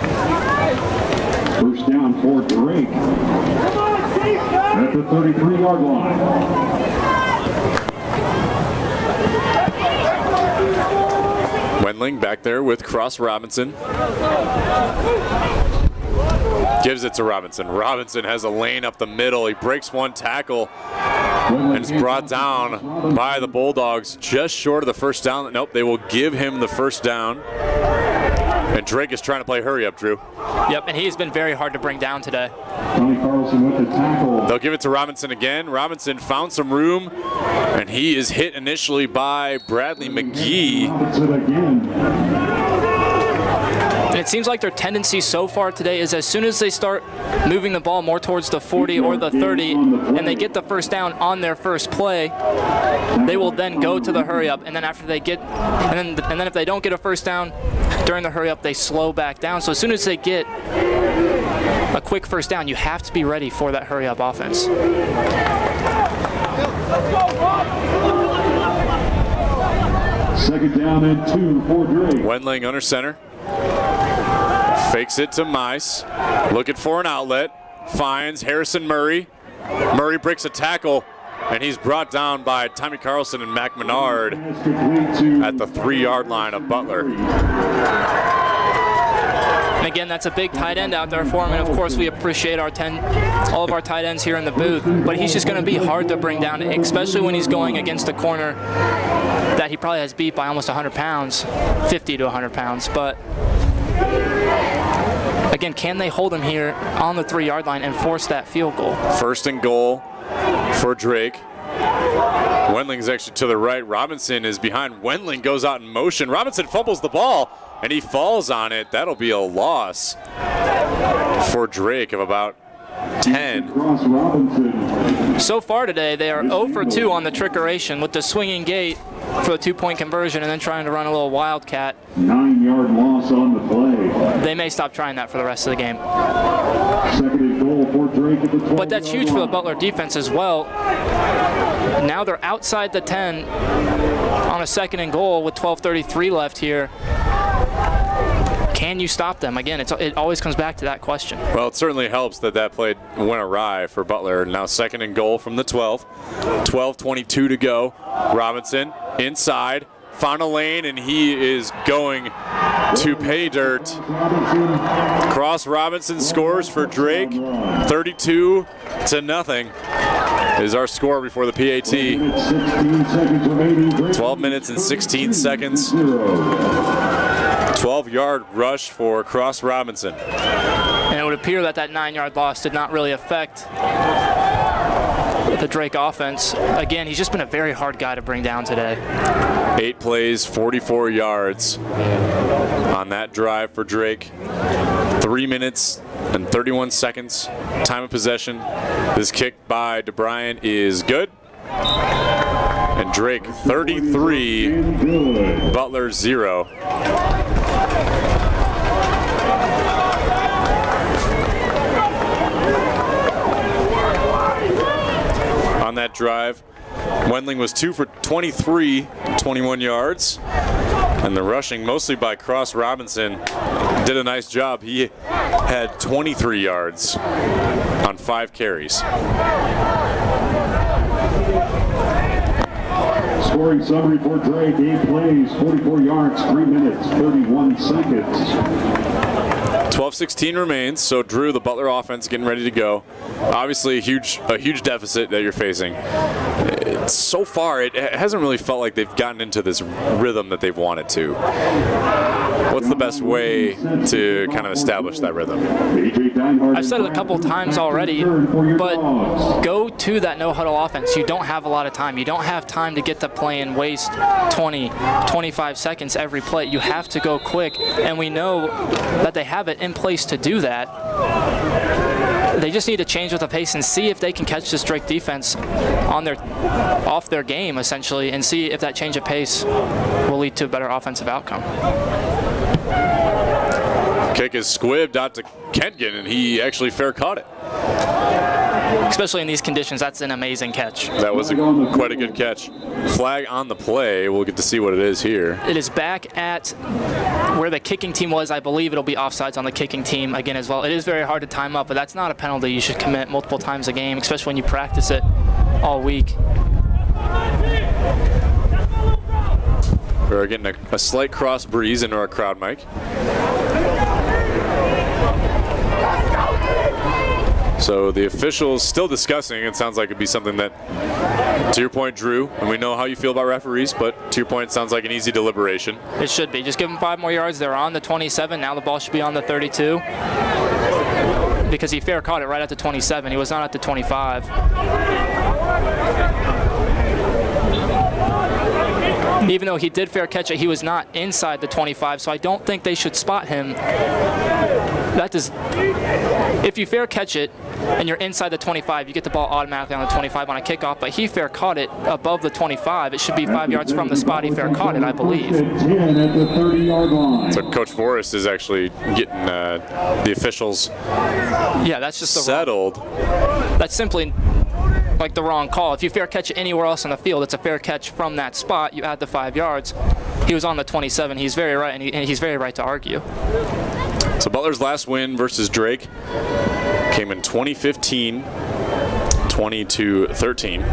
Speaker 1: 1st down for Drake at the 33-yard line.
Speaker 2: Wendling back there with Cross Robinson. Gives it to Robinson. Robinson has a lane up the middle. He breaks one tackle and is brought down by the Bulldogs just short of the 1st down. Nope, they will give him the 1st down. And Drake is trying to play hurry up, Drew.
Speaker 3: Yep, and he's been very hard to bring down today.
Speaker 1: Tony Carlson with the tackle.
Speaker 2: They'll give it to Robinson again. Robinson found some room, and he is hit initially by Bradley McGee.
Speaker 1: Robinson again.
Speaker 3: it seems like their tendency so far today is as soon as they start moving the ball more towards the 40 or the 30 and they get the first down on their first play, they will then go to the hurry up, and then after they get, and then if they don't get a first down during the hurry up, they slow back down. So as soon as they get a quick first down, you have to be ready for that hurry up offense.
Speaker 1: Second down and 2 for Drake.
Speaker 2: Wendling under center. Fakes it to Mice. Looking for an outlet. Finds Harrison Murray. Murray breaks a tackle, and he's brought down by Tommy Carlson and Mac Menard at the 3-yard line of Butler.
Speaker 3: And again, that's a big tight end out there for him, and of course we appreciate all of our tight ends here in the booth, but he's just going to be hard to bring down, especially when he's going against a corner that he probably has beat by almost 100 pounds, 50 to 100 pounds. But again, can they hold him here on the 3-yard line and force that field goal?
Speaker 2: First and goal for Drake. Wendling's actually to the right. Robinson is behind. Wendling goes out in motion. Robinson fumbles the ball, and he falls on it. That'll be a loss for Drake of about 10.
Speaker 3: So far today, they are 0 for 2 on the trickeration with the swinging gate for the 2-point conversion and then trying to run a little wildcat.
Speaker 1: 9-yard loss on the play.
Speaker 3: They may stop trying that for the rest of the game.
Speaker 1: Second and goal for Drake at the 12.
Speaker 3: But that's huge for the Butler defense as well. Now they're outside the 10 on a second and goal with 12:33 left here. Can you stop them? Again, it always comes back to that question.
Speaker 2: Well, it certainly helps that play went awry for Butler. Now second and goal from the 12. 12:22 to go. Robinson inside, found a lane, and he is going to pay dirt. Cross Robinson scores for Drake. 32-0 is our score before the PAT. 12 minutes and 16 seconds. 12-yard rush for Cross Robinson.
Speaker 3: And it would appear that 9-yard loss did not really affect the Drake offense. Again, he's just been a very hard guy to bring down today.
Speaker 2: 8 plays, 44 yards on that drive for Drake. 3 minutes and 31 seconds time of possession. This kick by DeBryan is good. And Drake 33, Butler 0. On that drive, Wendling was 2 for 23, 21 yards. And the rushing, mostly by Cross Robinson, did a nice job. He had 23 yards on 5 carries.
Speaker 1: Scoring summary for Drake, 8 plays, 44 yards, 3 minutes, 31 seconds.
Speaker 2: 12:16 remains, so Drew, the Butler offense, getting ready to go. Obviously, a huge deficit that you're facing. So far, it hasn't really felt like they've gotten into this rhythm that they've wanted to. What's the best way to kind of establish that rhythm?
Speaker 3: I've said it a couple times already, but go to that no-huddle offense. You don't have a lot of time. You don't have time to get to play and waste 20, 25 seconds every play. You have to go quick, and we know that they have it in place to do that. They just need to change with the pace and see if they can catch this Drake defense off their game, essentially, and see if that change of pace will lead to a better offensive outcome.
Speaker 2: Kick is squibbed out to Kentgen, and he actually fair caught it.
Speaker 3: Especially in these conditions, that's an amazing catch.
Speaker 2: That was quite a good catch. Flag on the play. We'll get to see what it is here.
Speaker 3: It is back at where the kicking team was. I believe it'll be offsides on the kicking team again as well. It is very hard to time up, but that's not a penalty you should commit multiple times a game, especially when you practice it all week.
Speaker 2: We're getting a slight cross breeze into our crowd mic. So the officials still discussing. It sounds like it'd be something that, to your point, Drew, and we know how you feel about referees, but to your point, it sounds like an easy deliberation.
Speaker 3: It should be. Just give them 5 more yards. They're on the 27. Now the ball should be on the 32. Because he fair caught it right at the 27. He was not at the 25. Even though he did fair catch it, he was not inside the 25, so I don't think they should spot him. If you fair catch it and you're inside the 25, you get the ball automatically on the 25 on a kickoff, but he fair caught it above the 25. It should be 5 yards from the spot he fair caught it, I believe.
Speaker 2: So Coach Forrest is actually getting the officials
Speaker 3: that's just
Speaker 2: settled.
Speaker 3: That's simply like the wrong call. If you fair catch it anywhere else on the field, it's a fair catch from that spot. You add the 5 yards. He was on the 27. He's very right, and he's very right to argue.
Speaker 2: So Butler's last win versus Drake came in 2015, 20-13.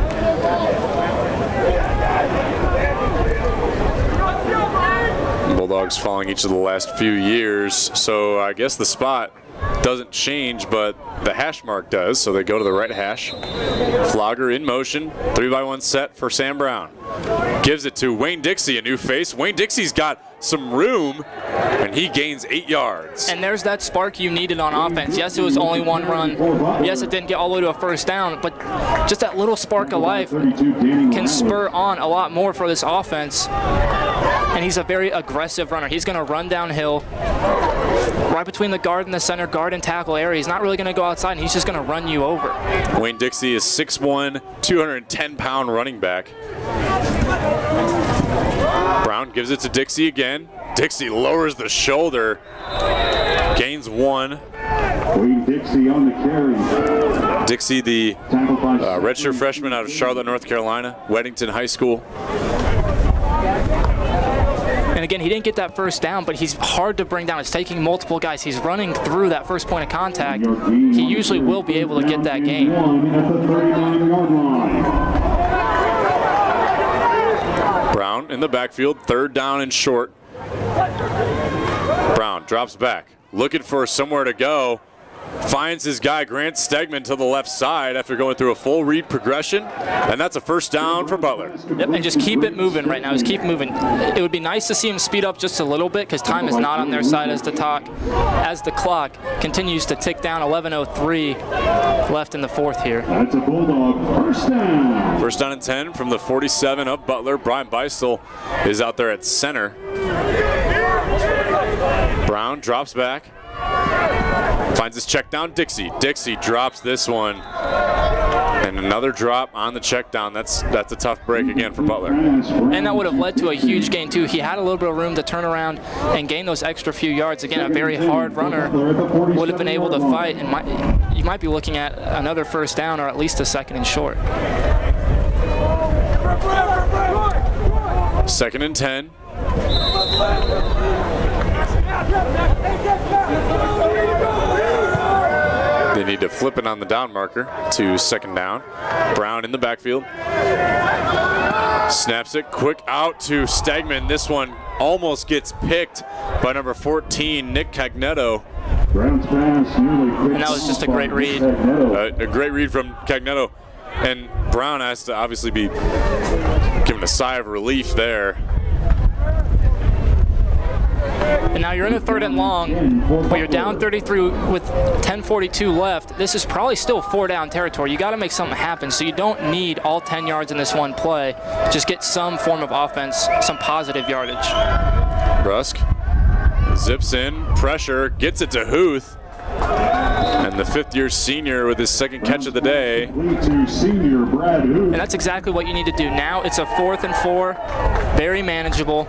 Speaker 2: Bulldogs following each of the last few years, so I guess the spot doesn't change, but the hash mark does, so they go to the right hash. Flogger in motion, 3x1 set for Sam Brown. Gives it to Wayne Dixie, a new face. Wayne Dixie's got some room, and he gains 8 yards.
Speaker 3: And there's that spark you needed on offense. Yes, it was only one run. Yes, it didn't get all the way to a first down, but just that little spark of life can spur on a lot more for this offense. And he's a very aggressive runner. He's going to run downhill right between the guard and the center, guard and tackle area. He's not really going to go outside, and he's just going to run you over.
Speaker 2: Wayne Dixie is 6'1", 210-pound running back. Brown gives it to Dixie again. Dixie lowers the shoulder, gains 1.
Speaker 1: Wayne Dixie on the carry.
Speaker 2: Dixie, the redshirt freshman out of Charlotte, North Carolina, Weddington High School.
Speaker 3: And again, he didn't get that first down, but he's hard to bring down. It's taking multiple guys. He's running through that first point of contact. He usually will be able to get that gain.
Speaker 2: Brown in the backfield, 3rd down and short. Brown drops back, looking for somewhere to go. Finds his guy Grant Stegman to the left side after going through a full read progression, and that's a first down for Butler.
Speaker 3: Yep, and just keep it moving right now. Just keep moving. It would be nice to see him speed up just a little bit because time is not on their side as the clock continues to tick down. 11:03 left in the 4th here.
Speaker 1: That's a Bulldog first down.
Speaker 2: First down and 10 from the 47 of Butler. Brian Beistel is out there at center. Brown drops back. Finds his check down, Dixie. Dixie drops this one. And another drop on the check down. That's a tough break again for Butler.
Speaker 3: And that would have led to a huge gain too. He had a little bit of room to turn around and gain those extra few yards. Again, a very hard runner would have been able to fight, and you might be looking at another first down or at least a 2nd and short.
Speaker 2: 2nd and 10. They need to flip it on the down marker to 2nd down. Brown in the backfield. Snaps it quick out to Stegman. This one almost gets picked by number 14, Nick Cagnetto.
Speaker 3: And that was just a great read.
Speaker 2: A great read from Cagnetto. And Brown has to obviously be given a sigh of relief there.
Speaker 3: And now you're in a 3rd and long, but you're down 33 with 10:42 left. This is probably still 4-down territory. You got to make something happen, so you don't need all 10 yards in this one play. Just get some form of offense, some positive yardage.
Speaker 2: Rusk zips in, pressure, gets it to Huth. And the 5th-year senior with his 2nd catch of the day.
Speaker 3: And that's exactly what you need to do. Now it's a 4th and 4, very manageable.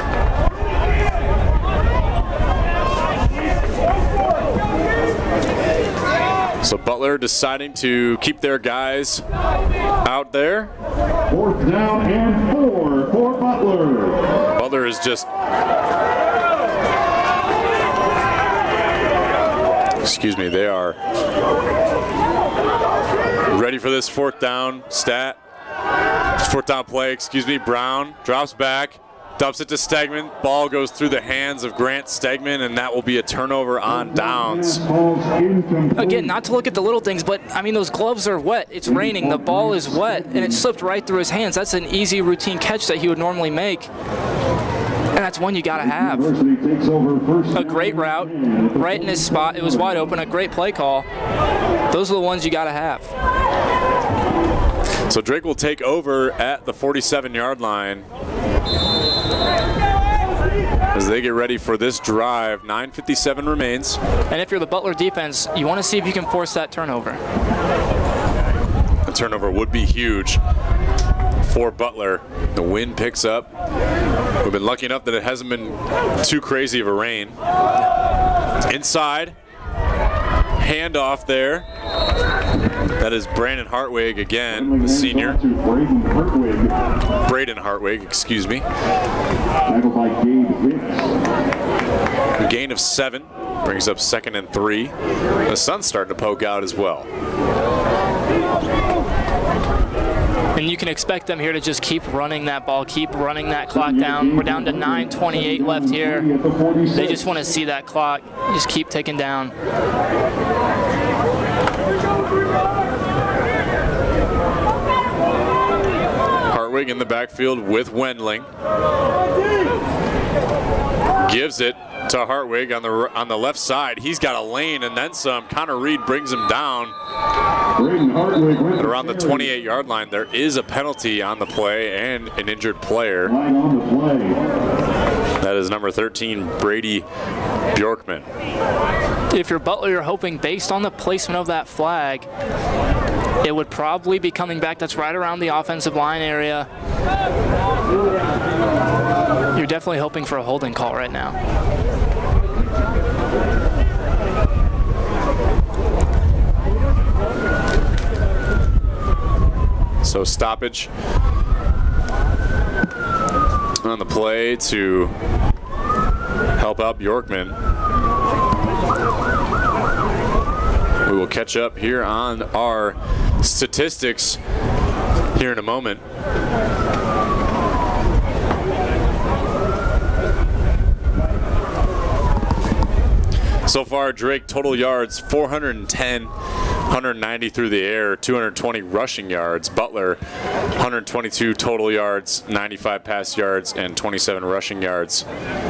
Speaker 2: So Butler deciding to keep their guys out there.
Speaker 1: 4th down and 4 for Butler.
Speaker 2: Butler is just, excuse me, they are ready for this 4th down stat. 4th down play, excuse me. Brown drops back, dumps it to Stegman. Ball goes through the hands of Grant Stegman, and that will be a turnover on downs.
Speaker 3: Again, not to look at the little things, but I mean, those gloves are wet. It's raining, the ball is wet, and it slipped right through his hands. That's an easy routine catch that he would normally make. And that's one you got to have. A great route, right in his spot. It was wide open, a great play call. Those are the ones you got to have.
Speaker 2: So Drake will take over at the 47-yard line. as they get ready for this drive. 9:57 remains.
Speaker 3: And if you're the Butler defense, you want to see if you can force that turnover.
Speaker 2: A turnover would be huge for Butler. The wind picks up. We've been lucky enough that it hasn't been too crazy of a rain. Inside, handoff there. That is Brandon Hartwig again, the senior. Braden Hartwig, excuse me. A gain of 7, brings up 2nd and 3. The sun's starting to poke out as well.
Speaker 3: And you can expect them here to just keep running that ball, keep running that clock down. We're down to 9:28 left here. They just want to see that clock just keep ticking down.
Speaker 2: Hartwig in the backfield with Wendling. Gives it to Hartwig on the left side. He's got a lane and then some. Connor Reed brings him down. At around the 28-yard line, there is a penalty on the play and an injured player. That is number 13, Brady Bjorkman.
Speaker 3: If you're Butler, you're hoping based on the placement of that flag, it would probably be coming back. That's right around the offensive line area. You're definitely hoping for a holding call right now.
Speaker 2: So stoppage on the play to help out Bjorkman. We will catch up here on our statistics here in a moment. So far, Drake total yards 410, 190 through the air, 220 rushing yards. Butler 122 total yards, 95 pass yards, and 27 rushing yards.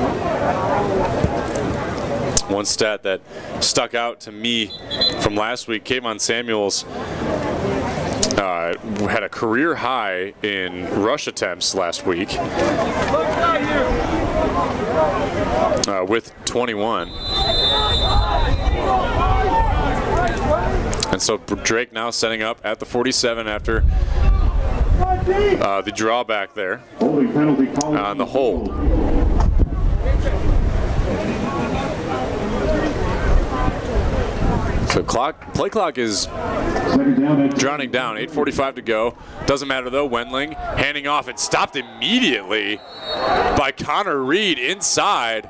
Speaker 2: One stat that stuck out to me from last week, Kayvon Samuels had a career high in rush attempts last week with 21. And so Drake now setting up at the 47 after the drawback there on the hold. So play clock is drowning down. 8:45 to go. Doesn't matter though. Wendling handing off and stopped immediately by Connor Reed inside.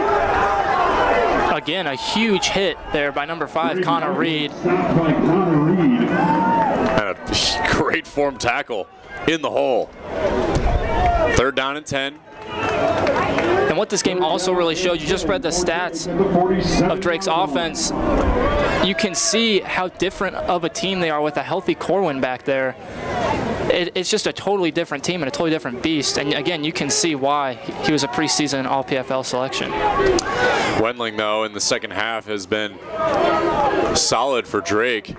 Speaker 3: Again, a huge hit there by number 5, Connor Reed.
Speaker 2: And a great form tackle in the hole. 3rd down and 10.
Speaker 3: And what this game also really showed, you just read the stats of Drake's offense. You can see how different of a team they are with a healthy Corwin back there. It's just a totally different team and a totally different beast. And again, you can see why he was a preseason All-PFL selection.
Speaker 2: Wendling, though, in the second half has been solid for Drake.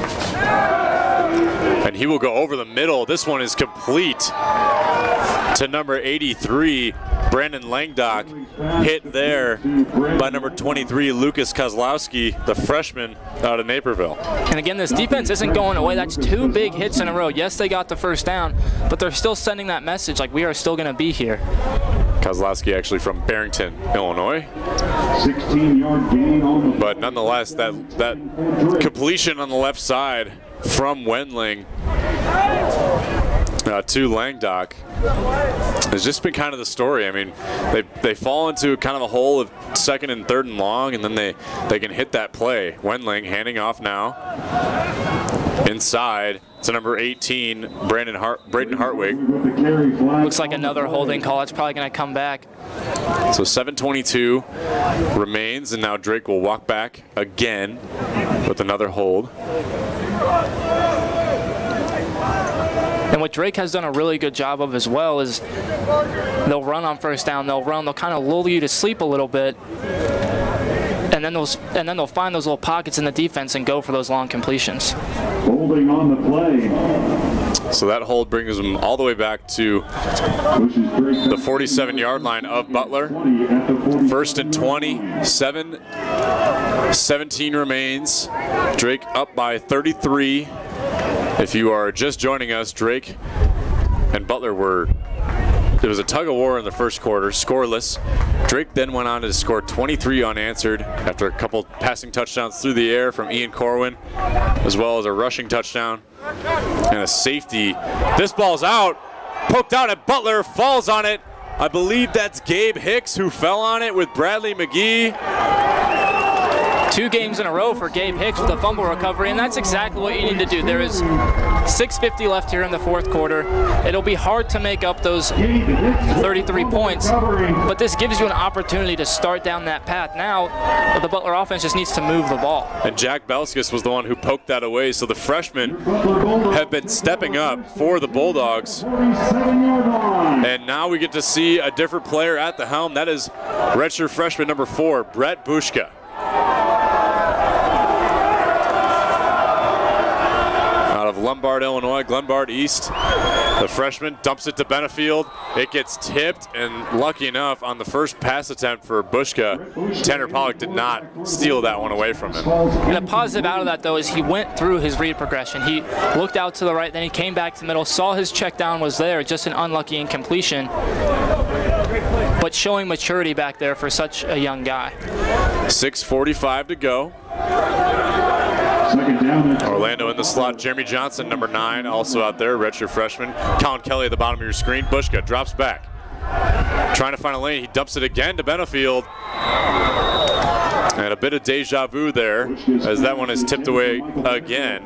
Speaker 2: And he will go over the middle. This one is complete to number 83, Brandon Langdock. Hit there by number 23, Lucas Kozlowski, the freshman out of Naperville.
Speaker 3: And again, this defense isn't going away. That's 2 big hits in a row. Yes, they got the first down, but they're still sending that message like we are still going to be here.
Speaker 2: Kozlowski actually from Barrington, Illinois.
Speaker 1: 16-yard gain on the...
Speaker 2: But nonetheless, that completion on the left side from Wendling to Langdock has just been kind of the story. I mean, they fall into kind of a hole of 2nd and 3rd and long, and then they can hit that play. Wendling handing off now inside to number 18, Braden Hartwig.
Speaker 3: Looks like another holding call. It's probably going to come back.
Speaker 2: So 7:22 remains, and now Drake will walk back again with another hold.
Speaker 3: And what Drake has done a really good job of as well is they'll run on first down, they'll kind of lull you to sleep a little bit, and then they'll find those little pockets in the defense and go for those long completions.
Speaker 1: Holding on the play.
Speaker 2: So that hold brings them all the way back to the 47-yard line of Butler. First and 20, 17 remains. Drake up by 33. If you are just joining us, Drake and Butler there was a tug of war in the first quarter, scoreless. Drake then went on to score 23 unanswered after a couple passing touchdowns through the air from Ian Corwin, as well as a rushing touchdown and a safety. This ball's out, poked out at Butler, falls on it. I believe that's Gabe Hicks who fell on it with Bradley McGee.
Speaker 3: 2 games in a row for Gabe Hicks with a fumble recovery, and that's exactly what you need to do. There is 6:50 left here in the fourth quarter. It'll be hard to make up those 33 points, but this gives you an opportunity to start down that path. Now, the Butler offense just needs to move the ball.
Speaker 2: And Jack Belskis was the one who poked that away, so the freshmen have been stepping up for the Bulldogs. And now we get to see a different player at the helm. That is redshirt freshman number 4, Brett Bushka. Out of Lombard, Illinois, Glenbard East. The freshman dumps it to Benefield. It gets tipped, and lucky enough on the first pass attempt for Bushka, Tanner Pollock did not steal that one away from him.
Speaker 3: And a positive out of that, though, is he went through his read progression. He looked out to the right, then he came back to the middle, saw his check down was there, just an unlucky incompletion. But showing maturity back there for such a young guy.
Speaker 2: 6:45 to go. Orlando in the slot. Jeremy Johnson, number 9, also out there, redshirt freshman. Colin Kelly at the bottom of your screen. Bushka drops back. Trying to find a lane. He dumps it again to Benefield. And a bit of deja vu there as that one is tipped away again.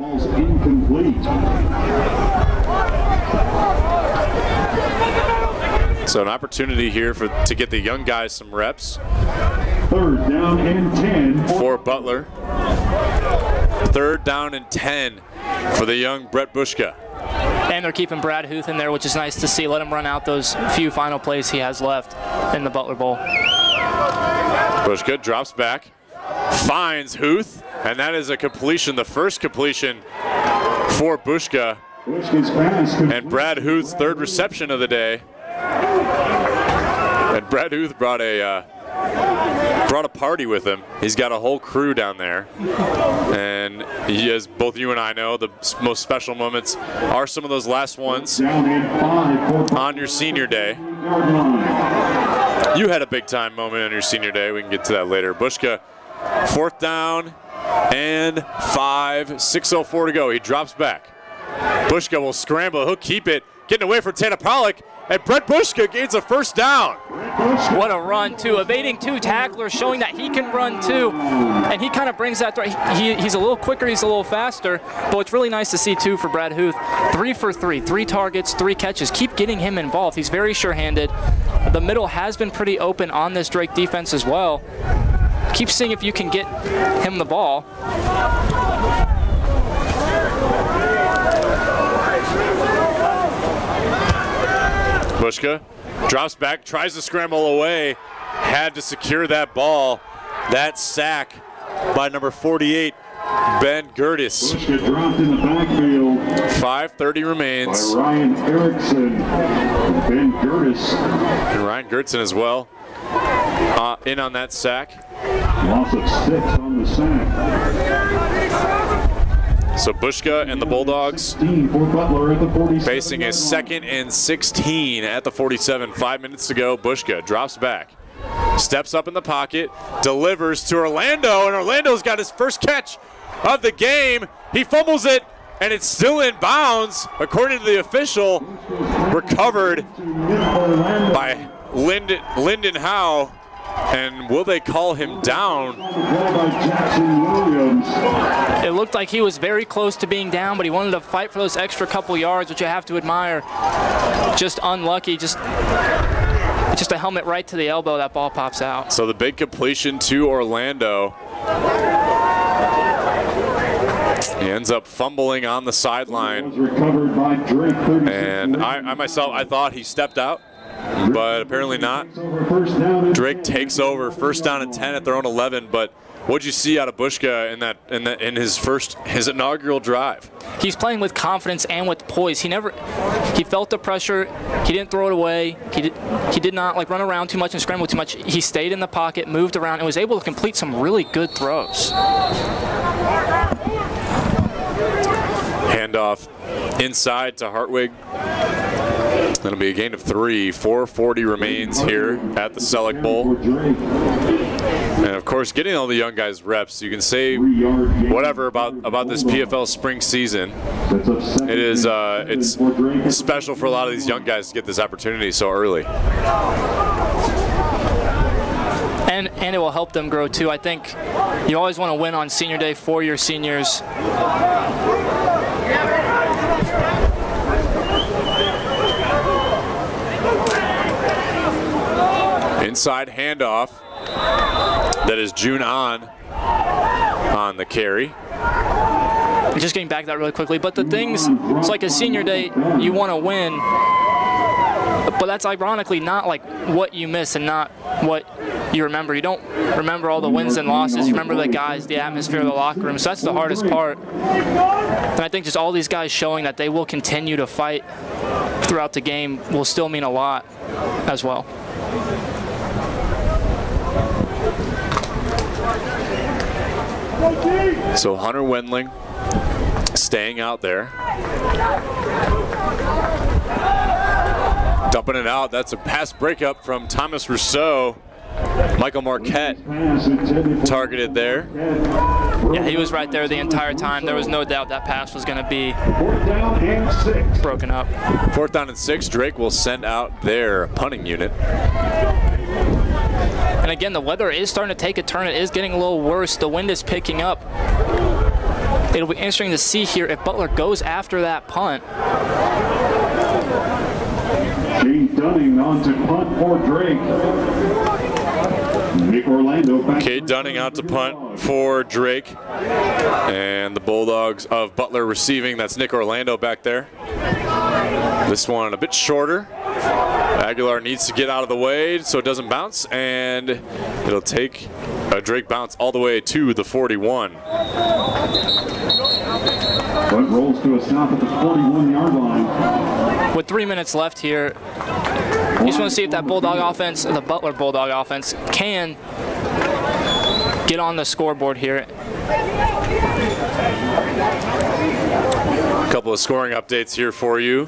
Speaker 2: So an opportunity here to get the young guys some reps.
Speaker 1: 3rd down and 10
Speaker 2: for Butler. 3rd down and 10 for the young Brett Bushka.
Speaker 3: And they're keeping Brad Huth in there, which is nice to see. Let him run out those few final plays he has left in the Butler Bowl.
Speaker 2: Bushka drops back, finds Huth, and that is a completion, the first completion for Bushka. And Brad Huth's 3rd reception of the day. And Brad Huth brought a party with him. He's got a whole crew down there. And he, as both you and I know, the most special moments are some of those last ones on your senior day. You had a big time moment on your senior day. We can get to that later. Bushka, 4th down and 5, 6:04 to go. He drops back. Bushka will scramble. He'll keep it. Getting away from Tanner Pollock. And Brett Bushka gains a 1st down.
Speaker 3: What a run, too. Evading 2 tacklers, showing that he can run, too. And he kind of brings that through. He's a little quicker, he's a little faster. But it's really nice to see, too, for Brad Huth. 3 for 3, 3 targets, 3 catches. Keep getting him involved. He's very sure-handed. The middle has been pretty open on this Drake defense as well. Keep seeing if you can get him the ball.
Speaker 2: Bushka drops back, tries to scramble away, had to secure that ball. That sack by number 48, Ben Gertis.
Speaker 1: Bushka dropped in the backfield.
Speaker 2: 5:30 remains.
Speaker 1: By Ryan Erickson, Ben Gertis.
Speaker 2: And Ryan Gertson as well, in on that sack.
Speaker 1: Loss of 6 on the sack.
Speaker 2: So Bushka and the Bulldogs facing a 2nd and 16 at the 47. 5 minutes to go. Bushka drops back, steps up in the pocket, delivers to Orlando, and Orlando's got his first catch of the game. He fumbles it, and it's still in bounds, according to the official. Recovered by Lyndon Howe. And will they call him down?
Speaker 3: It looked like he was very close to being down, but he wanted to fight for those extra couple yards, which you have to admire. Just unlucky, just a helmet right to the elbow, that ball pops out.
Speaker 2: So the big completion to Orlando. He ends up fumbling on the sideline. And I myself, I thought he stepped out, but apparently not. Drake takes over, 1st down and 10 at their own 11, but What'd you see out of Bushka in his inaugural drive?
Speaker 3: He's playing with confidence and with poise. He felt the pressure. He didn't throw it away. He did not like run around too much and scramble too much. He stayed in the pocket, moved around, and was able to complete some really good throws.
Speaker 2: Handoff inside to Hartwig. That'll be a gain of 3. 4:40 remains here at the Sellick Bowl. And of course, getting all the young guys reps. You can say whatever about this PFL spring season. It's special for a lot of these young guys to get this opportunity so early.
Speaker 3: And it will help them grow too. I think you always want to win on senior day for your seniors.
Speaker 2: Inside handoff. That is June on the carry.
Speaker 3: Just getting back to that really quickly, but the things, it's like a senior day, you want to win, but that's ironically not like what you miss and not what you remember. You don't remember all the wins and losses. You remember the guys, the atmosphere of the locker room. So that's the hardest part. And I think just all these guys showing that they will continue to fight throughout the game will still mean a lot as well.
Speaker 2: So Hunter Wendling staying out there. Dumping it out. That's a pass breakup from Thomas Rousseau. Michael Marquette targeted there.
Speaker 3: Yeah, he was right there the entire time. There was no doubt that pass was going to be broken up.
Speaker 2: 4th down and 6. Drake will send out their punting unit.
Speaker 3: And again, the weather is starting to take a turn. It is getting a little worse. The wind is picking up. It'll be interesting to see here if Butler goes after that punt.
Speaker 1: Cade Dunning on to punt for Drake. Nick Orlando back.
Speaker 2: Cade Dunning out to punt for Drake. And the Bulldogs of Butler receiving. That's Nick Orlando back there. This one a bit shorter. Aguilar needs to get out of the way so it doesn't bounce, and it'll take a Drake bounce all the way to the 41.
Speaker 1: But rolls to a stop at the 41-yard line.
Speaker 3: With 3 minutes left here, you just want to see if that Bulldog offense, the Butler Bulldog offense, can get on the scoreboard here.
Speaker 2: A couple of scoring updates here for you.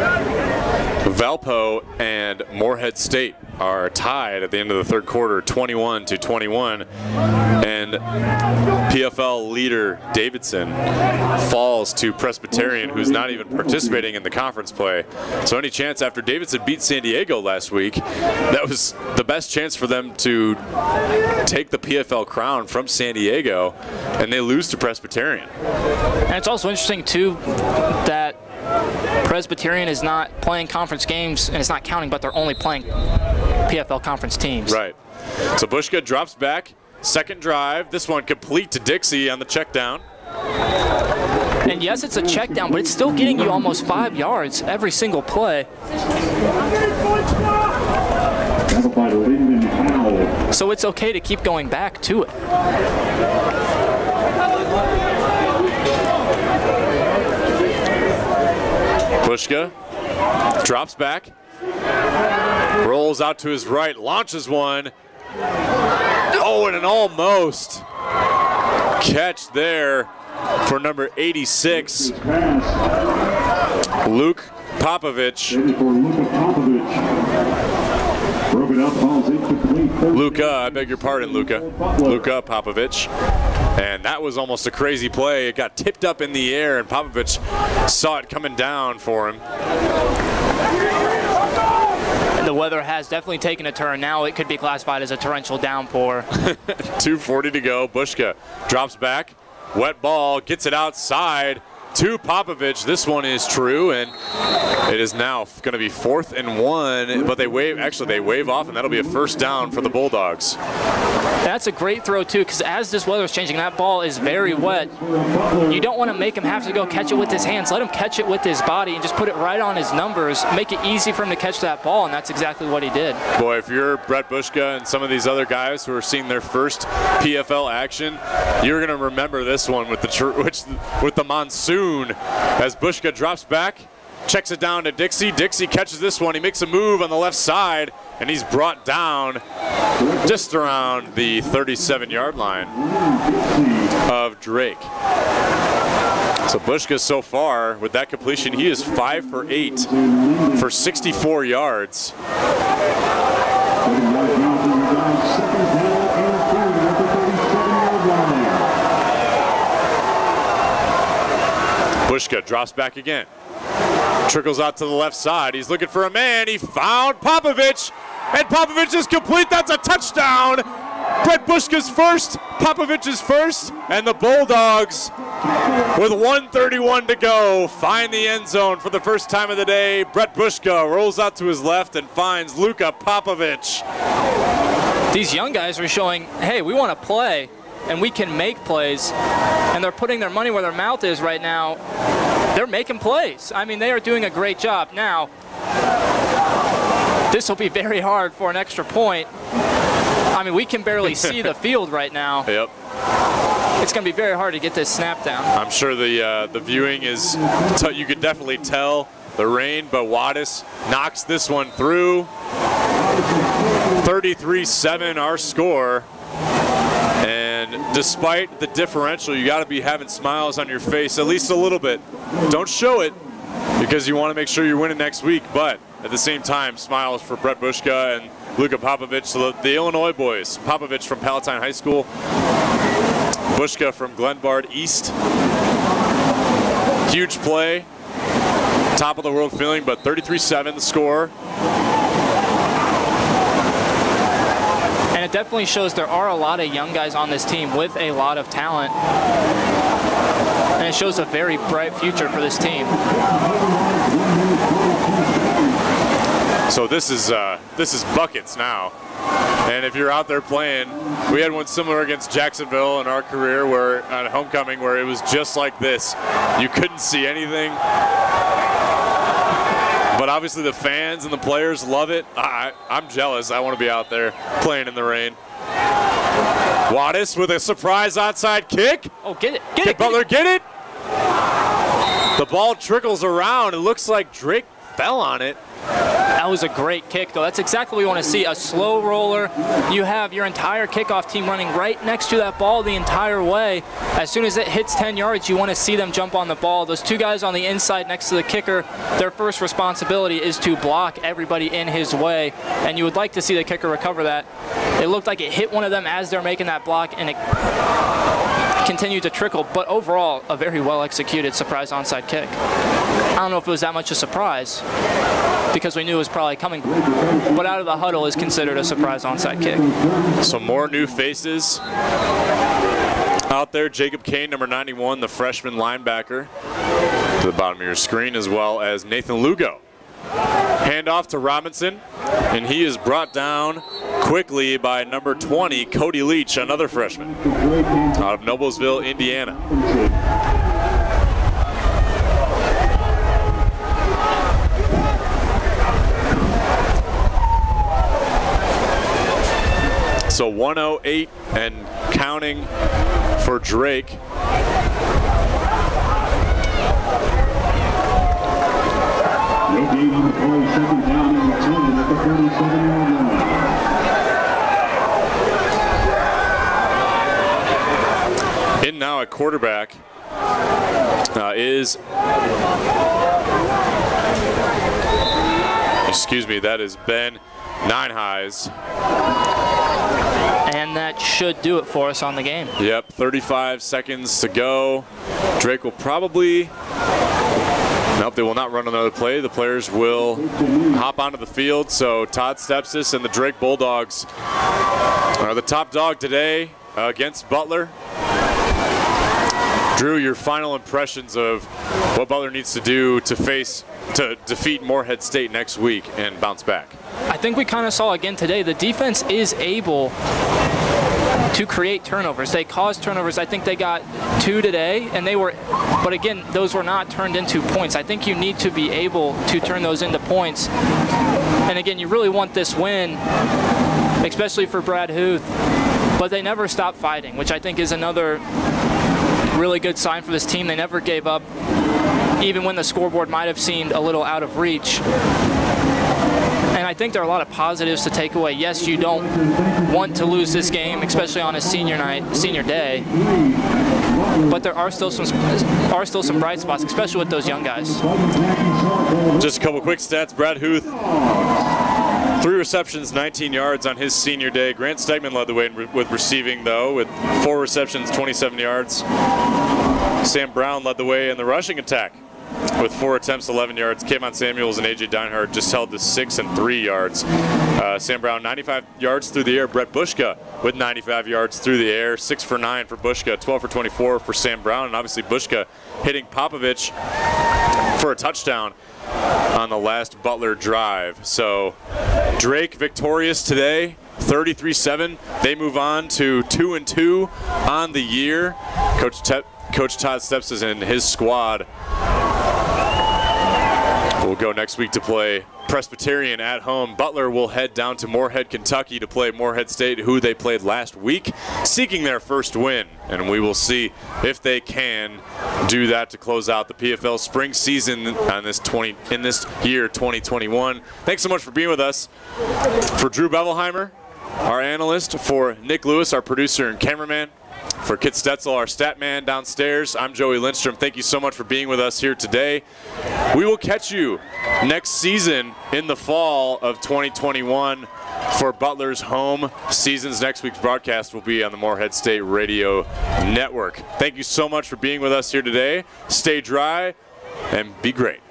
Speaker 2: Valpo and Morehead State are tied at the end of the 3rd quarter, 21-21. And PFL leader Davidson falls to Presbyterian, who's not even participating in the conference play. So any chance after Davidson beat San Diego last week, that was the best chance for them to take the PFL crown from San Diego, and they lose to Presbyterian.
Speaker 3: And it's also interesting too that Presbyterian is not playing conference games, and it's not counting, but they're only playing PFL conference teams.
Speaker 2: Right. So Bushka drops back. 2nd drive. This one complete to Dixie on the check down.
Speaker 3: And yes, it's a check down, but it's still getting you almost 5 yards every single play. So it's okay to keep going back to it.
Speaker 2: Bushka drops back, rolls out to his right, launches one. Oh, and an almost catch there for number 86, Luke Popovich. Luka, I beg your pardon, Luka Popovich. And that was almost a crazy play. It got tipped up in the air, and Popovich saw it coming down for him.
Speaker 3: The weather has definitely taken a turn. Now it could be classified as a torrential downpour.
Speaker 2: 2:40 to go. Bushka drops back. Wet ball, gets it outside. to Popovich. This one is true, and it is now going to be 4th and 1, but they wave off, and that'll be a first down for the Bulldogs.
Speaker 3: That's a great throw, too, because as this weather is changing, that ball is very wet. You don't want to make him have to go catch it with his hands. Let him catch it with his body and just put it right on his numbers. Make it easy for him to catch that ball, and that's exactly what he did. Boy,
Speaker 2: if you're Brett Bushka and some of these other guys who are seeing their first PFL action, you're going to remember this one with the monsoon as Bushka drops back, checks it down to Dixie. Dixie catches this one. He makes a move on the left side, and he's brought down just around the 37-yard line of Drake. So Bushka so far, with that completion, he is 5 for 8 for 64 yards. Bushka drops back again. Trickles out to the left side. He's looking for a man. He found Popovich, and Popovich is complete. That's a touchdown. Brett Bushka's first, Popovich's first, and the Bulldogs, with 1:31 to go, find the end zone for the first time of the day. Brett Bushka rolls out to his left and finds Luka Popovich.
Speaker 3: These young guys are showing, hey, we want to play, and we can make plays, and they're putting their money where their mouth is right now. They're making plays. I mean, they are doing a great job. Now, this will be very hard for an extra point. I mean, we can barely see the field right now.
Speaker 2: Yep.
Speaker 3: It's going to be very hard to get this snap down.
Speaker 2: I'm sure the viewing is, you could definitely tell the rain, but Wattis knocks this one through. 33-7 our score. And despite the differential, you got to be having smiles on your face at least a little bit. Don't show it because you want to make sure you're winning next week, but at the same time, smiles for Brett Bushka and Luka Popovich, so the Illinois boys. Popovich from Palatine High School, Bushka from Glenbard East. Huge play, top of the world feeling, but 33-7 the score.
Speaker 3: And it definitely shows there are a lot of young guys on this team with a lot of talent. And it shows a very bright future for this team.
Speaker 2: So this is buckets now. And if you're out there playing, we had one similar against Jacksonville in our career where at homecoming where it was just like this. You couldn't see anything. But obviously the fans and the players love it. I'm jealous. I want to be out there playing in the rain. Wattis with a surprise outside kick.
Speaker 3: Oh, get it.
Speaker 2: Get Butler, get it. The ball trickles around. It looks like Drake fell on it.
Speaker 3: That was a great kick, though. That's exactly what we want to see, a slow roller. You have your entire kickoff team running right next to that ball the entire way. As soon as it hits 10 yards, you want to see them jump on the ball. Those two guys on the inside next to the kicker, their first responsibility is to block everybody in his way, and you would like to see the kicker recover that. It looked like it hit one of them as they're making that block, and it continued to trickle, but overall, a very well-executed surprise onside kick. I don't know if it was that much a surprise, because we knew it was probably coming, but out of the huddle is considered a surprise onside kick.
Speaker 2: Some more new faces out there. Jacob Kane, number 91, the freshman linebacker, to the bottom of your screen, as well as Nathan Lugo. Handoff to Robinson, and he is brought down quickly by number 20, Cody Leach, another freshman out of Noblesville, Indiana. So 108 and counting for Drake.
Speaker 1: No gain on the play, second down and 10 at the 37-yard line.
Speaker 2: In now at quarterback that is Ben Ninehighs.
Speaker 3: And that should do it for us on the game.
Speaker 2: Yep, 35 seconds to go. Drake will probably, nope, they will not run another play. The players will hop onto the field. So Todd Stepsis and the Drake Bulldogs are the top dog today against Butler. Drew, your final impressions of what Butler needs to do to defeat Morehead State next week and bounce back.
Speaker 3: I think we kind of saw again today, the defense is able to create turnovers. They caused turnovers. I think they got 2 today, and but again, those were not turned into points. I think you need to be able to turn those into points. And again, you really want this win, especially for Brad Huth, but they never stopped fighting, which I think is another really good sign for this team. They never gave up, even when the scoreboard might have seemed a little out of reach. And I think there are a lot of positives to take away. Yes, you don't want to lose this game, especially on a senior day. But there are still some bright spots, especially with those young guys.
Speaker 2: Just a couple quick stats. Brad Huth, 3 receptions, 19 yards on his senior day. Grant Stegman led the way with receiving, though, with 4 receptions, 27 yards. Sam Brown led the way in the rushing attack with 4 attempts, 11 yards. Kayvon Samuels and A.J. Deinhardt just held to 6 and 3 yards. Sam Brown, 95 yards through the air. Brett Bushka with 95 yards through the air. 6 for 9 for Bushka, 12 for 24 for Sam Brown. And obviously Bushka hitting Popovich for a touchdown on the last Butler drive. So Drake victorious today, 33-7. They move on to 2-2 on the year. Coach Todd Steps and his squad will go next week to play Presbyterian at home. Butler will head down to Morehead, Kentucky to play Morehead State, who they played last week, seeking their first win. And we will see if they can do that to close out the PFL spring season on in this year 2021. Thanks so much for being with us. For Drew Bevelheimer, our analyst, for Nick Lewis, our producer and cameraman, for Kit Stetzel, our stat man downstairs, I'm Joey Lindstrom. Thank you so much for being with us here today. We will catch you next season in the fall of 2021 for Butler's home seasons. Next week's broadcast will be on the Morehead State Radio Network. Thank you so much for being with us here today. Stay dry and be great.